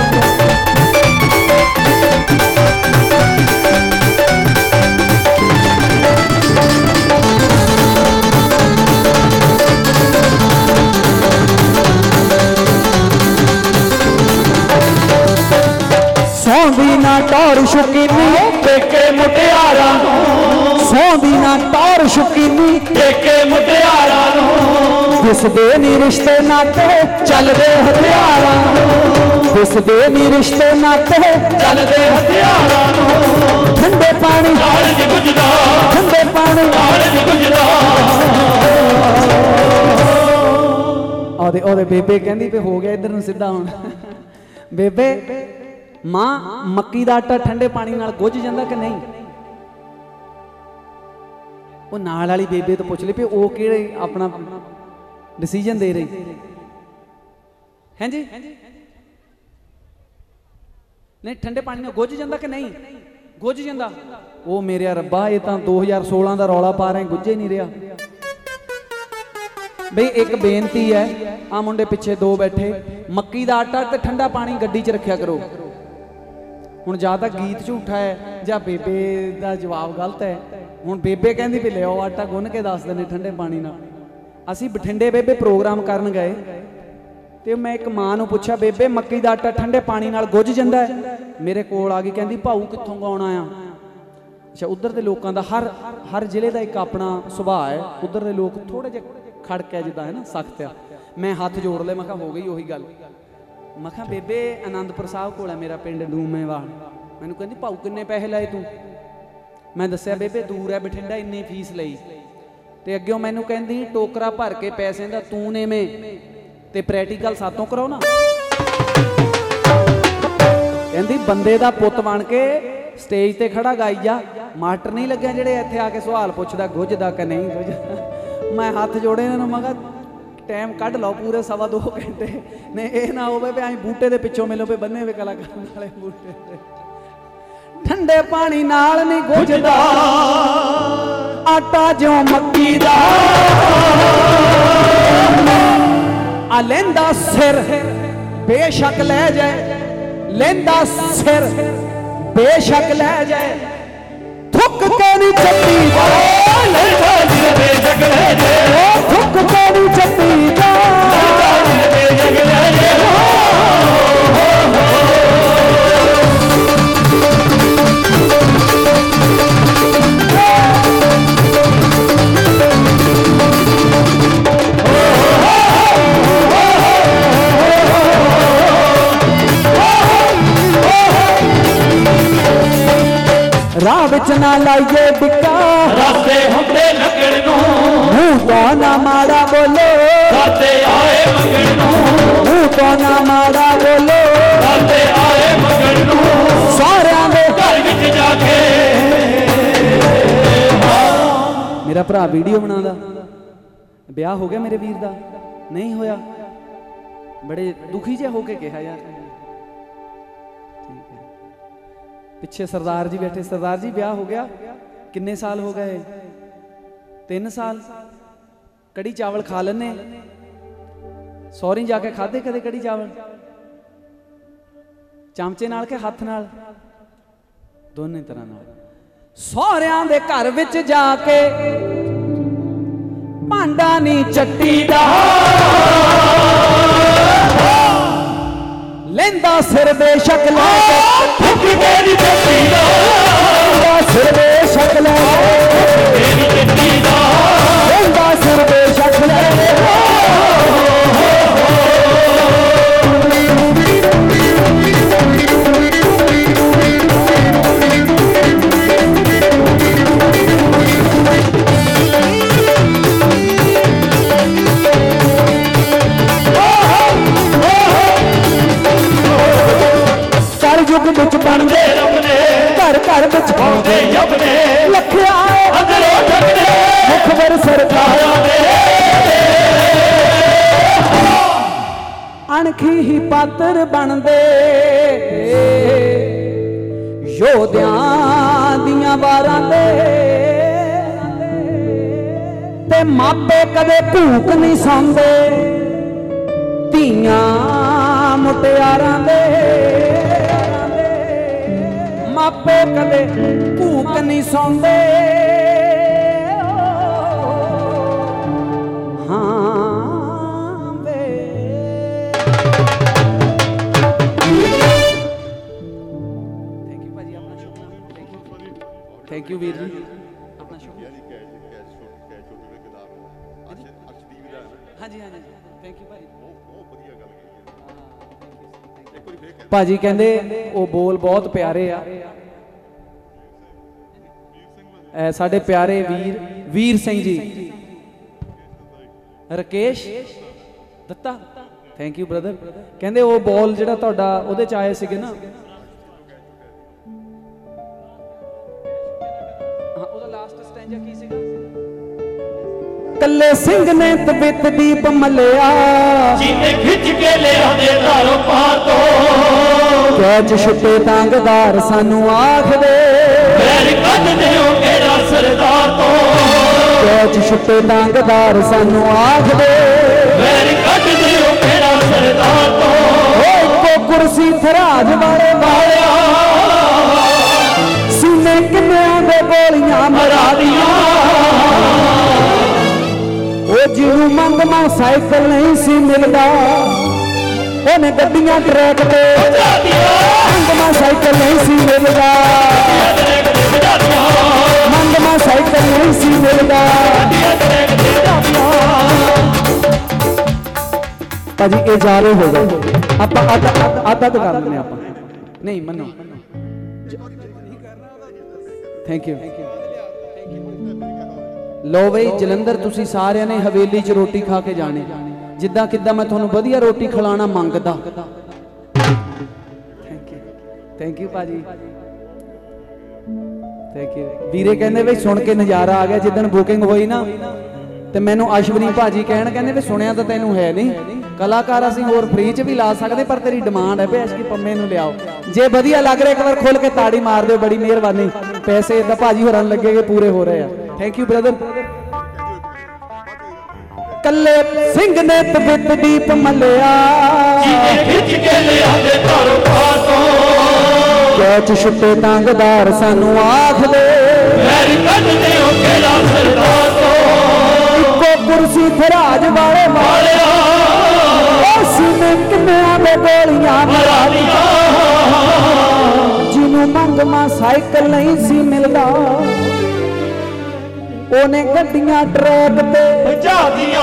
ਸੌਂਦੀ ਨਾ ਟੌਰ ਸ਼ੁਕੀਨੀ ਪੇਕੇ ਮੁਟਿਆਰਾਂ ਨੂੰ, ਸੌਂਦੀ ਨਾ ਟੌਰ ਸ਼ੁਕੀਨੀ ਪੇਕੇ ਮੁਟਿਆਰਾਂ ਨੂੰ, ਦਿਸਦੇ ਨੀ ਰਿਸ਼ਤੇ ਨਾਤੇ ਚੱਲਦੇ ਹਥਿਆਰਾਂ ਨੂੰ, ਦਿਸਦੇ ਨੀ ਰਿਸ਼ਤੇ ਨਾਤੇ ਚੱਲਦੇ ਹਥਿਆਰਾਂ ਨੂੰ। ਠੰਡੇ ਪਾਣੀ ਨਾਲ ਨੀ ਗੁੱਝਦਾ, ਠੰਡੇ ਪਾਣੀ ਨਾਲ ਨੀ ਗੁੱਝਦਾ। ਉਹਦੇ ਬੇਬੇ ਕਹਿੰਦੀ ਵੀ ਹੋ ਗਿਆ ਇੱਧਰ ਨੂੰ ਸਿੱਧਾ ਹੁਣ। ਬੇਬੇ ਮਾਂ ਮੱਕੀ ਦਾ ਆਟਾ ਠੰਡੇ ਪਾਣੀ ਨਾਲ ਗੁੱਝ ਜਾਂਦਾ ਕਿ ਨਹੀਂ? ਉਹ ਨਾਲ ਵਾਲੀ ਬੇਬੇ ਤੋਂ ਪੁੱਛ ਲਈ ਵੀ ਉਹ ਕਿਹੜੇ ਆਪਣਾ ਡਿਸੀਜਨ ਦੇ ਰਹੀ ਹੈ ਜੀ। ਨਹੀਂ ਠੰਡੇ ਪਾਣੀ ਨਾਲ ਗੁੱਝ ਜਾਂਦਾ ਕਿ ਨਹੀਂ? ਗੁੱਝ ਜਾਂਦਾ। ਉਹ ਮੇਰੇ ਰੱਬਾ, ਇਹ ਤਾਂ 2016 ਦਾ ਰੌਲਾ ਪਾ ਰਹੇ, ਗੁੱਝੇ ਨਹੀਂ ਰਿਹਾ। ਬਈ ਇੱਕ ਬੇਨਤੀ ਹੈ, ਆ ਮੁੰਡੇ ਪਿੱਛੇ 2 ਬੈਠੇ, ਮੱਕੀ ਦਾ ਆਟਾ ਤੇ ਠੰਡਾ ਪਾਣੀ ਗੱਡੀ 'ਚ ਰੱਖਿਆ ਕਰੋ। ਹੁਣ ਜਾਂ ਤਾਂ ਗੀਤ ਝੂਠਾ ਹੈ ਜਾਂ ਬੇਬੇ ਦਾ ਜਵਾਬ ਗਲਤ ਹੈ। ਹੁਣ ਬੇਬੇ ਕਹਿੰਦੀ ਵੀ ਲਿਆਓ ਆਟਾ ਗੁੰਨ ਕੇ ਦੱਸ ਦਿੰਦੇ ਠੰਡੇ ਪਾਣੀ ਨਾਲ। ਅਸੀਂ ਬਠਿੰਡੇ ਬੇਬੇ ਪ੍ਰੋਗਰਾਮ ਕਰਨ ਗਏ ਤੇ ਮੈਂ ਇੱਕ ਮਾਂ ਨੂੰ ਪੁੱਛਿਆ, ਬੇਬੇ ਮੱਕੀ ਦਾ ਆਟਾ ਠੰਡੇ ਪਾਣੀ ਨਾਲ ਗੁੱਝ ਜਾਂਦਾ ਹੈ? ਮੇਰੇ ਕੋਲ ਆ ਗਈ, ਕਹਿੰਦੀ ਭਾਊ ਕਿੱਥੋਂ ਗਾਉਣਾ ਆ? ਅੱਛਾ ਉਧਰ ਦੇ ਲੋਕਾਂ ਦਾ ਹਰ ਜ਼ਿਲ੍ਹੇ ਦਾ ਇੱਕ ਆਪਣਾ ਸੁਭਾਅ ਹੈ। ਉਧਰ ਦੇ ਲੋਕ ਥੋੜੇ ਜਿਹੇ ਖੜਕ ਹੈ ਜਿੱਦਾਂ ਹੈ ਨਾ, ਸਖਤ ਆ। ਮੈਂ ਹੱਥ ਜੋੜ ਲਏ, ਮੈਂ ਕਿਹਾ ਹੋ ਗਈ ਉਹੀ ਗੱਲ। ਮੈਂ ਕਿਹਾ ਬੇਬੇ ਆਨੰਦਪੁਰ ਸਾਹਿਬ ਕੋਲ ਹੈ ਮੇਰਾ ਪਿੰਡ ਡੂਮੇਵਾਲ। ਮੈਨੂੰ ਕਹਿੰਦੀ ਭਾਊ ਕਿੰਨੇ ਪੈਸੇ ਲਏ ਤੂੰ? ਮੈਂ ਦੱਸਿਆ ਬੇਬੇ ਦੂਰ ਹੈ ਬਠਿੰਡਾ, ਇੰਨੀ ਫੀਸ ਲਈ। ਤੇ ਅੱਗਿਓਂ ਮੈਨੂੰ ਕਹਿੰਦੀ ਟੋਕਰਾ ਭਰ ਕੇ ਪੈਸੇ ਦਾ ਤੂੰ ਨੇਵੇਂ ਤੇ ਪ੍ਰੈਕਟੀਕਲ ਸਾਤੋਂ ਕਰਾਓ ਨਾ। ਕਹਿੰਦੀ ਬੰਦੇ ਦਾ ਪੁੱਤ ਬਣ ਕੇ ਸਟੇਜ ਤੇ ਖੜਾ ਗਾਈ ਜਾ, ਮਾਸਟਰ ਨਹੀਂ ਲੱਗਿਆ ਜਿਹੜੇ ਇੱਥੇ ਆ ਕੇ ਸਵਾਲ ਪੁੱਛਦਾ ਗੁੱਝਦਾ ਕਿ ਨਹੀਂ ਗੁੱਝਦਾ। ਮੈਂ ਹੱਥ ਜੋੜੇ ਇਹਨਾਂ ਨੂੰ, ਮੈਂ ਕਿਹਾ ਟਾਈਮ ਕੱਢ ਲਓ ਪੂਰੇ 2.25 ਘੰਟੇ ਨੇ, ਇਹ ਨਾ ਹੋਵੇ ਵੀ ਐਂ ਬੂਟੇ ਦੇ ਪਿੱਛੋਂ ਮਿਲੋ ਵੀ ਬੰਨੇ ਵੇ ਕਲਾਕਾਰ ਵਾਲੇ ਬੂਟੇ ਤੇ। ਠੰਡੇ ਪਾਣੀ ਨਾਲ ਨਹੀਂ ਗੁੱਝਦਾ ਆਟਾ ਜਿਉਂ ਮੱਕੀ ਦਾ, ਆ ਲੈਂਦਾ ਸਿਰ ਬੇਸ਼ੱਕ ਲੈ ਜਾਏ, ਲੈਂਦਾ ਸਿਰ ਬੇਸ਼ੱਕ ਲੈ ਜਾਏ, ਥੁੱਕ ਕੇ ਨਹੀਂ ਚੱਟੀ ਦਾ, ਲੈਂਦਾ ਸਿਰ ਬੇਸ਼ੱਕ ਲੈ ਜਾਏ, ਥੁੱਕ ਕੇ ਨਹੀਂ ਚੱਟੀ ਦਾ, ਲੈਂਦਾ ਸਿਰ ਬੇਸ਼ੱਕ ਲੈ ਜਾਏ। ਰਾਹ ਵਿੱਚ ਨਾ ਲਾਈਏ ਬਿੱਕਾ, ਰਸਤੇ ਹੁੰਦੇ ਲੱਗਣ ਨੂੰ, ਮੂੰਹ ਤੋਂ ਨਾ ਮਾੜਾ ਬੋਲੋ, ਰਸਤੇ ਆਏ ਮੰਗਣ ਨੂੰ, ਮੂੰਹ ਤੋਂ ਨਾ ਮਾੜਾ ਬੋਲੋ, ਰਸਤੇ ਆਏ ਮੰਗਣ ਨੂੰ, ਸਾਰਿਆਂ ਦੇ ਘਰ ਵਿੱਚ ਜਾ ਕੇ। ਮੇਰਾ ਭਰਾ ਵੀਡੀਓ ਬਣਾਉਂਦਾ, ਵਿਆਹ ਹੋ ਗਿਆ ਮੇਰੇ ਵੀਰ ਦਾ? ਨਹੀਂ ਹੋਇਆ? ਬੜੇ ਦੁਖੀ ਜਿਹੇ ਹੋ ਕੇ ਕਿਹਾ ਯਾਰ। ਪਿੱਛੇ ਸਰਦਾਰ ਜੀ ਬੈਠੇ, ਸਰਦਾਰ ਜੀ ਵਿਆਹ ਹੋ ਗਿਆ? ਕਿੰਨੇ ਸਾਲ ਹੋ ਗਏ? 3 ਸਾਲ। ਕੜੀ ਚਾਵਲ ਖਾ ਲੈਨੇ? ਸੌਰੀ ਜਾ ਕੇ ਖਾਦੇ ਕਦੇ ਕੜੀ ਚਾਵਲ? ਚਮਚੇ ਨਾਲ ਕਿ ਹੱਥ ਨਾਲ? ਦੋਨੇ ਤਰ੍ਹਾਂ ਨਾਲ। ਸਹੁਰਿਆਂ ਦੇ ਘਰ ਵਿੱਚ ਜਾ ਕੇ ਭਾਂਡਾ ਨਹੀਂ ਚੱਟੀ ਦਾ, ਲੈਂਦਾ ਸਿਰ ਬੇਸ਼ੱਕ ਲੈ ਕੇ, ਥੁੱਕ ਕੇ ਨਹੀਂ ਚੱਟੀ ਦਾ, ਲੈਂਦਾ ਸਿਰ ਬੇਸ਼ੱਕ ਲੈ ਕੇ, ਚੱਟੀ ਦਾ, ਲੈਂਦਾ ਸਿਰ ਬੇਸ਼ੱਕ ਲੈ ਕੇ। ਯੁੱਗ ਵਿੱਚ ਬਣਦੇ ਰੱਬ ਨੇ, ਘਰ ਘਰ ਵਿੱਚ ਪਾਉਂਦੇ ਜਬ ਨੇ, ਲੱਖਿਆ ਅੰਦਰੋਂ ਠੱਗਦੇ ਮੁਖਬਰ ਸਰਕਾਰਾਂ ਦੇ, ਅਣਖੀ ਹੀ ਪਾਤਰ ਬਣਦੇ ਯੋਧਿਆਂ ਦੀਆਂ ਵਾਰਾਂ ਦੇ, ਤੇ ਮਾਪੇ ਕਦੇ ਭੂਕ ਨਹੀਂ ਸੌਂਦੇ ਧੀਆਂ ਮੁਟਿਆਰਾਂ ਦੇ, ਮਾਪੇ ਕਦੇ ਭੂਕ ਨਹੀਂ ਸੌਂਦੇ। ਹਾਂ ਵੇ ਥੈਂਕ ਯੂ ਭਾਜੀ, ਆਪਣਾ ਸ਼ੁਕਰੀਆ। ਥੈਂਕ ਯੂ ਵੀਰ ਜੀ, ਆਪਣਾ ਸ਼ੁਕਰੀਆ। ਹਾਂਜੀ ਹਾਂਜੀ ਥੈਂਕ ਯੂ ਭਾਜੀ, ਬਹੁਤ ਵਧੀਆ ਗੱਲ ਕੀਤੀ ਭਾਜੀ। ਕਹਿੰਦੇ ਉਹ ਬੋਲ ਬਹੁਤ ਪਿਆਰੇ ਆ। ਸਾਡੇ ਪਿਆਰੇ ਵੀਰ Singh ji, Rakesh Datta, thank you brother. ਕਹਿੰਦੇ ਉਹ ਬੋਲ ਜਿਹੜਾ ਤੁਹਾਡਾ ਉਹਦੇ ਚ ਆਏ ਸੀਗੇ ਨਾ, ਹਾਂ ਉਹਦਾ ਲਾਸਟ ਸਟੈਂਜਾ ਕੀ ਸੀਗਾ? ਕੱਲੇ ਸਿੰਘ ਨੇ ਤਬਿਤ ਦੀਪ ਮਲਿਆ, ਜੀਨੇ ਖਿੱਚ ਕੇ ਲਿਆਉਂਦੇ ਧਾਰੋਂ ਪਾਰ ਤੋਂ, ਕੈਚ ਛੁੱਟੇ ਤਾਂਗਦਾਰ ਸਾਨੂੰ ਆਖਦੇ, ਵੈਰ ਕੱਢਦੇ ਹੋ ਕਿਹੜਾ ਸਰਦਾਰ ਤੋਂ, ਕੈਚ ਛੁੱਟੇ ਤਾਂਗਦਾਰ ਸਾਨੂੰ ਆਖਦੇ, ਵੈਰ ਕੱਢਦੇ ਹੋ ਕਿਹੜਾ ਸਰਦਾਰ ਤੋਂ, ਇੱਕੋ ਕੁਰਸੀ ਥਰਾਜ ਵਾਲੇ ਵਾਲਿਆ, ਸੀਨੇ ਕਿੰਨਿਆਂ ਦੇ ਗੋਲੀਆਂ ਮਰਾ ਦੀਆਂ, ਉਹ ਜਿਹਨੂੰ ਮੰਗਮਾ ਸਾਈਕਲ ਨਹੀਂ ਸੀ ਮਿਲਦਾ, ਉਹਨੇ ਗੱਡੀਆਂ ਟਰੈਕ ਤੇ ਮੰਗਮਾ ਸਾਈਕਲ ਨਹੀਂ ਸੀ ਮਿਲਦਾ। साइकिल नहीं सी मिलता। भाजी ये जा रहे हो गए आप आधा तो कर लें आप नहीं मनो थैंक यू। लो बई जलंधर तुसी सारे ने हवेली च रोटी खा के जाने जिद्दां किद्दां मैं तुहानूं वधिया रोटी खिलाना मंगदा। थैंक यू भाजी थैंक यू। वीरे कहंदे बई सुन के नज़ारा आ गया जिद्दन बुकिंग होई ना ते मैनू अश्वनी भाजी कहण कहंदे भी सुनिया तो तैनूं है नहीं कलाकार असीं होर फ्री च भी ला सकदे पर तेरी डिमांड है भी अशकी पम्मे नूं लियाओ जे वधिया लग रहा एक बार खोल के ताड़ी मार दो बड़ी मेहरबानी पैसे इदा भाजी होरां लगे के पूरे हो रहे हैं। Thank you brother. कल्ले सिंह ने तबित दीप मलिया खिच के लिया दे दरबार तो कैच छुट्टे तांगदार सानू आख दे पैर कढदे हो केड़ा सरदार तो इको कुर्सी थे राज वाले मालिया सीने किन्नियां दे गोलियां मरा दियां जिन्हों मंगमा साइकिल नहीं सी मिलदा ओने गड्डियां ट्रैक पे भजा दियां।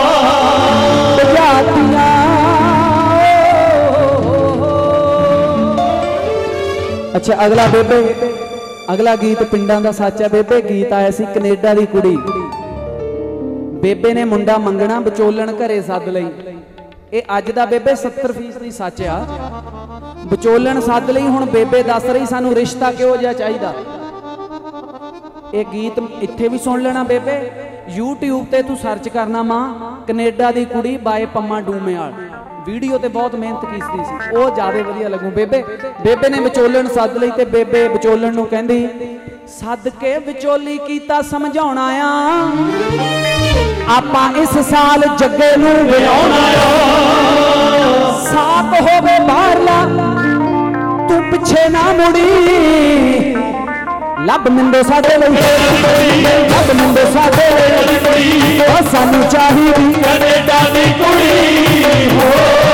अच्छा अगला बेबे अगला गीत पिंडां दा सच है बेबे गीत आया सी कनेडा दी कुड़ी बेबे ने मुंडा मंगना विचोलण घरे सद लई ये अज दा बेबे 70% सच आ विचोलण सद लई हुण बेबे दस रही सानू रिश्ता किहो जिहा चाहीदा। ये गीत इत्थे भी सुन लेना बेबे YouTube ते तू सर्च करना मां कनेडा दी कुड़ी बाय पम्मा डूमेआल वीडियो ते बहुत मेहनत कीती सी वो ज्यादा वधिया लगू। बेबे बेबे ने विचोलण सद लई ते बेबे विचोलण नूं कहंदी सद के विचोली कीता समझाउणा आ आपां इस साल जग्गे नूं विआउणा आ साथ होवे बाहरला तू पिछे ना मुड़ी लब मिंदो साडे लई लब मिंदो साडे लई ओ सानू चाहीदी कनेडा दी कुड़ी हो।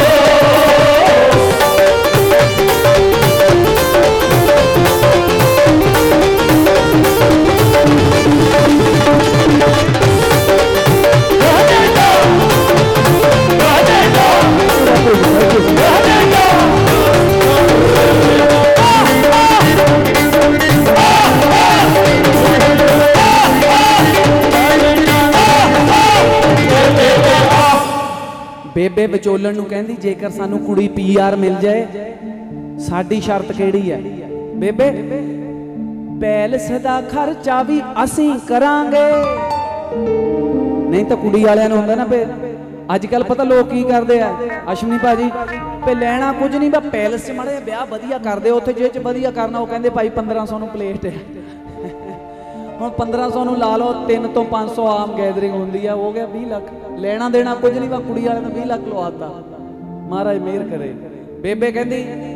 बेबे विचोलण नूं कहंदी जेकर सानू कुड़ी PR मिल जाए साडी शर्त केड़ी है बेबे पैलेस दा खर्चा भी असीं करांगे नहीं तो कुड़ी वालियां नूं हुंदा ना पे अजकल पता लोग की करदे आ अश्वनी भाजी पे लैना कुछ नहीं बस पैलेस च माड़ा ब्याह वधिया कर दे उत्थे जे च वधिया करना वो कहंदे भाई 1500 नूं प्लेट है हुण 1500 नूं ला लो 3 तो 500 आम गैदरिंग हुंदी है हो गया 20 लाख लेना देना कुछ नहीं बस कुड़ी वाले ने 20 लाख लवाता महाराज मेहर करे। बेबे कहंदी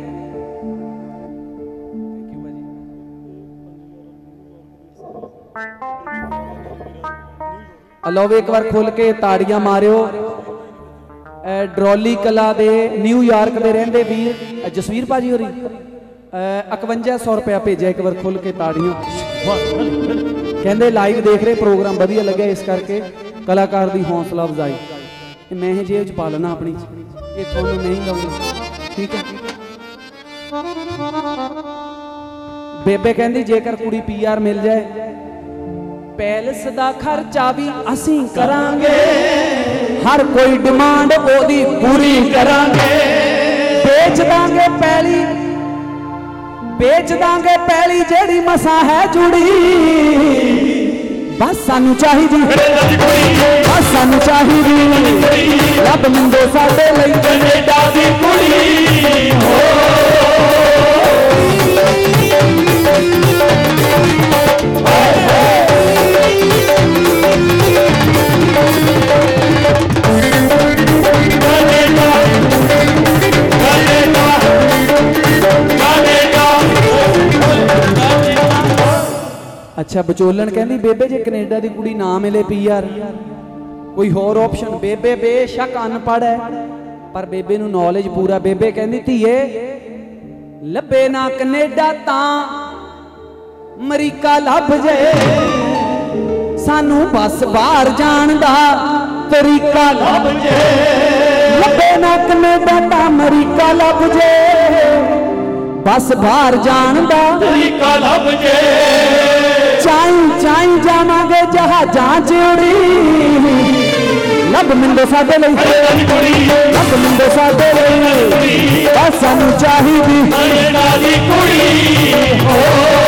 लो एक बार खोल के ताड़ियां मारियो ड्रॉली कला दे न्यूयॉर्क दे रहंदे वीर जसवीर भाजी होरी 5100 रुपया भेजा एक बार खोल के ताड़ियां कहंदे लाइव देख रहे प्रोग्राम वधिया लगे इस करके कलाकार दी हौसला अफजाई मैं जेब च पा लेना अपनी ये थोड़ी नहीं लाऊंगी ठीक है। बेबे कहंदी जेकर कुड़ी PR मिल जाए पैलेस दा खर्चा भी असीं करांगे हर कोई डिमांड ओदी पूरी करांगे बेच दांगे पैली जेड़ी मसा है जुड़ी बस सानू चाहिदी बस सानू चाहिदी लब मिंदो साडे लई कनेडा दी कुड़ी हो। अच्छा विचोलण कहंदी बेबे जे कनेडा दी कुड़ी ना मिले PR कोई होर ऑप्शन बेबे बेशक अनपढ़ है पर बेबे नूं नॉलेज पूरा बेबे कहंदी धीए लभे ना कनेडा तां अमरीका लभ जाए सानू बस बाहर जान दा तरीका लभ जे, लभे ना कनेडा दा अमरीका लभ जे, बस बाहर जान दा तरीका लभ जे, चाई चाई जावांगे जहाजां च उड़ी, लभ मिंदे साडे लई, लभ मिंदे साडे लई, बस सानू चाहीदी कनेडा दी कुड़ी हो।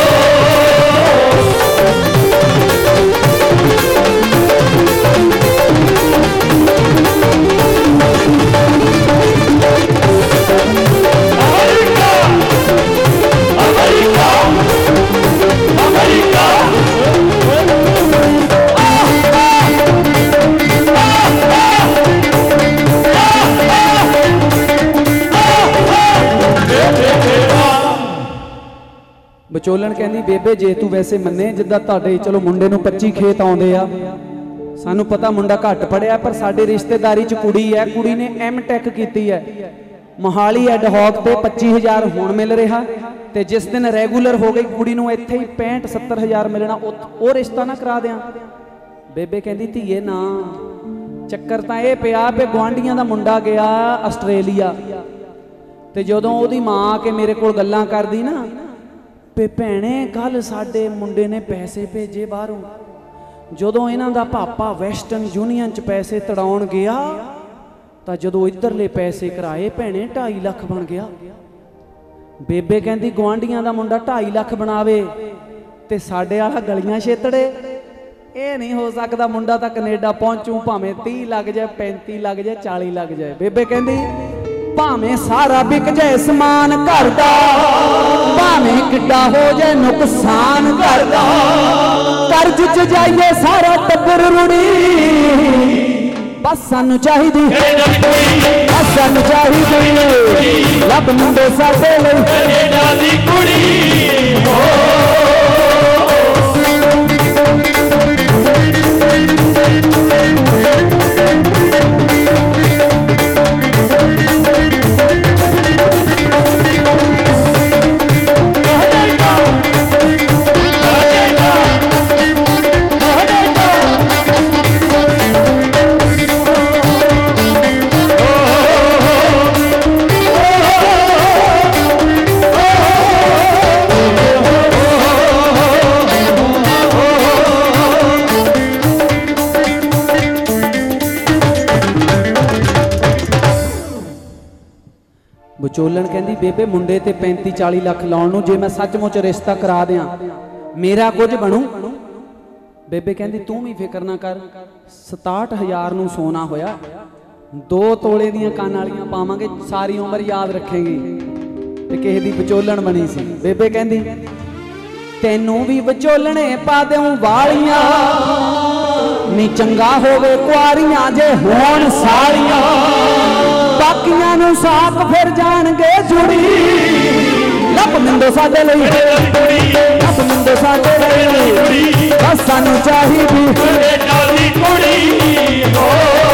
ਵਿਚੋਲਣ ਕਹਿੰਦੀ ਬੇਬੇ ਜੇ ਤੂੰ ਵੈਸੇ ਮੰਨੇ ਜਿੱਦਾਂ ਤੁਹਾਡੇ ਚਲੋ ਮੁੰਡੇ ਨੂੰ 25 ਖੇਤ ਆਉਂਦੇ ਆ, ਸਾਨੂੰ ਪਤਾ ਮੁੰਡਾ ਘੱਟ ਪੜਿਆ ਪਰ ਸਾਡੇ ਰਿਸ਼ਤੇਦਾਰੀ 'ਚ ਕੁੜੀ ਹੈ, ਕੁੜੀ ਨੇ M.Tech ਕੀਤੀ ਹੈ, ਮੋਹਾਲੀ ਐਡ ਹੌਕ ਤੇ 25,000 ਹੁਣ ਮਿਲ ਰਿਹਾ ਤੇ ਜਿਸ ਦਿਨ ਰੈਗੂਲਰ ਹੋ ਗਈ ਕੁੜੀ ਨੂੰ ਇੱਥੇ ਹੀ 65-70,000 ਮਿਲਣਾ, ਉਹ ਰਿਸ਼ਤਾ ਨਾ ਕਰਾ ਦਿਆਂ। ਬੇਬੇ ਕਹਿੰਦੀ ਧੀਏ ਨਾ, ਚੱਕਰ ਤਾਂ ਇਹ ਪਿਆ ਵੀ ਗੁਆਂਢੀਆਂ ਦਾ ਮੁੰਡਾ ਗਿਆ ਆਸਟ੍ਰੇਲੀਆ ਤੇ ਜਦੋਂ ਉਹਦੀ ਮਾਂ ਆ ਕੇ ਮੇਰੇ ਕੋਲ ਗੱਲਾਂ ਕਰਦੀ ਨਾ ਵੀ ਭੈਣੇ ਕੱਲ ਸਾਡੇ ਮੁੰਡੇ ਨੇ ਪੈਸੇ ਭੇਜੇ ਬਾਹਰੋਂ, ਜਦੋਂ ਇਹਨਾਂ ਦਾ ਪਾਪਾ ਵੈਸਟਰਨ ਯੂਨੀਅਨ 'ਚ ਪੈਸੇ ਤੜਾਉਣ ਗਿਆ ਤਾਂ ਜਦੋਂ ਇੱਧਰਲੇ ਪੈਸੇ ਕਰਾਏ ਭੈਣੇ 2.5 ਲੱਖ ਬਣ ਗਿਆ। ਬੇਬੇ ਕਹਿੰਦੀ ਗੁਆਂਢੀਆਂ ਦਾ ਮੁੰਡਾ 2.5 ਲੱਖ ਬਣਾਵੇ ਤੇ ਸਾਡੇ ਵਾਲਾ ਗਲੀਆਂ ਛੇਤੜੇ, ਇਹ ਨਹੀਂ ਹੋ ਸਕਦਾ। ਮੁੰਡਾ ਤਾਂ ਕੈਨੇਡਾ ਪਹੁੰਚੂ ਭਾਵੇਂ 30 ਲੱਗ ਜਾਏ, 35 ਲੱਗ ਜਾਏ, 40 ਲੱਗ ਜਾਏ। ਬੇਬੇ ਕਹਿੰਦੀ ਭਾਵੇਂ ਸਾਰਾ ਵਿਕ ਜਾਏ ਸਮਾਨ ਘਰ ਦਾ, ਭਾਵੇਂ ਕਿੱਡਾ ਹੋ ਜਾਏ ਨੁਕਸਾਨ ਘਰ ਦਾ, ਕਰਜ਼ 'ਚ ਜਾਈਏ ਸਾਰਾ ਟੱਬਰ ਰੁੜੀ, ਬਸ ਸਾਨੂੰ ਚਾਹੀਦੀ, ਬਸ ਸਾਨੂੰ ਚਾਹੀਦੀ, ਲੱਭ ਮੁੰਡੇ ਸਾਡੇ ਲਈ ਕੈਨੇਡਾ ਦੀ ਕੁੜੀ ਹੋ। ਵਿਚੋਲਣ ਕਹਿੰਦੀ ਬੇਬੇ ਮੁੰਡੇ ਤੇ 35-40 ਲੱਖ ਲਾਉਣ ਨੂੰ ਜੇ ਮੈਂ ਸੱਚਮੁੱਚ ਰਿਸ਼ਤਾ ਕਰਾ ਦਿਆਂ ਮੇਰਾ ਕੁਝ ਬਣੂ? ਬੇਬੇ ਕਹਿੰਦੀ ਤੂੰ ਵੀ ਫਿਕਰ ਨਾ ਕਰ, 67,000 ਨੂੰ ਸੋਨਾ ਹੋਇਆ, 2 ਤੋਲੇ ਦੀਆਂ ਕੰਨ ਵਾਲੀਆਂ ਪਾਵਾਂਗੇ, ਸਾਰੀ ਉਮਰ ਯਾਦ ਰੱਖੇਗੀ। ਤੇ ਕਿਸੇ ਦੀ ਵਿਚੋਲਣ ਬਣੀ ਸੀ। ਬੇਬੇ ਕਹਿੰਦੀ ਤੈਨੂੰ ਵੀ ਵਿਚੋਲਣੇ ਪਾ ਦੇਉਂ ਵਾਲੀਆਂ, ਨੀ ਚੰਗਾ ਹੋਵੇ ਕੁਆਰੀਆਂ ਜੇ ਹੋਣ ਸਾਲੀਆਂ, ਬਾਕੀਆਂ ਨੂੰ ਸਾਕ ਫਿਰ ਜਾਣਗੇ ਜੁੜੀ, ਲੱਭ ਮਿੰਦੋ ਸਾਡੇ ਲਈ, ਲੱਭ ਮਿੰਦੋ ਸਾਡੇ ਲਈ, ਬਸ ਸਾਨੂੰ ਚਾਹੀਦੀ ਕੈਨੇਡਾ ਦੀ ਕੁੜੀ ਹੋ।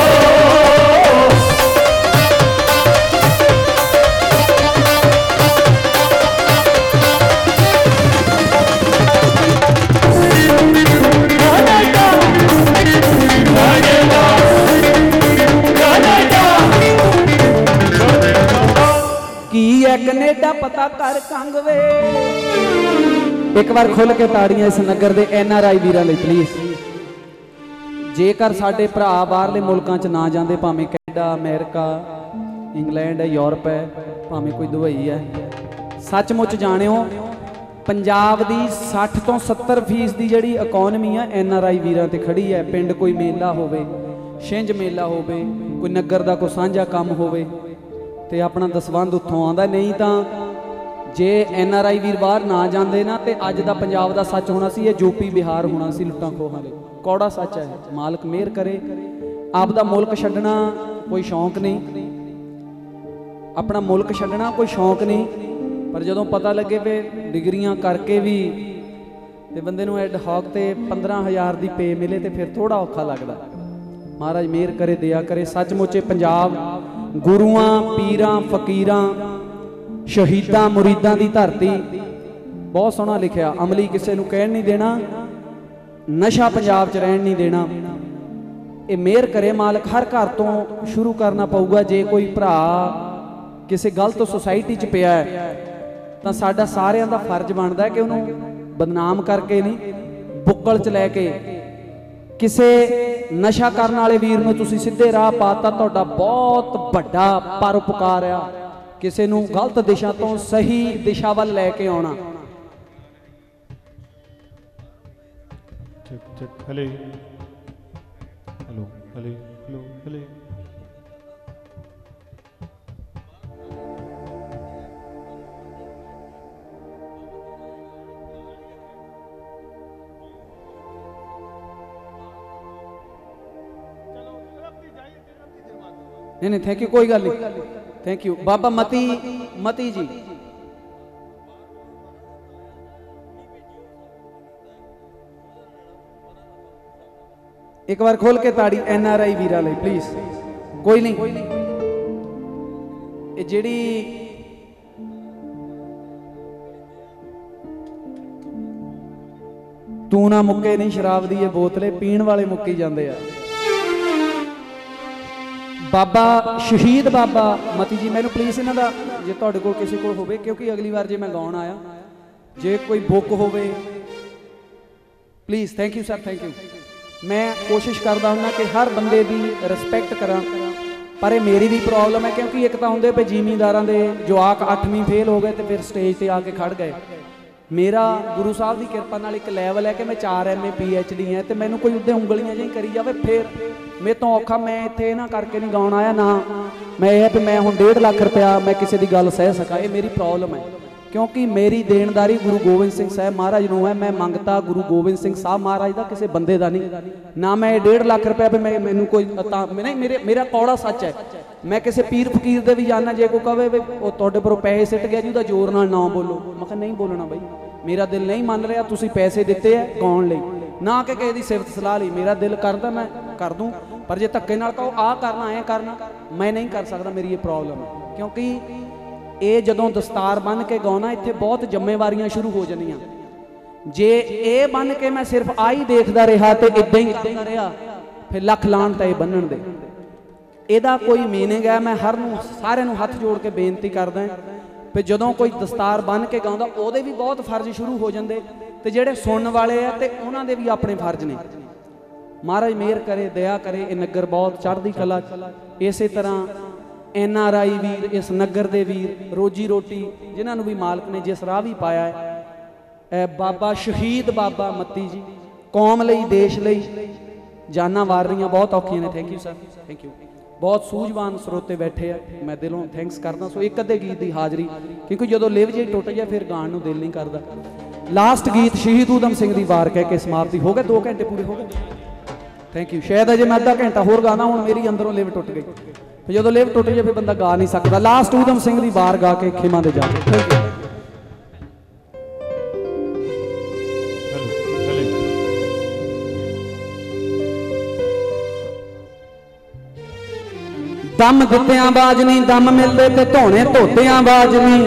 ਕੀ ਹੈ ਕੈਨੇਡਾ ਪਤਾ ਕਰ ਕੰਗ ਵੇ। ਇੱਕ ਵਾਰ ਖੁੱਲ ਕੇ ਤਾੜੀਆਂ ਇਸ ਨਗਰ ਦੇ NRI ਵੀਰਾਂ ਲਈ ਪਲੀਜ਼। ਜੇਕਰ ਸਾਡੇ ਭਰਾ ਬਾਹਰਲੇ ਮੁਲਕਾਂ 'ਚ ਨਾ ਜਾਂਦੇ, ਭਾਵੇਂ ਕੈਨੇਡਾ, ਅਮਰੀਕਾ, ਇੰਗਲੈਂਡ ਹੈ, ਯੂਰਪ ਹੈ, ਭਾਵੇਂ ਕੋਈ ਦੁਬਈ ਹੈ, ਸੱਚਮੁੱਚ ਜਾਣਿਓ ਪੰਜਾਬ ਦੀ 60 ਤੋਂ 70% ਦੀ ਜਿਹੜੀ ਇਕਨੋਮੀ ਆ NRI ਵੀਰਾਂ ਤੇ ਖੜੀ ਹੈ। ਪਿੰਡ ਕੋਈ ਮੇਲਾ ਹੋਵੇ, ਛਿੰਝ ਮੇਲਾ ਹੋਵੇ, ਕੋਈ ਨਗਰ ਦਾ ਕੋਈ ਸਾਂਝਾ ਕੰਮ ਹੋਵੇ ਤੇ ਆਪਣਾ ਦਸਵੰਧ ਉੱਥੋਂ ਆਉਂਦਾ। ਨਹੀਂ ਤਾਂ ਜੇ NRI ਵੀਰ ਬਾਹਰ ਨਾ ਜਾਂਦੇ ਨਾ ਤੇ ਅੱਜ ਦਾ ਪੰਜਾਬ ਦਾ ਸੱਚ ਹੋਣਾ ਸੀ, ਇਹ ਯੂਪੀ ਬਿਹਾਰ ਹੋਣਾ ਸੀ ਲੁੱਟਾਂ ਖੋਹਾਂ ਲਈ। ਕੌੜਾ ਸੱਚ ਹੈ, ਮਾਲਕ ਮਿਹਰ ਕਰੇ। ਆਪ ਦਾ ਮੁਲਕ ਛੱਡਣਾ ਕੋਈ ਸ਼ੌਂਕ ਨਹੀਂ, ਆਪਣਾ ਮੁਲਕ ਛੱਡਣਾ ਕੋਈ ਸ਼ੌਂਕ ਨਹੀਂ, ਪਰ ਜਦੋਂ ਪਤਾ ਲੱਗੇ ਵੀ ਡਿਗਰੀਆਂ ਕਰਕੇ ਵੀ ਤੇ ਬੰਦੇ ਨੂੰ ਐਡ ਹੌਕ ਤੇ 15,000 ਦੀ ਪੇ ਮਿਲੇ ਤੇ ਫਿਰ ਥੋੜਾ ਔਖਾ ਲੱਗਦਾ। ਮਹਾਰਾਜ ਮਿਹਰ ਕਰੇ, ਦਇਆ ਕਰੇ। ਸੱਚਮੁੱਚ ਪੰਜਾਬ ਗੁਰੂਆਂ, ਪੀਰਾਂ, ਫਕੀਰਾਂ, ਸ਼ਹੀਦਾਂ, ਮੁਰੀਦਾਂ ਦੀ ਧਰਤੀ। ਬਹੁਤ ਸੋਹਣਾ ਲਿਖਿਆ, ਅਮਲੀ ਕਿਸੇ ਨੂੰ ਕਹਿਣ ਨਹੀਂ ਦੇਣਾ, ਨਸ਼ਾ ਪੰਜਾਬ 'ਚ ਰਹਿਣ ਨਹੀਂ ਦੇਣਾ। ਇਹ ਮਿਹਰ ਕਰੇ ਮਾਲਕ। ਹਰ ਘਰ ਤੋਂ ਸ਼ੁਰੂ ਕਰਨਾ ਪਊਗਾ। ਜੇ ਕੋਈ ਭਰਾ ਕਿਸੇ ਗਲਤ ਸੁਸਾਇਟੀ 'ਚ ਪਿਆ ਹੈ ਤਾਂ ਸਾਡਾ ਸਾਰਿਆਂ ਦਾ ਫਰਜ਼ ਬਣਦਾ ਕਿ ਉਹਨੂੰ ਬਦਨਾਮ ਕਰਕੇ ਨਹੀਂ, ਬੁੱਕਲ 'ਚ ਲੈ ਕੇ ਕਿਸੇ ਨਸ਼ਾ ਕਰਨ ਵਾਲੇ ਵੀਰ ਨੂੰ ਤੁਸੀਂ ਸਿੱਧੇ ਰਾਹ ਪਾਤਾ, ਤੁਹਾਡਾ ਬਹੁਤ ਵੱਡਾ ਪਰਉਪਕਾਰ ਆ। ਕਿਸੇ ਨੂੰ ਗਲਤ ਦਿਸ਼ਾ ਤੋਂ ਸਹੀ ਦਿਸ਼ਾ ਵੱਲ ਲੈ ਕੇ ਆਉਣਾ। ਹਲੇ ਹੈਲੋ ਹਲੇ ਹੈਲੋ ਹਲੇ नहीं थैंक यू, कोई गल नहीं, थैंक यू। बाबा मती जी एक बार खोल के ताड़ी NRI वीरा ले प्लीज। कोई नहीं, ये जेड़ी तू ना मुक्के नहीं शराब दी ये बोतले पीण वाले मुक्की जांदे आ। बाबा शहीद बाबा मती जी मैनू प्लीज़ इन्हां दा जे तुहाडे कोल किसी कोल होवे, क्योंकि अगली बार जे मैं गाउण आया जे कोई बुक होवे please. Thank you sir, thank you. मैं कोशिश करदा हुंदा कि हर बंदे दी रिस्पैक्ट करां, पर ये मेरी भी प्रॉब्लम है क्योंकि एक तां हुंदे पे जिमींदारां दे जवाक 8वीं फेल हो गए तो फिर स्टेज ते आके खड़ गए। मेरा गुरु साहब की किरपा नाल एक लैवल है कि मैं 4 MA PhD है तो मैनू कोई उद्दे उंगलियां जी करी जाए फिर मेरे तो औखा। मैं इत्थे ना करके नहीं गाउण आया ना, मैं यह भी मैं हुण 1.5 लाख रुपया मैं किसी की गल सह सका, ये मेरी प्रॉब्लम है। क्योंकि मेरी देनदारी गुरु गोबिंद सिंह साहब महाराज नूं है। मैं मंगता गुरु गोबिंद सिंह साहब महाराज का किसी बंदे का नहीं ना। मैं 1.5 लाख रुपया भी मैं मैनू कोई नहीं, मेरा कौड़ा सच है। मैं किसी पीर फकीर दे भी जाना, जे कोई कहे वे तुहाडे पर पैसे सिट गया जी उहदा जोर नाल ना बोलो, मैं कहा नहीं बोलना बई, मेरा दिल नहीं मान रहा। तुसीं पैसे दिते है गाउण लई ना कि किसी दी सिफत सलाह लई। मेरा दिल करदा मैं कर दूँ, पर जे धक्के नाल कहो आ करना ऐ करना मैं नहीं कर सकदा। मेरी ये प्रॉब्लम है क्योंकि ये जदों दस्तार बन के गाउणा इत्थे बहुत जिम्मेवारियां शुरू हो जानियां। जे ये बन के मैं सिर्फ आ ही देखदा रहा तो इदां ही रहा फिर लख लाण ते बन्नण दे ਇਹਦਾ कोई मीनिंग है। मैं हर नूं सारे नूं हथ जोड़ के बेनती करदा भी जदों कोई दस्तार बन के गाउंदा ਉਹਦੇ भी बहुत फर्ज शुरू हो जाते तो ਜਿਹੜੇ सुनने वाले है तो उन्होंने भी अपने फर्ज ने। महाराज मेहर करे दया करे, ये नगर बहुत चढ़दी कला। इस तरह NRI वीर, इस नगर के वीर रोजी रोटी जिन्होंने भी मालक ने जिस राह भी पाया है। बाबा शहीद बाबा मती जी कौम लई देश लई जाना वार रही बहुत औखियां ने। Thank you sir, thank you. बहुत सूझवान स्रोते बैठे हैं, मैं दिलों थैंक्स करदा। सो एक अद्धे गीत की हाज़री क्योंकि जो लिव जे टुट जाए फिर गाण नूं दिल नहीं करता। लास्ट गीत शहीद ऊधम सिंह की वार कह के समाप्ति हो गए। 2 घंटे पूरे हो गए। Thank you. शायद अजे मैं अद्धा घंटा होर गाना, हुण मेरी अंदरों लिव टुट गई। फिर जो लिव टुट जाए फिर बंदा गा नहीं सकता। लास्ट ऊधम सिंह की वार गा के खिमा दे जा। Thank you. दम दित्तियां बाज नहीं, दम मिलते ते धोने धोतियां बाज नहीं।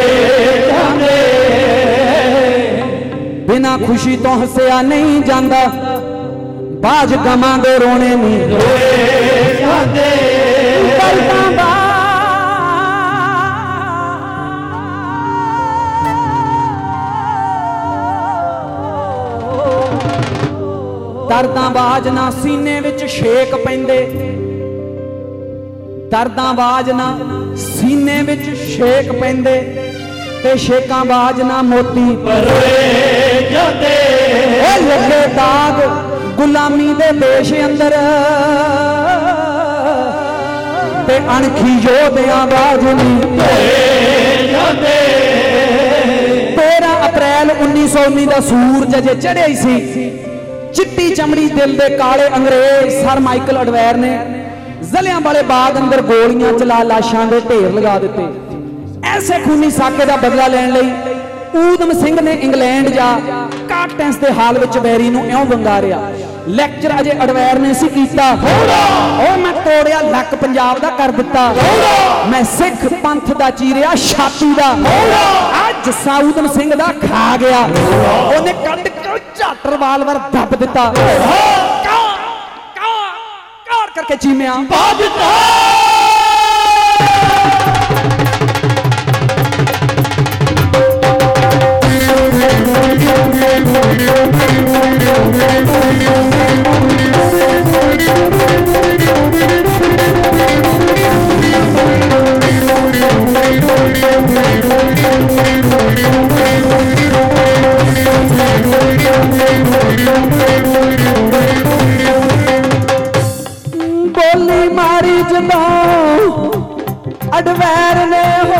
बिना खुशी तो हसिया नहीं जाता, बाज गमां दे रोने नहीं। दर्दां बाज ना सीने विच शेक पैंदे, दर्दां बाज ना सीने विच शेक पैंदे ते शेकां बाज ना मोती लगे दाग गुलामी दे देश अंदर ते अणखी योधियां बाज नहीं। 13 अप्रैल 1919 का सूरज अजे चढ़िया ही सी। चिट्टी चमड़ी दिल दे काले अंग्रेज सर माइकल अडवैर ने जलियां वाले बाग अंदर गोलियां चला लाशां दे ढेर लगा दिते। ऐसे खूनी साके का बदला लैण लई ऊधम सिंह ने इंग्लैंड जा काटैंस के हाल विच बैरी नूं इउं वंगारिया। लैक्चर अजे अडवैर ने सी कीता, ओ मैं तोड़िया लक पंजाब दा कर दिता, मैं सिख पंथ दा चीरिया छाती दा, अज जस्सा ऊधम सिंह दा खा गया। ओने कद झट रिवाल्वर दब दिता करके चीमिया गोली मारी जदा अडवैर ने हो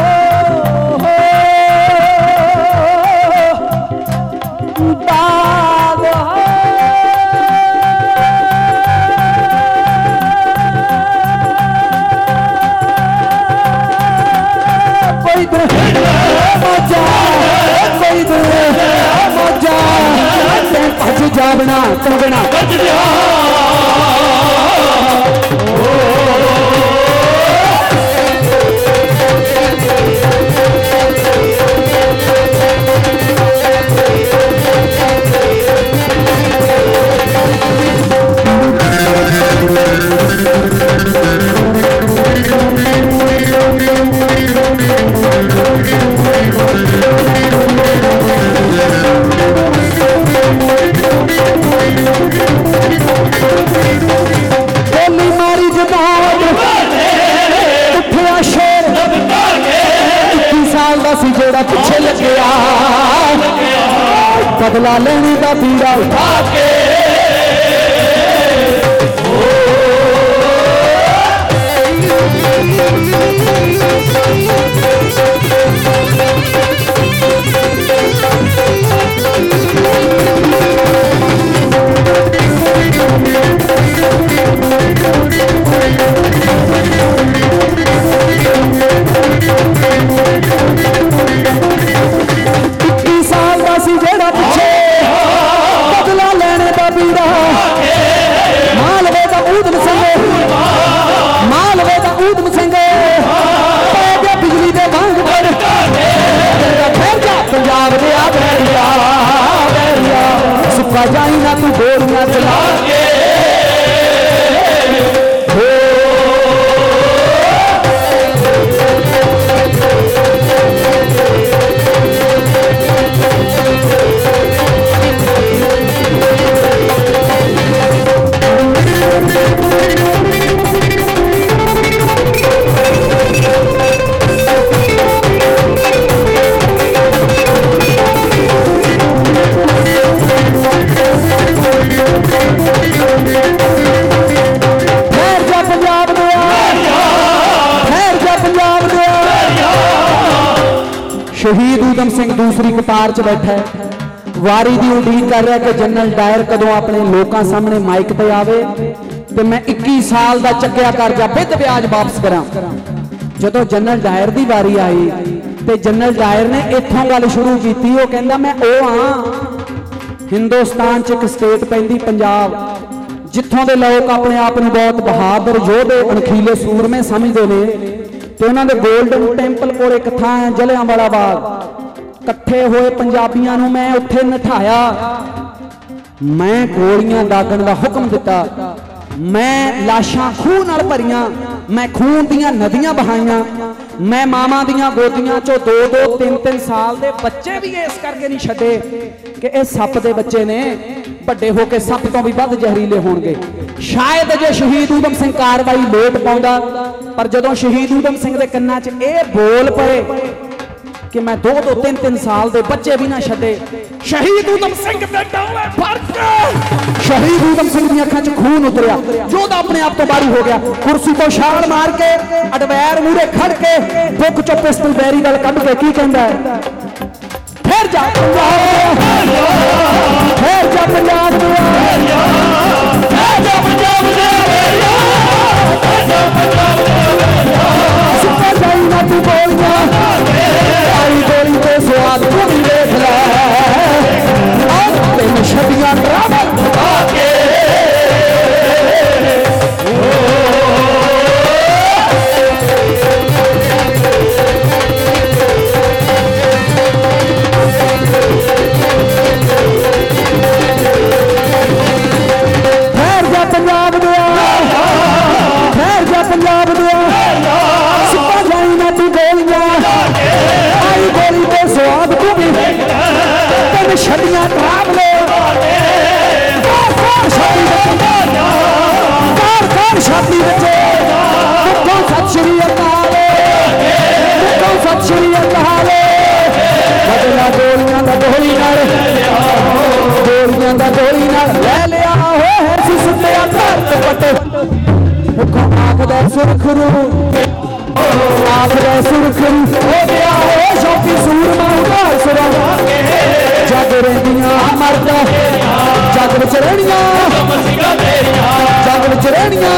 दाग कोई मौजा कोई मौजा भज जावना तंगना गोली मारी जबान उठिया शेर 21 साल का सी जोड़ा पिछे लग्या बदला लेने का पीड़ा उठा के जाई ना तू गोलियां चला के शहीद ऊधम सिंह दूसरी कतार च बैठा है वारी दी उड़ीक कर रहा कि जनरल डायर कदों अपने लोगों सामने माइक पे आवे ते मैं 21 साल का चक्या कर्जा विद ब्याज वापस करा। जदों जनरल डायर की वारी आई तो जनरल डायर ने इत्थों गल शुरू की, वो कहता मैं ओ हाँ हिंदुस्तान च एक स्टेट पैंदी पंजाब जिथों के लोग अपने आप को बहुत बहादुर योधे अणखीले सूरमे समझते हैं तो उन्होंने गोल्डन टेंपल को एक थां है जलियांवाला बाग कट्ठे हुए पंजाबियों को मैं उत्थे नठाया, मैं गोलियां दागण का हुक्म दिता, मैं लाशां खूह नाल भरियां, मैं खून दियां नदियां बहाइयां, मैं मामा दियां गोदियां चो 2-2 3-3 साल के बच्चे भी इस करके नहीं छड्डे कि ये सप के बच्चे ने ਵੱਡੇ हो के सप तो भी ਵੱਧ ਜ਼ਹਿਰੀਲੇ होणगे। शायद जे शहीद ऊधम सिंह कार्रवाई लेट पाउंदा पर जदों शहीद ऊधम सिंह दे कन्नां च ये बोल पए कि मैं 2-2 3-3 साल के बच्चे भी ना छड्डे। शहीद ऊधम सिंह दे डोले भर के शहीद ऊधम सिंह दी अखां च खून उतरिया, जोधा अपने आप तो बारी हो गया, कुर्सी तो छाल मार के अडवैर मूहरे खड़ के बुक चो पिस्टल बैरी गल कढ के की कहंदा है फिर जा पंजाब फिर जा पंजाब सुपर जाई ना तू बोलिया आई गोली ते स्वाद तू भी देख लै तेन छबियां ड्रामा के नाल गोलियां दा गोली नाल लै लिया होए है सुसुत्या धरत पट मुखों आखदा सुरखरू आखदा सुरखरू हो गया हो शौकी सूरमा उधार सुरा जग रहिंदियां मरदा जग विच रहणियां जग विच रहणियां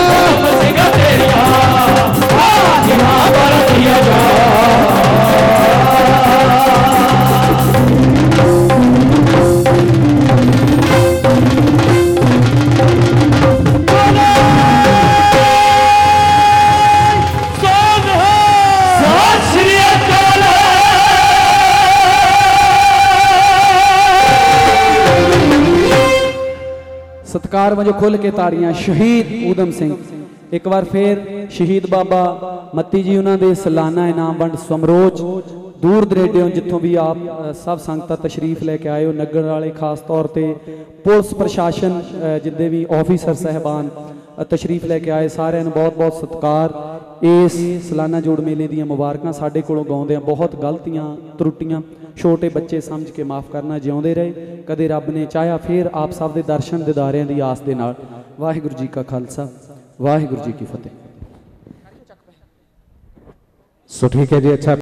सत्कार वजों खुल के ताड़ियां शहीद ऊधम सिंह एक बार फिर शहीद बाबा मत्ती जी उन्होंने सालाना इनाम वंड समरोज दूर दरेडे जितों भी आप सब संगत तशरीफ लैके आए हो नगर वाले खास तौर पर पुलिस प्रशासन जितने भी ऑफिसर साहबान तशरीफ लैके आए सारे बहुत बहुत सत्कार इस सालाना जोड़ मेले दी मुबारक साडे कोलों गाउंदे बहुत गलतियां त्रुटियां छोटे बच्चे समझ के माफ़ करना जिउंदे रहे कदे रब ने चाहा फिर आप सब दे दर्शन दीदारियां दी आस दे नाल वाहिगुरू जी का खालसा वाहिगुरू जी की फतेह। सो ठीक है जी, अच्छा।